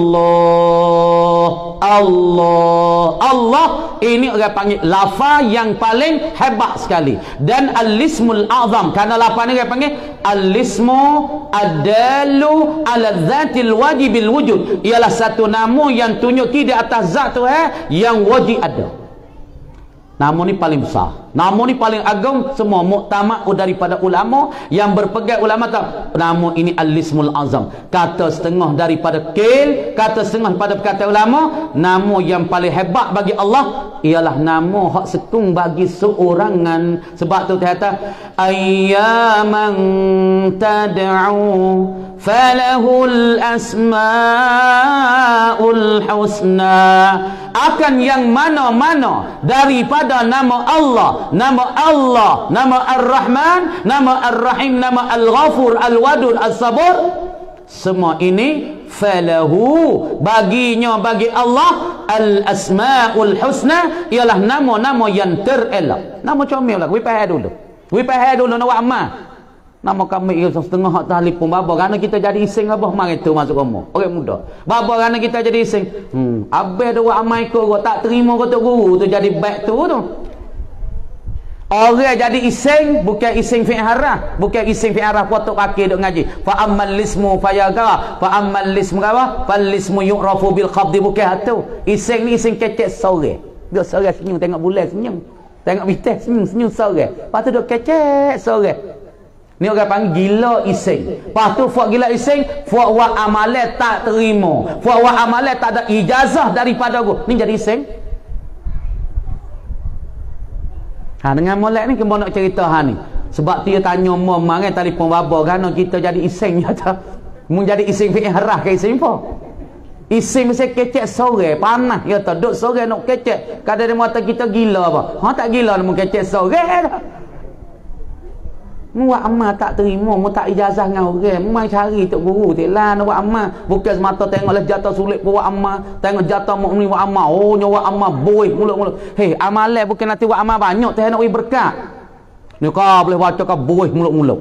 Allah. Allah. Allah ini orang panggil lafaz yang paling hebat sekali. Dan al-ismul a'zam, kerana lafaz ni orang panggil al-ismu adalu ala zatil wajibil wujud, ialah satu nama yang tunjuk di atas zat Tuhan yang wajib ada. Nama ni paling besar, nama ni paling agung. Semua muktamad daripada ulama yang berpegang ulama tak, nama ini al-ismul azam. Kata setengah daripada kil, kata setengah pada kata ulama, nama yang paling hebat bagi Allah ialah nama hak sekung bagi seorangan. Sebab tu dia kata ayyaman tad'u falahul asmaul husna. Akan yang mana-mana daripada nama Allah, nama Allah, nama Ar-Rahman, nama Ar-Rahim, nama Al-Ghafur, Al-Wadud, Al-Sabur, semua ini falahu, baginya, bagi Allah al-asmaul husna, ialah nama-nama yang terelok. Nama comel lah, we pahal dulu. We pahal dulu nak amal. Nama kami itu setengah hak telefon baba kerana kita jadi ising apa mari tu masuk rumah. Orang muda. Baba kerana kita jadi ising. Hmm, habis dah buat amal ko tak terima kata guru tu jadi baik tu tu. Orang jadi ising bukan ising fi harah, bukan ising fi harah potok kaki duk ngaji. Fa ammal lismu fayaga, fa ammal lismu apa? Fal lismu yu'rafu bil khabdi, bukan hatu. Ising ni ising kecek sore. Dia sore senyum tengok bulan senyum. Tengok bintang senyum senyum sore. Lepas tu duk kecek sore. Ni orang panggil gila ising. Lepas tu fuak gila ising, fuak wa amalan tak terima, fuak wa amalan tak ada ijazah daripada aku. Ni jadi ising. Ha, dengan molek ni kena nak cerita ha ni. Sebab dia tanya mom mari telefon baba kerana kita jadi ising kata. Mun jadi ising fi harah ke ising apa? Ising mesti kecek sore, panas ya tak duk sore nak kecek. Kadang dia mata kita gila apa? Ha tak gila nak kecek sore dah. Mu buat amal tak terima, mu tak ijazah dengan orang, mu mai cari tok guru teklah nak buat amal. Bukan semata tengoklah jatuh sulit buat amal, tengok jatuh mukmin buat amal. Oh nyo buat amal boy mulut-mulut. Hei, amalan bukan nanti buat amal banyak teh nak bagi berkat. Ni kau boleh baca kau boy mulut-mulut.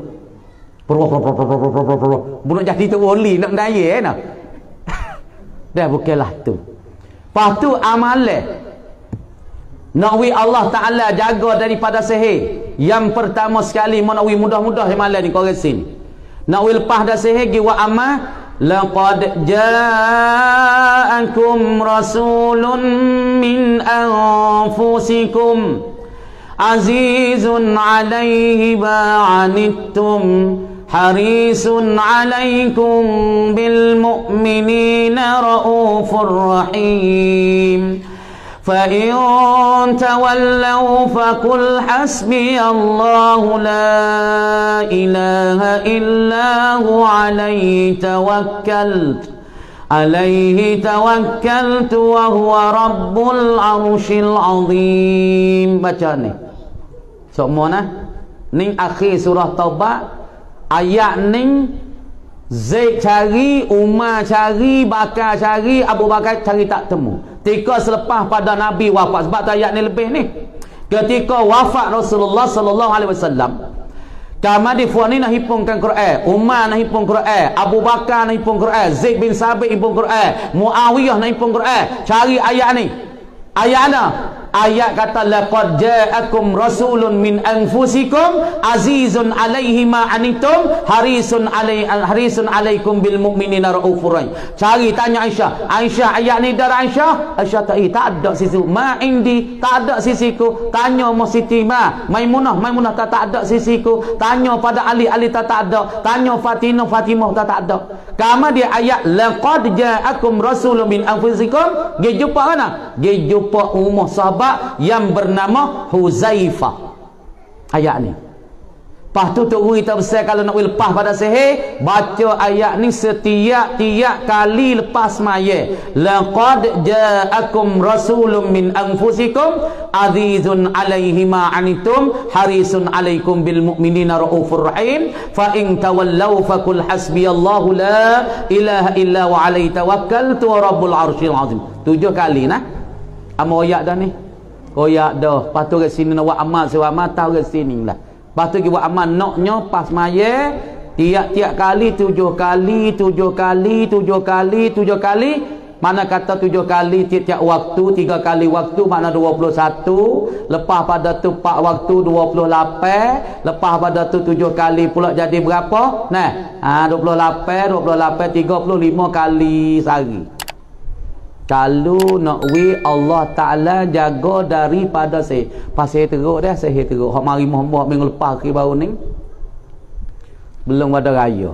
Bunuh jadi tu wali nak daya eh nak. Dah bukanlah tu. Lepas tu amalan nakwi Allah Ta'ala jaga daripada sihir. Yang pertama sekali nakwi mudah-mudah malam ni kau resin. Nakwi lepas dah sihir giwa amal. Laqad ja'akum rasulun min anfusikum azizun alaihi ba'anittum harisun alaikum bil mu'minina raufur rahim. فَإِن تَوَلَّوْا فَقُلْ حَسْبِيَ اللَّهُ لَا إِلَهَ إِلَّا هُوَ عَلَيْهِ تَوَكَّلْتُ alaihi tawakkaltu wa huwa rabbul arsyil azim. Baca ni semua nah ning akhir surah Taubah ayat ning Zaid cari, Umar cari, Bakar cari, Abu Bakar cari tak temu. Ketika selepas pada Nabi wafat, sebab ayat ni lebih ni. Ketika wafat Rasulullah sallallahu alaihi wasallam, kama di fuani nak hipungkan Quran, Umar nak hipung Quran, Abu Bakar nak hipung Quran, Zaid bin Sabit hipung Quran, Muawiyah nak hipung Quran. Cari ayat ni. Ayat mana? Ayat kata laqad ja'akum rasulun min anfusikum azizun 'alaihi ma anitum harisun 'alai harisun 'alaikum bil mu'minina raufur rahim. Cari tanya Aisyah. Aisyah ayat ni dari Aisyah. Aisyah tak eh, tak ada sisi ma indi, tak ada sisiku. Tanya Mu Siti Ma, Maimunah, Maimunah tak, tak ada sisiku. Tanya pada Ali, Ali tak, tak ada. Tanya Fatimah, Fatimah tak, tak ada. Kama dia ayat laqad ja'akum rasulun min anfusikum. Dia jumpa mana? Dia jumpa umur sahabat yang bernama Huzaifah. Ayat ni. Lepas tu Tok Guru kita besar kalau nak lepas pada sihir, baca ayat ni setiap-tiap kali lepas maya. Laqad ja'akum rasulun min anfusikum azizun 'alaihi ma anitum harisun 'alaikum bil mu'minina raufur rahim. Fa in tawallaw faqul hasbiyallahu la ilaha illa wa 'alaihi tawakkaltu wa rabbul arsyil azim. Tujuh kali nah. Amo ayat dah ni. Koyak dah. Lepas tu kat sini nak buat amal sewa amal tahu kat sini lah. Lepas tu kita buat amal naknya pas maya tiap-tiap kali tujuh kali tujuh kali tujuh kali tujuh kali. Mana kata tujuh kali tiap-tiap waktu, tiga kali waktu makna dua puluh satu. Lepas pada tu empat waktu dua puluh lapan. Lepas pada tu tujuh kali pula jadi berapa? Nah, ha, dua puluh lapan, dua puluh lapan, tiga puluh lima kali sehari. Kalau nak we Allah Ta'ala jaga daripada sihir. Pasal teruk dah, sihir teruk. Hak mari Muhammad minggu lepas ke baru ni. Belum ada raya.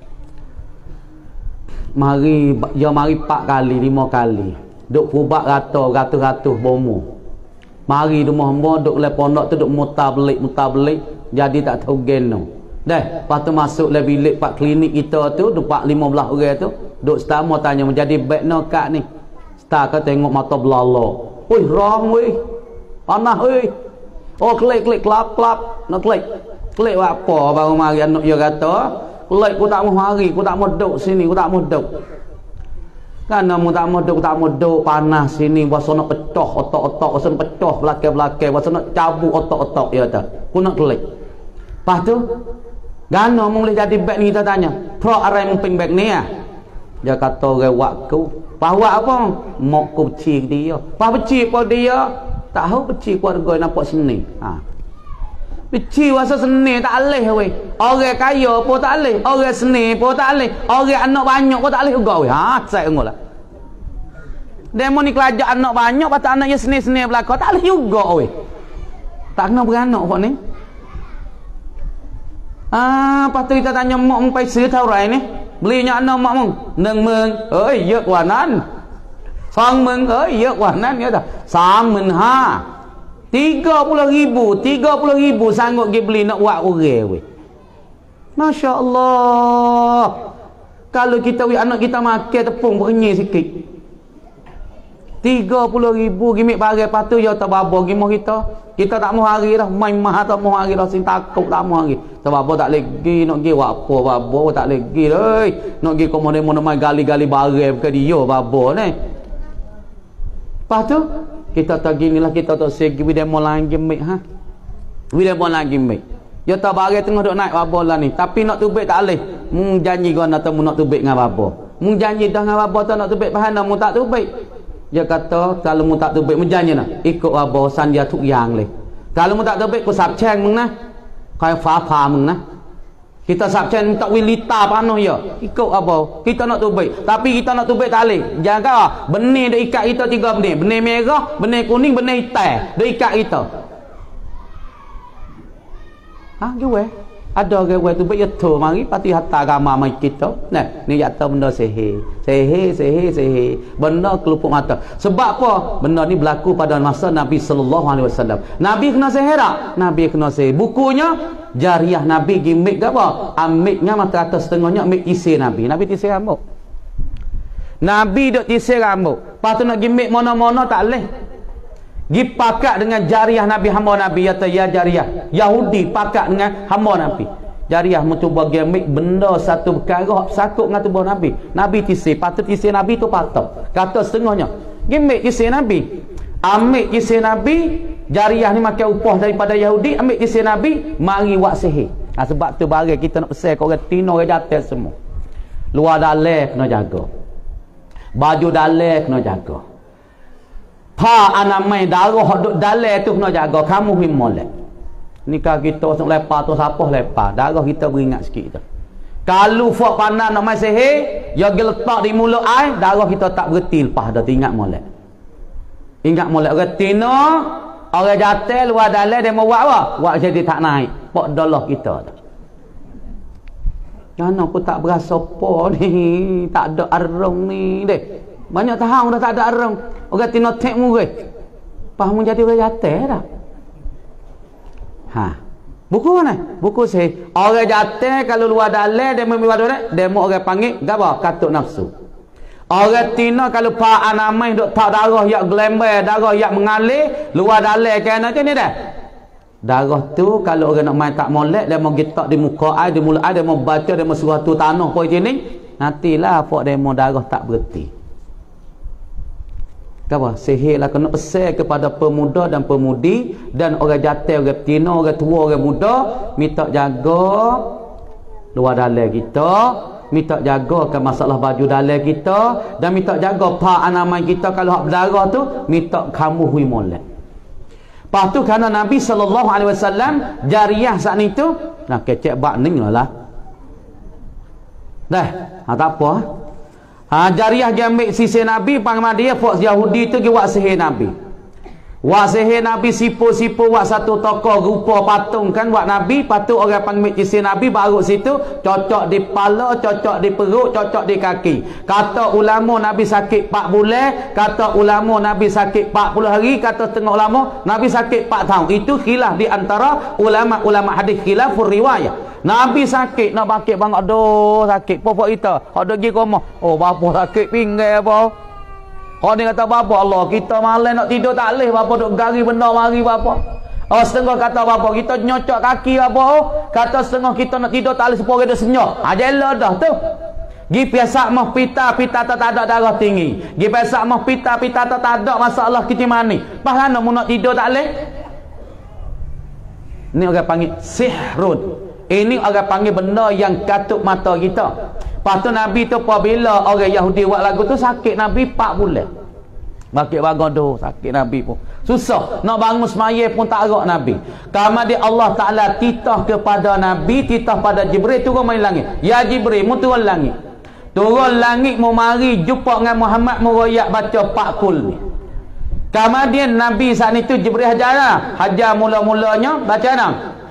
Mari, ya mari empat kali, lima kali. Duk pubat rata, ratus-ratus bomo. Mari rumah Muhammad, duk le pondok tu duk mutar belik, mutar belik. Jadi tak tahu geno. Dah, lepas tu masuk le bilik pak klinik kita tu, duk pak lima belas orang tu. Duk setama tanya, menjadi baik no kak ni. Tak kau tengok mata belalo. Oi, rong weh. Panah weh. Oh, klik-klik klap-klap. Nak klik. Klik apa baru mari anak dia kata, klik ku tak mau mari, ku tak mau duduk sini, ku tak mau duduk. Kan mu tak mau duduk, tak mau duduk panas sini, wasa nak pecah otak-otak, wasa nak pecah belakang-belakang, wasa nak cabut otak-otak dia kata. Ku nak klik. Lepas tu, gana mu boleh jadi beg ni kita tanya. Pro arai mu ping beg ni ah. Dia kata rewakku. Pahwak apa? Mok ku becik dia. Pah becik pun dia. Tak tahu becik keluarga nampak seni. Ha. Becik wasa seni tak alih weh. Orang kaya pun tak alih. Orang seni pun tak alih. Orang anak banyak pun tak alih juga weh. Ha, saya ngolah. Demo ni kelajak anak banyak, patut anaknya seni-seni belaka tak alih juga weh. Tak kena beranak kok ni. Ah, lepas tu kita tanya mak mung pai sứ thau rai ni. Belinya anak mak mung nâng mừng ơi dớt quả nan sang mừng ơi dớt quả nan ya dah samen ha tiga puluh ribu tiga puluh ribu sanggup pergi beli nak buat orang weh. Masya Allah. Kalau kita we anak kita makan tepung berenyih sikit tiga puluh ribu gimik barang patu ya tak babo gimah kita. Kita tak mau hari dah, main mah tak mau hari dah, sing takut tak mau hari. Tak babo tak lagi nak pergi buat apa babo tak lagi oi. Nak pergi ke mana-mana mai gali-gali barang ke dia babo ni. Lepas tu kita tak ginilah kita tak segi we demo lagi mik ha. We demo lagi mik. Ya tak barang tengah duk naik babo lah ni, tapi nak tubik tak leh. Mung janji kau nak temu nak tubik dengan babo. Mung janji dah dengan babo tak nak tubik bahana mung tak tubik. Dia kata kalau mu tak terbit menjanji nak ikut abah sandia tuk yang leh. Kalau mu tak terbit ku sap cheng mung nah. Kai fa pa mung nah. Kita sap cheng tak wilita panoh ya. Ikut abah. Kita nak terbit. Tapi kita nak terbit tak leh. Jaga benih dak ikat kita tiga benih. Benih merah, benih kuning, benih hitam. Dak ikat kita. Ha jual. Ada orang tu baik tu mari pati hatta agama mai kita. Nah, ni kata benda sihir. Sihir, sihir, sihir. Benda kelupuk mata. Sebab apa? Benda ni berlaku pada masa Nabi sallallahu alaihi wasallam. Nabi kena sihir tak? Nabi kena sihir. Bukunya jariah Nabi gimik ke apa? Amiknya mata atas setengahnya amik isi Nabi. Nabi isi amuk. Nabi duk tisir rambut. Lepas tu nak gimik mana-mana tak boleh. Gi pakat dengan jariah Nabi hamba Nabi kata ya jariah. Yahudi pakat dengan hamba Nabi. Jariah mencuba gimik benda satu perkara sakut dengan tubuh Nabi. Nabi tisir, patut tisir Nabi tu patut. Kata setengahnya. Gimik tisir Nabi. Ambil tisir Nabi, jariah ni makan upah daripada Yahudi, ambil tisir Nabi, mari buat sihir. Ha, sebab tu barang kita nak pesan kau orang tino orang jatuh semua. Luar dalam kena jaga. Baju dalam kena jaga. Pa anamai darah duk dalam tu kena jaga. Kamu hui molek. Nikah kita sok lepas tu siapa lepas. Darah kita beringat sikit tu. Kalau fak panas nak main sihir, dia letak di mulut air, darah kita tak berhenti lepas dah ingat molek. Ingat molek orang tino, orang jatuh luar dalam dia mau buat apa? Buat jadi tak naik. Pok dolah kita tu. Jangan aku tak berasa apa ni. Tak ada arung ni deh. Banyak tahun dah tak ada arung. Orang tino tek murid. Faham jadi orang jatuh dah. Ha. Buku mana? Buku sih. Orang jatuh kalau luar dalam dia mau buat apa? Dia mau orang panggil apa? Katuk nafsu. Orang tino kalau pak anamai duk tak darah yak gelembar, darah yak mengalir, luar dalam kena macam ni dah. Darah tu kalau orang nak main tak molek, dia mau gitak di muka air, di mulut air, dia mau baca, dia mau suruh tu tanah poi sini, nantilah apa dia mau darah tak berhenti. Apa? Sihirlah kena pesan kepada pemuda dan pemudi dan orang jatuh, orang betina, orang tua, orang muda, minta jaga luar dalam kita, minta jaga ke masalah baju dalam kita dan minta jaga pak anamai kita kalau hak berdarah tu, minta kamu hui molek. Lepas tu kerana Nabi sallallahu alaihi wasallam jariah saat itu nah kecek bak ning lah. Dah, ha, tak apa. Ha, jariah dia ambil sisi Nabi panggil dia fok Yahudi tu dia buat sihir Nabi. Buat sihir Nabi sipu-sipu buat satu tokoh rupa patung kan buat Nabi, patut orang panggil sisi Nabi baru situ cocok di kepala, cocok di perut, cocok di kaki. Kata ulama Nabi sakit empat bulan, kata ulama Nabi sakit empat puluh hari, kata setengah ulama Nabi sakit empat tahun. Itu khilaf di antara ulama-ulama hadis, khilafur riwayah. Nabi sakit nak bakit bang aduh sakit pokok kita. Ada pergi ke rumah. Oh bapa sakit pinggai apa? Kau ni kata bapa Allah kita malam nak tidur tak leh bapa duk gari benda mari bapa. Oh setengah kata bapa kita nyocok kaki bapa. Oh kata setengah kita nak tidur tak leh sepore dah senyap. Ha jelah dah tu. Gi piasa mah pita pita tak ada darah tinggi. Gi piasa mah pita pita tak ada masalah kita mani. Bahana mu nak tidur tak leh. Ni orang panggil sihrun. Ini orang panggil benda yang katuk mata kita. Lepas tu Nabi tu apabila orang Yahudi buat lagu tu sakit Nabi empat bulan. Bakit bagodoh sakit Nabi pun. Susah. Nak bangun semaya pun tak arak Nabi. Kemudian Allah Ta'ala titah kepada Nabi, titah pada Jibril turun main langit. Ya Jibril, mu turun langit. Turun langit mu mari jumpa dengan Muhammad mu royak baca pakul ni. Kemudian Nabi saat itu Jibril hajar lah. Hajar mula-mulanya baca nak.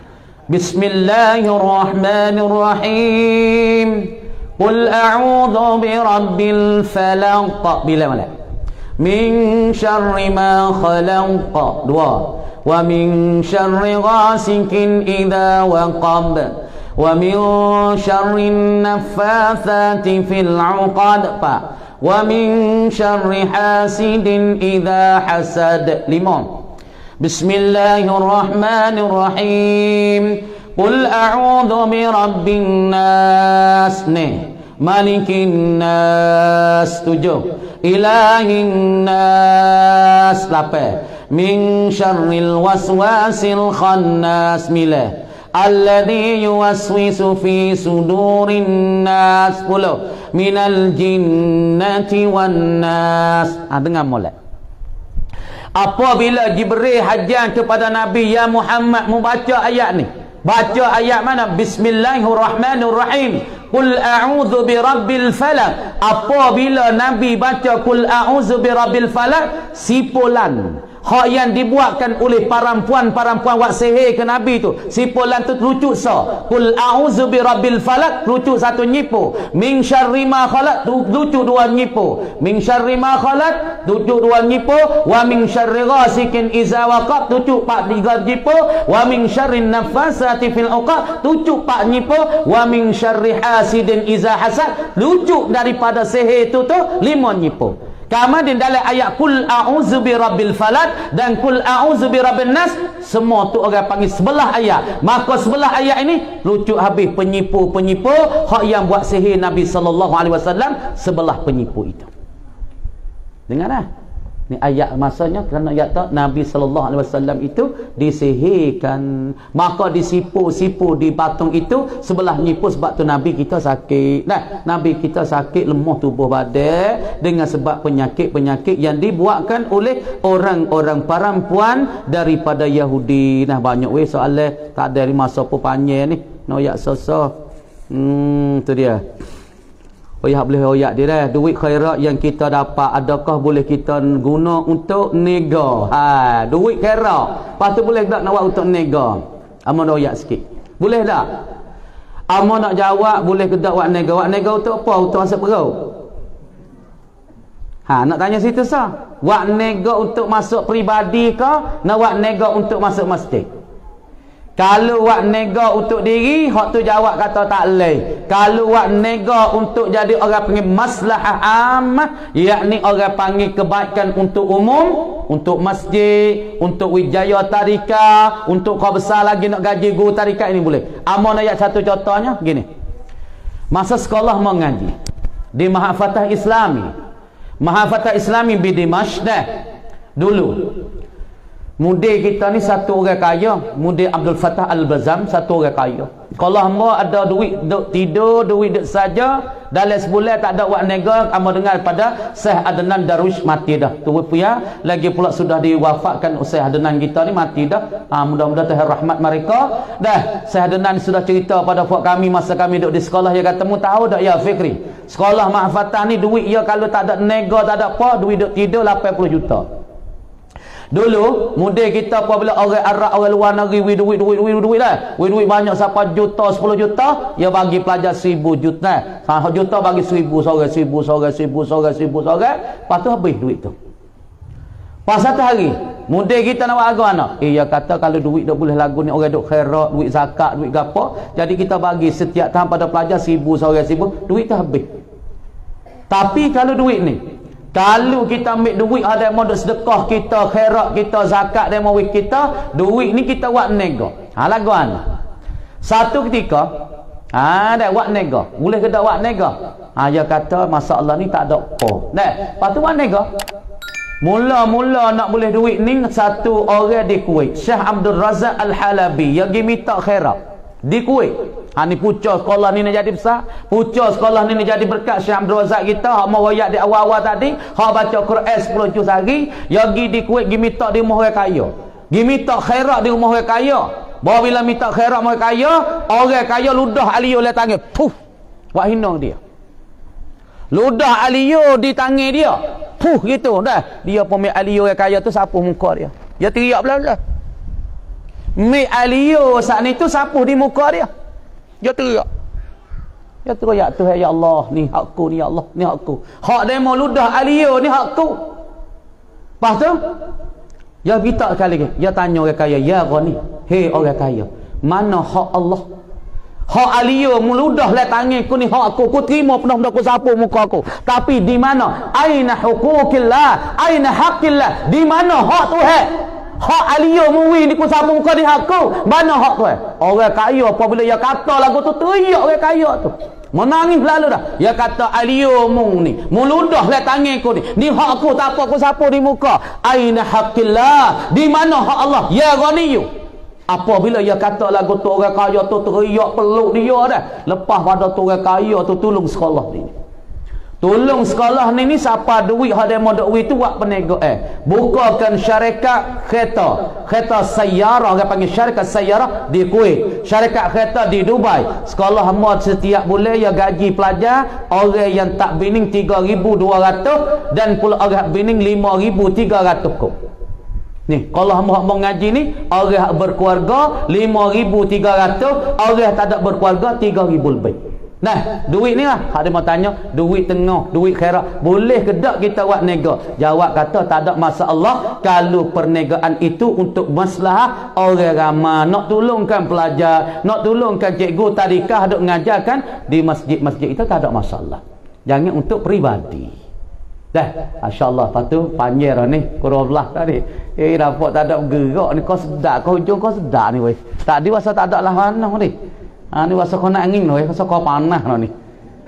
Bismillahirrahmanirrahim. Qul a'udhu birabbil falaq. Bila mana? Min syarri ma khalaq. Dua. Wa min syarri ghasikin idha waqab. Wa min syarri naffathati fil 'uqad. Wa min syarri hasidin idha hasad. Lima. Bismillahirrahmanirrahim. Qul a'udhu birabbin nas. Nih malikin nas. Tujuh. Ilahin nas. Lapan. Min syarril waswasil khannas. Sembilan. Alladhi yuwaswisu fi sudurin nas. Sepuluh. Minal jinnati wan nas. Ah, dengar molek. Apabila Jibril hajar kepada Nabi, ya Muhammad membaca ayat ni. Baca ayat mana? Bismillahirrahmanirrahim. Qul a'udzu birabbil falaq. Apabila Nabi baca qul a'udzu birabbil falaq, sipulan hak yang dibuatkan oleh perempuan-perempuan wak sihir ke Nabi tu. Sipulan tu lucu so. Qul a'udzu birabbil falak, lucu satu nyipu. Min syarri ma khalaq, lucu dua nyipu. Min syarri ma khalaq, lucu dua nyipu. Wa min syarri ghasikin iza waqab, lucu pak tiga nyipu. Wa min syarri nafasati fil uqad, lucu pak nyipu. Wa min syarri hasidin iza hasad, lucu daripada sihir tu tu lima nyipu. Kemudian dalam ayat kul a'udzu birabbil falaq dan kul a'udzu birabbin nas, semua tu orang panggil sebelah ayat. Maka sebelah ayat ini lucu habis penyipu-penyipu hak yang buat sihir Nabi sallallahu alaihi wasallam, sebelah penyipu itu. Dengar dah. Ni ayat masanya kerana ayat tak Nabi sallallahu alaihi wasallam itu disihirkan, maka disipu-sipu di patung itu sebelah nyipu sebab tu Nabi kita sakit. Nah, Nabi kita sakit lemah tubuh badan dengan sebab penyakit-penyakit yang dibuatkan oleh orang-orang perempuan daripada Yahudi. Nah, banyak weh soalan tak ada masa pun panjang ni. No ayat soso. Hmm, tu dia. Oyak boleh oyak dia dah. Duit khairat yang kita dapat, adakah boleh kita guna untuk nega? Ha, duit khairat. Lepas tu boleh tak nak buat untuk nega? Amo nak oyak sikit. Boleh tak? Amo nak jawab boleh ke tak buat nega? Buat nega untuk apa? Untuk masuk perut. Ha, nak tanya situ sah. Buat nega untuk masuk peribadi ke? Nak buat nega untuk masuk masjid? Kalau buat nega untuk diri, hak tu jawab kata tak leh. Kalau buat nega untuk jadi orang panggil maslahah ammah, yakni orang panggil kebaikan untuk umum, untuk masjid, untuk wijaya tarikah, untuk kau besar lagi nak gaji guru tarikah, ini boleh. Amun ayat satu contohnya gini. Masa sekolah mengaji di Mahfadah Islami. Mahfadah Islami di Dimashq dah. Dulu mudir kita ni satu orang kaya, mudir Abdul Fattah Al-Bazam, satu orang kaya. Kalau hamba ada duit duk tidur, duit duk saja, dalam sebulan tak ada buat nega, hamba dengar pada Syekh Adnan Darwish mati dah. Tu pia lagi pula sudah diwafatkan Syekh Adnan kita ni mati dah. Ha, mudah-mudahan Tuhan rahmat mereka. Dah Syekh Adnan sudah cerita pada puak kami masa kami duduk di sekolah, dia kata mu tahu tak ya Fikri, sekolah Mahfatah ni duit ya kalau tak ada nega tak ada apa, duit duk tidur lapan puluh juta. Dulu mudir kita apabila orang Arab, orang luar negeri wi duit duit duit duit lah, wi duit banyak siapa juta sepuluh juta, dia bagi pelajar seribu juta. Ha, juta bagi seribu seorang, seribu seorang, seribu seorang, seribu seorang, lepas tu habis duit tu. Pas satu hari mudir kita nak buat agak anak, eh dia kata kalau duit dah boleh lagu ni orang duk khairat, duit zakat, duit gapo, jadi kita bagi setiap tahun pada pelajar seribu seorang, seribu, duit tu habis. Tapi kalau duit ni, kalau kita ambil duit ada yang mau sedekah kita, khairat kita, zakat dia mau kita, duit ni kita buat nego. Ha laguan. Satu ketika ada ha, buat nego. Boleh ke tak buat nego? Ha dia kata masalah ni tak ada apa. Nah, lepas tu buat nego. Mula-mula nak boleh duit ni satu orang di Kuwait, Syekh Abdul Razak Al-Halabi, yang pergi minta khairat di Kuwait. Ha ni pucuk sekolah ni nak jadi besar, pucuk sekolah ni nak jadi berkat Syekh Abdul Razak kita, hak mau royak di awal-awal tadi, hak baca Quran sepuluh juz sehari, ya pergi di Kuwait pergi minta di rumah orang kaya. Pergi minta khairat di rumah orang kaya. Bahawa bila minta khairat orang kaya, orang kaya ludah aliyuh le tangan. Puh. Buat hina dia. Ludah aliyuh di tangan dia. Puh gitu dah. Dia pun ambil aliyuh orang kaya tu sapuh muka dia. Dia teriak belah-belah. Ambil aliyuh saat ni tu sapuh di muka dia. Dia teriak. Dia teriak Tuhan, ya Allah, ni hakku ni, ya Allah, ni hakku. Hak demo ludah aliyuh ni hakku. Lepas tu dia minta sekali lagi. Dia tanya orang kaya, ya Ghani, hei orang kaya, mana hak Allah? Hak aliyuh meludah lah tangan ku ni hak aku, ku terima penuh-penuh ku sapu muka aku. Tapi di mana? Aina hukukillah, aina haqqillah? Di mana hak Tuhan? Hak aliyuh muwi ni ku sapu muka di hak aku. Mana hak Tuhan? Orang kaya apabila dia kata lagu tu teriak orang kaya tu. Menangis lalu dah. Dia kata aliyuh mu ni, meludah lah tangan ku ni. Ni hak aku tak apa ku sapu di muka. Aina haqqillah? Di mana hak Allah? Ya Ghaniyu. Apabila dia kata lagu tu orang kaya tu teriak peluk dia dah. Lepas pada tu orang kaya tu tolong sekolah ni. Tolong sekolah ni ni siapa duit ada mau duit tu buat peniaga eh. Bukakan syarikat kereta. Kereta sayyarah, orang panggil syarikat sayyarah di Kuwait. Syarikat kereta di Dubai. Sekolah hamba setiap bulan ya gaji pelajar orang yang tak bining tiga ribu dua ratus dan pula orang bining lima ribu tiga ratus kop. Ni, kalau hamba-hamba ngaji ni, orang berkeluarga lima ribu tiga ratus, orang tak ada berkeluarga tiga ribu lebih. Nah, duit ni lah. Hak dia mau tanya, duit tengah, duit khairat. Boleh ke tak kita buat nega? Jawab kata tak ada masalah kalau perniagaan itu untuk masalah orang ramai. Nak tolongkan pelajar, nak tolongkan cikgu tadikah duk mengajarkan di masjid-masjid itu tak ada masalah. Jangan untuk peribadi. Dah, insya-Allah. Lepas tu panjang dah ni, kurang belah tadi. Eh, dapat tak ada bergerak ni, kau sedap, kau hujung kau sedap ni weh. Tadi masa tak ada lah mana ni. Ha, ni masa kau nak angin weh, masa kau panas dah ni.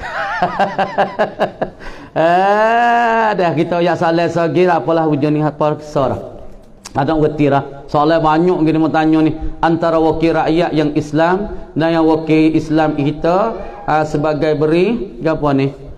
Ah, dah kita ya salah sagi apalah hujung ni apa kesar. Ada ngerti dah. Soalan banyak gini mau tanya ni, antara wakil rakyat yang Islam dan yang wakil Islam kita uh, sebagai beri gapo ni?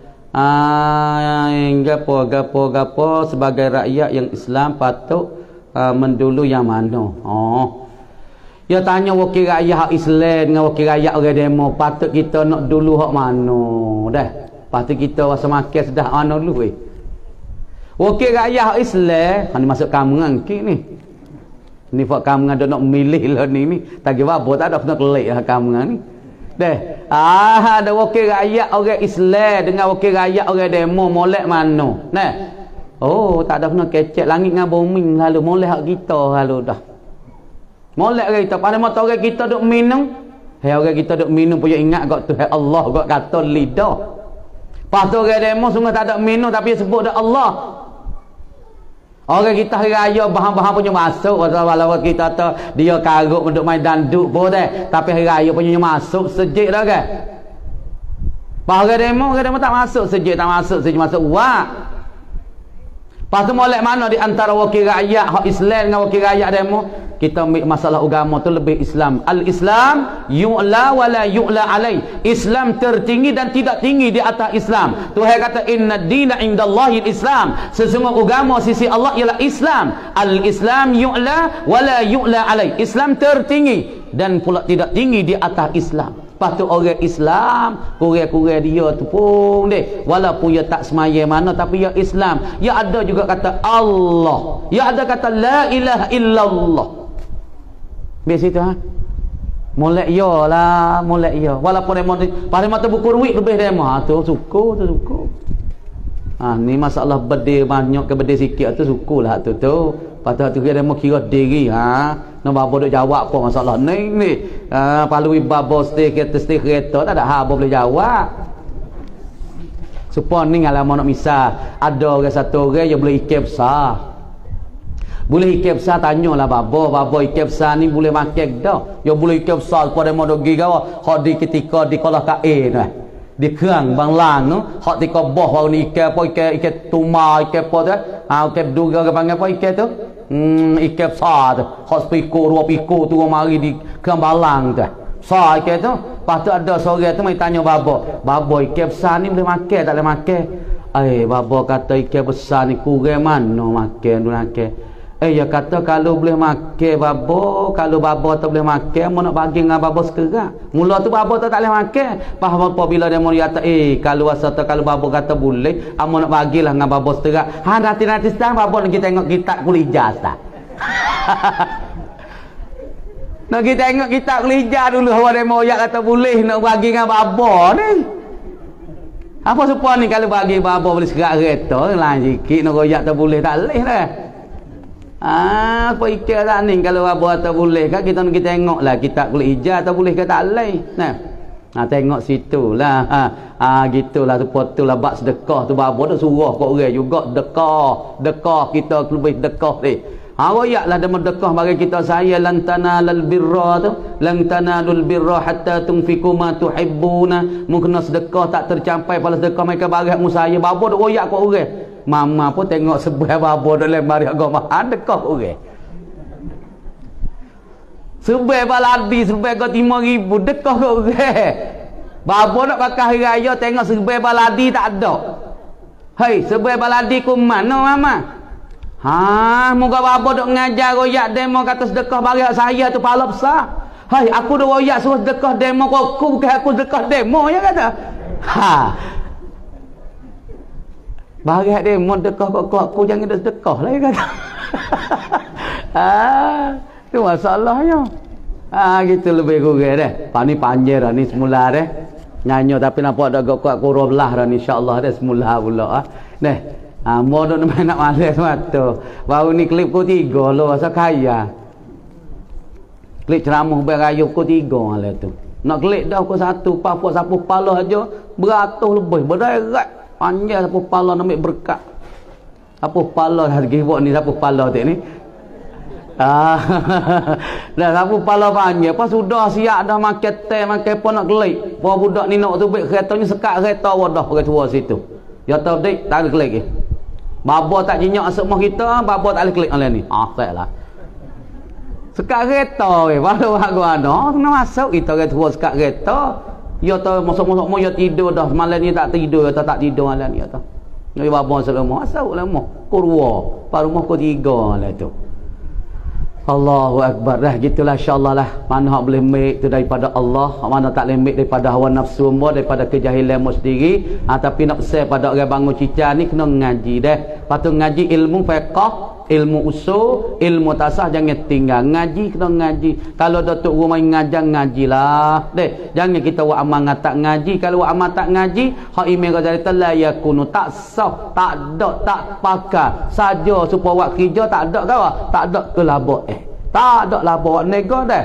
Ah, gapo gapo gapo sebagai rakyat yang Islam patut uh, mendulu yang mana? Oh. Ya tanya wakil rakyat hak Islam dengan wakil rakyat orang demo, patut kita nak dulu hak mana? Dah. Patut kita rasa makan sedah ana dulu weh. Wakil rakyat hak Islam, ni masuk kamu ngki ni. Ni fak kamu ada nak milih lah ni ni. Tak kira apa tak ada kena kelik lah kamu ni. Deh, ah ada wakil rakyat orang Islam dengan wakil rakyat orang demo molek mana? Nah. Oh, tak ada kena kecek langit dengan bumi lalu molek hak kita lalu dah. Molek orang kita pada mata orang kita duk minum. Hai orang kita duk minum punya ingat gak Tuhan Allah gak kata lidah. Pas tu orang demo sungguh tak ada minum tapi sebut dak Allah. Orang kita hari raya bahan-bahan punya masuk walaupun kita tu dia karuk untuk main danduk pun dah. Tapi hari raya punya masuk sejik dah kan. Pas orang demo, orang demo tak masuk sejik, tak masuk sejik, masuk wak. Pas tu molek mana di antara wakil rakyat hak Islam dengan wakil rakyat demo? Kita ambil masalah agama tu lebih Islam. Al-Islam yu'la wa la yu'la alai. Islam tertinggi dan tidak tinggi di atas Islam. Tuhan kata inna dina indallahi Islam. Sesungguhnya agama sisi Allah ialah Islam. Al-Islam yu'la wa la yu'la alai. Islam tertinggi dan pula tidak tinggi di atas Islam. Lepas tu orang Islam, kurang-kurang dia tu pun deh. Walaupun dia tak semaya mana tapi dia Islam. Ya ada juga kata Allah. Ya ada kata la ilaha illallah. Biasa itu ha. Molek ya lah, molek ya. Walaupun demo pada mata buku duit lebih demo. Ha tu suku tu suku. Ha ni masalah bede banyak ke bede sikit tu sukulah tu tu. Patut tu dia demo kira diri ha. Nak babo duk jawab apa masalah ni ni. Ah palui babo stay kereta stay kereta tak ada haba boleh jawab. Supaya ni kalau nak misal ada orang satu orang yang boleh ikan besar. Boleh ikan besar tanyalah babo, babo ikan besar ni boleh makan dah. Yo boleh ikan besar pada mau dok gawa hak di ketika di kolah ka A tu. Di kerang bang lang tu, hak di ko boh wau ni ikan apa ikan ikan tuma ikan apa tu. Ha ikan duga ke panggil apa ikan tu? Hmm, ikan besar tu. Hak sepiko dua piko tu mari di kerang balang tu. Besar ikan tu. Lepas tu ada seorang tu mai tanya babo, babo ikan besar ni boleh makan tak boleh makan? Eh babo kata ikan besar ni kurang mana makan tu makan. Eh dia kata kalau boleh makan babo, kalau babo tak boleh makan, mau nak bagi dengan babo sekarang. Mula tu babo tu tak boleh makan. Pas apa bila dia mau kata eh kalau asa tu kalau babo kata boleh, amo nak bagilah dengan babo sekarang. Ha nanti-nanti setang babo nak kita tengok kitab kulijah tak. Nak kita tengok kitab kulijah dulu awak dia mau kata boleh nak bagi dengan babo ni. Apa supaya ni kalau bagi babo boleh sekarang kereta lain sikit nak royak tak boleh tak leh dah. Ah, apa ikan tak ni kalau apa atau boleh kan kita nak kita tengoklah kita boleh ijaz atau boleh ke tak leh. Nah. Ha tengok situlah. Ha ah gitulah tu potulah bab sedekah tu babo dak suruh kau orang juga sedekah. Sedekah kita lebih sedekah ni. Ha royaklah dia sedekah bagi kita saya lan tanalul birra tu, lan tanalul birra hatta tunfiqu ma tuhibbuna. Mungkin sedekah tak tercapai pada sedekah mereka bagi mu saya babo dak royak kau orang. Mama pun tengok sebelah babo dalam mari agama adakah orang. Sebelah baladi sebelah kau lima ribu dekah kau orang. Babo nak pakai hari raya tengok sebelah baladi tak ada. Hei, sebelah baladi ku mana mama? Ha, moga babo dok ngajar royak demo kata sedekah bagi saya tu pahala besar. Hei, aku dah royak suruh sedekah demo kau aku bukan aku sedekah demo ya kata. Ha. Bagi dia mau dekah kau aku jangan dah sedekah lah kata. Ah, tu masalahnya. Ah, gitu lebih kurang dah. Pak ni panjang dah ni semula dah. Nyanyi tapi nampak dah kuat kurang belah dah ni insya-Allah dah semula pula ah. Dah. Ah, mau nak nak malas mata. Baru ni klip ku tiga lo rasa kaya. Klip ceramah berayu ku tiga lah tu. Nak klik dah ku satu, apa sapu pala aja beratus lebih, berderak panjang sapu pala nak ambil berkat. Sapu pala harga buat ni sapu pala tu ni. Ah. Dah sapu pala panjang, pas sudah siap dah makan teh, makan apa nak klik. Bawa budak ni nak tu baik keretanya sekat kereta wadah pakai tua situ. Ya tahu dik tak ada klik ke. Baba tak jinyak semua kita, baba tak boleh klik online ni. Ah, saklah. Sekat kereta weh, baru aku ada kena masuk kita ke tua sekat kereta. Ya tahu masuk-masuk mau ya tidur dah malam ni tak tidur atau tak tidur malam ni atau. Ni bapa selama masuk lama. Kurwa, par rumah ko tiga lah tu. Allahu akbar dah gitulah insya-Allah lah. Mana hak boleh make tu daripada Allah, mana tak boleh make daripada hawa nafsu mu, daripada kejahilan mu sendiri. Ha, tapi nak pesan pada orang bangun cicah ni kena ngaji dah. Patut ngaji ilmu fiqh, ilmu usul, ilmu tasawuf jangan tinggal. Ngaji kena ngaji. Kalau datuk rumah ngajar ngajilah. Deh, jangan kita buat amal tak ngaji. Kalau buat amal tak ngaji, hak Imam Ghazali la yakunu tak sah, tak ada, tak pakai. Saja supaya buat kerja tak ada kau, tak ada kelabak eh. Tak ada labak nego dah.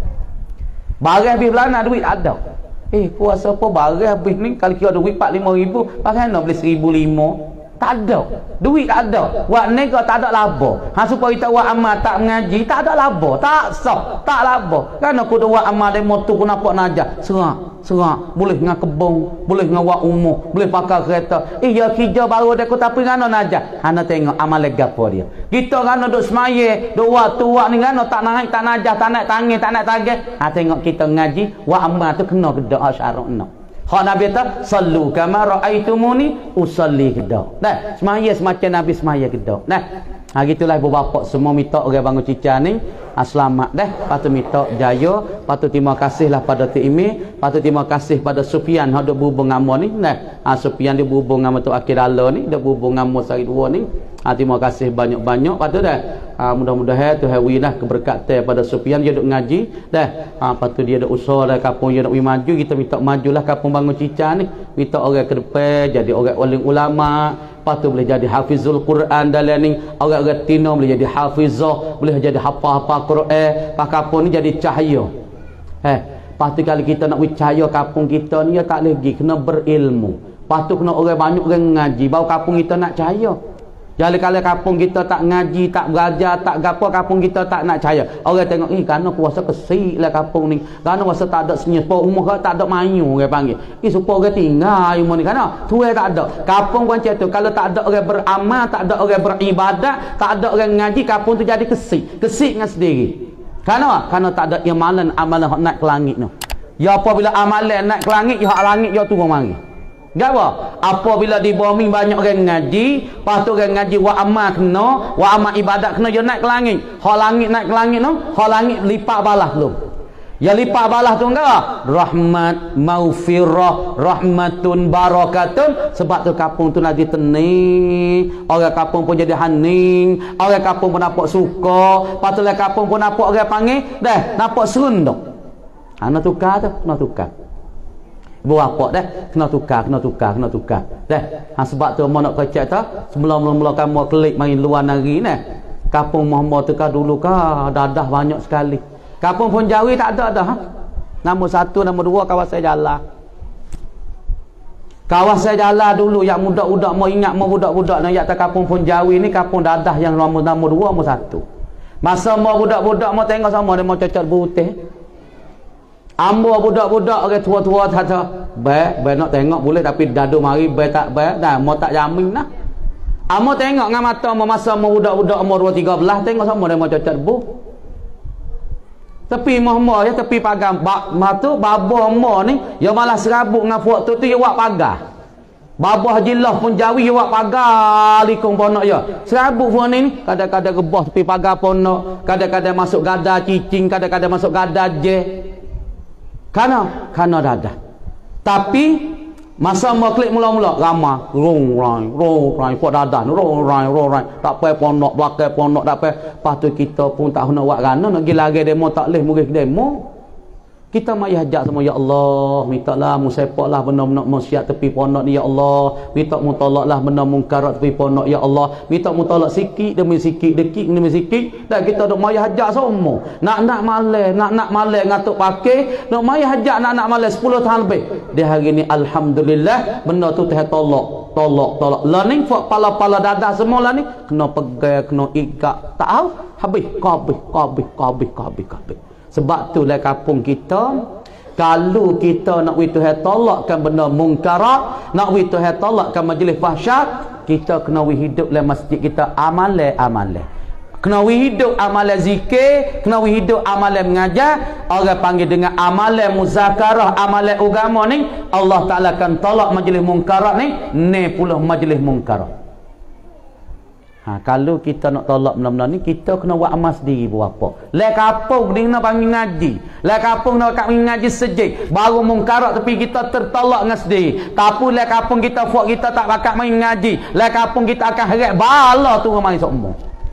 Barang habis belana duit tak ada. Eh, puasa apa barang habis ni kalau kira duit empat puluh lima ribu, pakai nak beli seribu lima. Tak ada. Duit tak ada. Buat nego tak ada laba. Ha supaya kita buat amal tak mengaji, tak ada laba. Tak sah, tak laba. Kan aku dah buat amal demo tu aku nampak najah. Serak, serak. Boleh dengan kebong, boleh dengan buat umur, boleh pakai kereta. Eh, ya kerja baru dia aku tapi kan najah. Hana tengok amal gapo dia. Kita kan duk semaya, duk waktu wak ni kan tak naik, tak najah, tak naik tangan, tak naik tagih. Ha tengok kita ngaji, buat amal tu kena kedak syarat nak. Hak Nabi kata, sallu kama ra'aitumuni usalli kedak. Nah, semaya semacam Nabi semaya kedak. Nah, ha gitulah ibu bapa semua minta orang bangun cicah ni ha, selamat dah. Patut minta jaya, patut terima kasihlah pada Tok Imi, patut terima kasih pada Sufian hak duk berhubung ngamo ni. Nah, ha Sufian dia berhubung ngamo Tok Akhir Dala ni, dia berhubung ngamo sari dua ni. Ha, terima kasih banyak-banyak patut dah. Ha, mudah-mudahan Tuhan wilah keberkatan pada Sufian dia duk ngaji dah. Ha, patut dia duk usaha dah kampung dia nak maju, kita minta majulah kampung bangun cicah ni. Minta orang ke depan jadi orang alim ulama, patut boleh jadi hafizul Quran dalam ni. Orang-orang tino boleh jadi hafizah, boleh jadi hafal-hafal Quran. Pak kampung ni jadi cahaya. Eh, patut kalau kita nak cahaya kampung kita ni ya tak lagi kena berilmu. Patut kena orang banyak orang ngaji baru kampung kita nak cahaya. Jadi kalau kampung kita tak ngaji, tak belajar, tak gapo, kampung kita tak nak cahaya. Orang tengok, eh kerana kuasa kesik lah kampung ni. Kerana kuasa tak ada senyap, umur tak ada mayu, orang panggil. Eh supaya orang tinggal umur ni. Kerana tuai tak ada. Kampung macam tu, kalau tak ada orang beramal, tak ada orang beribadat, tak ada orang ngaji, kampung tu jadi kesik. Kesik dengan sendiri. Kerana Kerana tak ada amalan, amalan nak ke langit tu. Ya apabila amalan nak ke langit, ya hak langit, ya turun mari. Gapo? Apabila di bumi banyak orang ngaji, patut orang ngaji wa amal kena, wa amal ibadat kena dia naik ke langit. Hak langit naik ke langit tu, hak langit lipat balas belum. Ya lipat balas tu enggak? Rahmat, maufirah, rahmatun barakatun. Sebab tu kampung tu lagi tenang. Orang kampung pun jadi hening, orang kampung pun nampak suka, patutlah kampung pun nampak orang panggil, dah nampak serunduk. Ha nak tukar tu, nak tukar. Ibu apa dah kena tukar kena tukar kena tukar dah ha, sebab tu mau nak kecek tu sebelum mula-mula kamu klik main luar negeri ni kampung Muhammad tukar dulu ka dadah banyak sekali kampung Punjawi tak ada dah ha? Nombor satu nombor dua kawasan jalan kawasan jalan dulu yang budak-budak mau ingat mau budak-budak nak yak kampung Punjawi ni kampung dadah yang nombor nombor dua nombor satu masa mau budak-budak mau tengok sama dia mau cocok putih ambo budak-budak orang tua-tua kata, "Baik, baik nak tengok boleh tapi dadu mari baik tak baik dah, mau tak jamin nah." Amo tengok dengan mata mau masa mau budak-budak umur dua tiga belas tengok sama dia mau cocok bu. Tepi mohmo ya tepi pagar bak matu babah mo ni ya malah serabut dengan puak tu tu ya buat pagar. Babah jilah pun jawi ya buat pagar likung ponok ya. Serabut puak ni kadang-kadang rebah tepi pagar ponok, kadang-kadang masuk gada cicing, kadang-kadang masuk gada je. Karena karena dadah. Tapi Masa mau klik mula-mula ramah rong rai rong rai pok dadah rong rai rong rai tak pai ponok belakang ponok tak pai patu kita pun tak nak buat rana nak pergi lagi demo tak leh murid demo kita mai hajat sama ya Allah mintalah musepaklah benda-benda maksiat tepi ponok ni ya Allah minta mu tolaklah benda mungkarat tepi ponok ya Allah minta mu tolak sikit demi sikit dekik demi sikit dah kita dok mai hajat semua nak-nak malas nak-nak malas ngatuk pakai nak mai hajat nak-nak malas sepuluh tahun lebih di hari ni alhamdulillah benda tu teh tolak tolak tolak learning for pala-pala dadah semua lah ni kena pegang kena ikat tak tahu habis kabeh kabeh kabeh kabeh kabeh. Sebab tu lah kampung kita kalau kita nak wi Tuhan tolakkan benda mungkarat, nak wi Tuhan tolakkan majlis fahsyat, kita kena wi hidup dalam masjid kita amalan-amalan. Kena wi hidup amalan zikir, kena wi hidup amalan mengajar, orang panggil dengan amalan muzakarah, amalan agama ni, Allah Taala akan tolak majlis mungkarat ni, ni pula majlis mungkarat. Ha, kalau kita nak tolak benda-benda ni kita kena buat amal sendiri berapa. Lai kampung dia kena panggil ngaji. Lai kampung nak kat ngaji sejik. Baru mungkarat tapi kita tertolak dengan sendiri. Tapi lai kampung kita buat kita tak bakat main ngaji. Lai kampung kita akan heret bala tu ramai semua.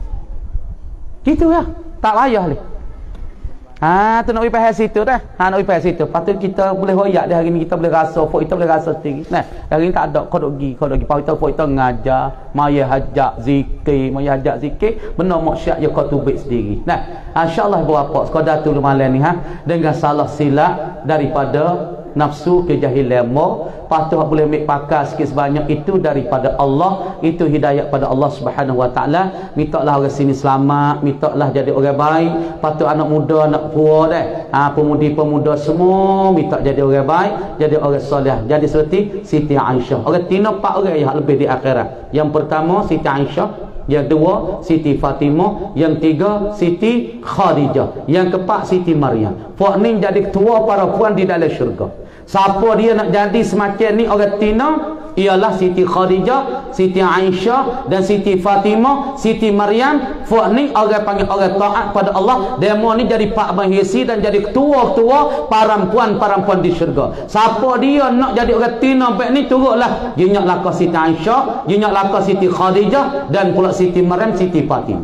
Gitu ya. Tak payah ni. Ha, tu nak pergi pahal situ dah. Ha, nak pergi pahal situ. Patut kita boleh hoyak dah hari ni kita boleh rasa, pok kita boleh rasa sendiri. Nah, hari ni tak ada kau dok gi, kau dok gi. Pok kita pok kita ngajar, maya hajat zikir, maya hajat zikir, benar maksiat ya kau tubik sendiri. Nah, insya-Allah berapa sekadar tu malam ni ha, dengan salah silap daripada nafsu kejahilan mo patut boleh ambil pakar sikit sebanyak itu daripada Allah, itu hidayah pada Allah Subhanahu wa taala. Mintalah orang sini selamat, mintalah jadi orang baik. Patut anak muda, anak tua dah, ha, pemudi-pemuda semua minta jadi orang baik, jadi orang soleh, jadi seperti Siti Aisyah. Orang tina empat orang yang lebih di akhirat. Yang pertama Siti Aisyah, yang dua Siti Fatimah, yang tiga Siti Khadijah, yang keempat Siti Maryam. Puak ni jadi ketua para puan di dalam syurga. Siapa dia nak jadi semacam ni orang tina ialah Siti Khadijah, Siti Aisyah dan Siti Fatimah, Siti Maryam. Puak ni orang panggil orang taat pada Allah. Demo ni jadi pak mahisi dan jadi ketua-ketua perempuan-perempuan di syurga. Siapa dia nak jadi orang tina baik ni turutlah jinyak lakah Siti Aisyah, jinyak lakah Siti Khadijah dan pula Siti Maryam, Siti Fatimah.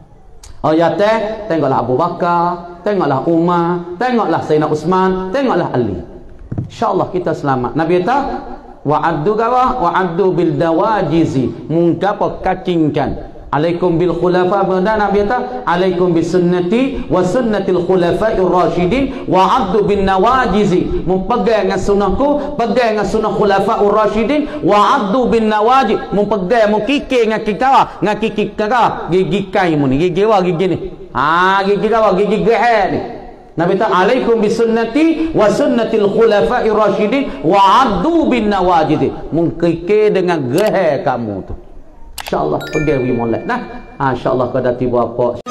Oh ya teh, tengoklah Abu Bakar, tengoklah Umar, tengoklah Sayyidina Utsman, tengoklah Ali. InsyaAllah kita selamat. Nabi kata wa'addu gawa wa'addu bil dawajizi, mungkapa kacingkan. Alaikum bil khulafa, dan Nabi kata alaikum bis sunnati wa sunnatil khulafa'ir rasyidin wa'addu bin nawajizi, mempegang dengan sunnahku, pegang dengan sunnah khulafa'ur rasyidin wa'addu bin nawajid, mempegang mukikir dengan kita dengan kiki kara gigi kai mu ni, gigi wa gigi ni, ha gigi kawa gigi gehe ni. Nabi kata alaikum bisunnati wa sunnatil khulafa'ir rasyidin wa addu bin nawajid, mengkikir dengan gehe kamu tu. InsyaAllah pergi pergi molek nah. Ha, InsyaAllah kau dah tiba apa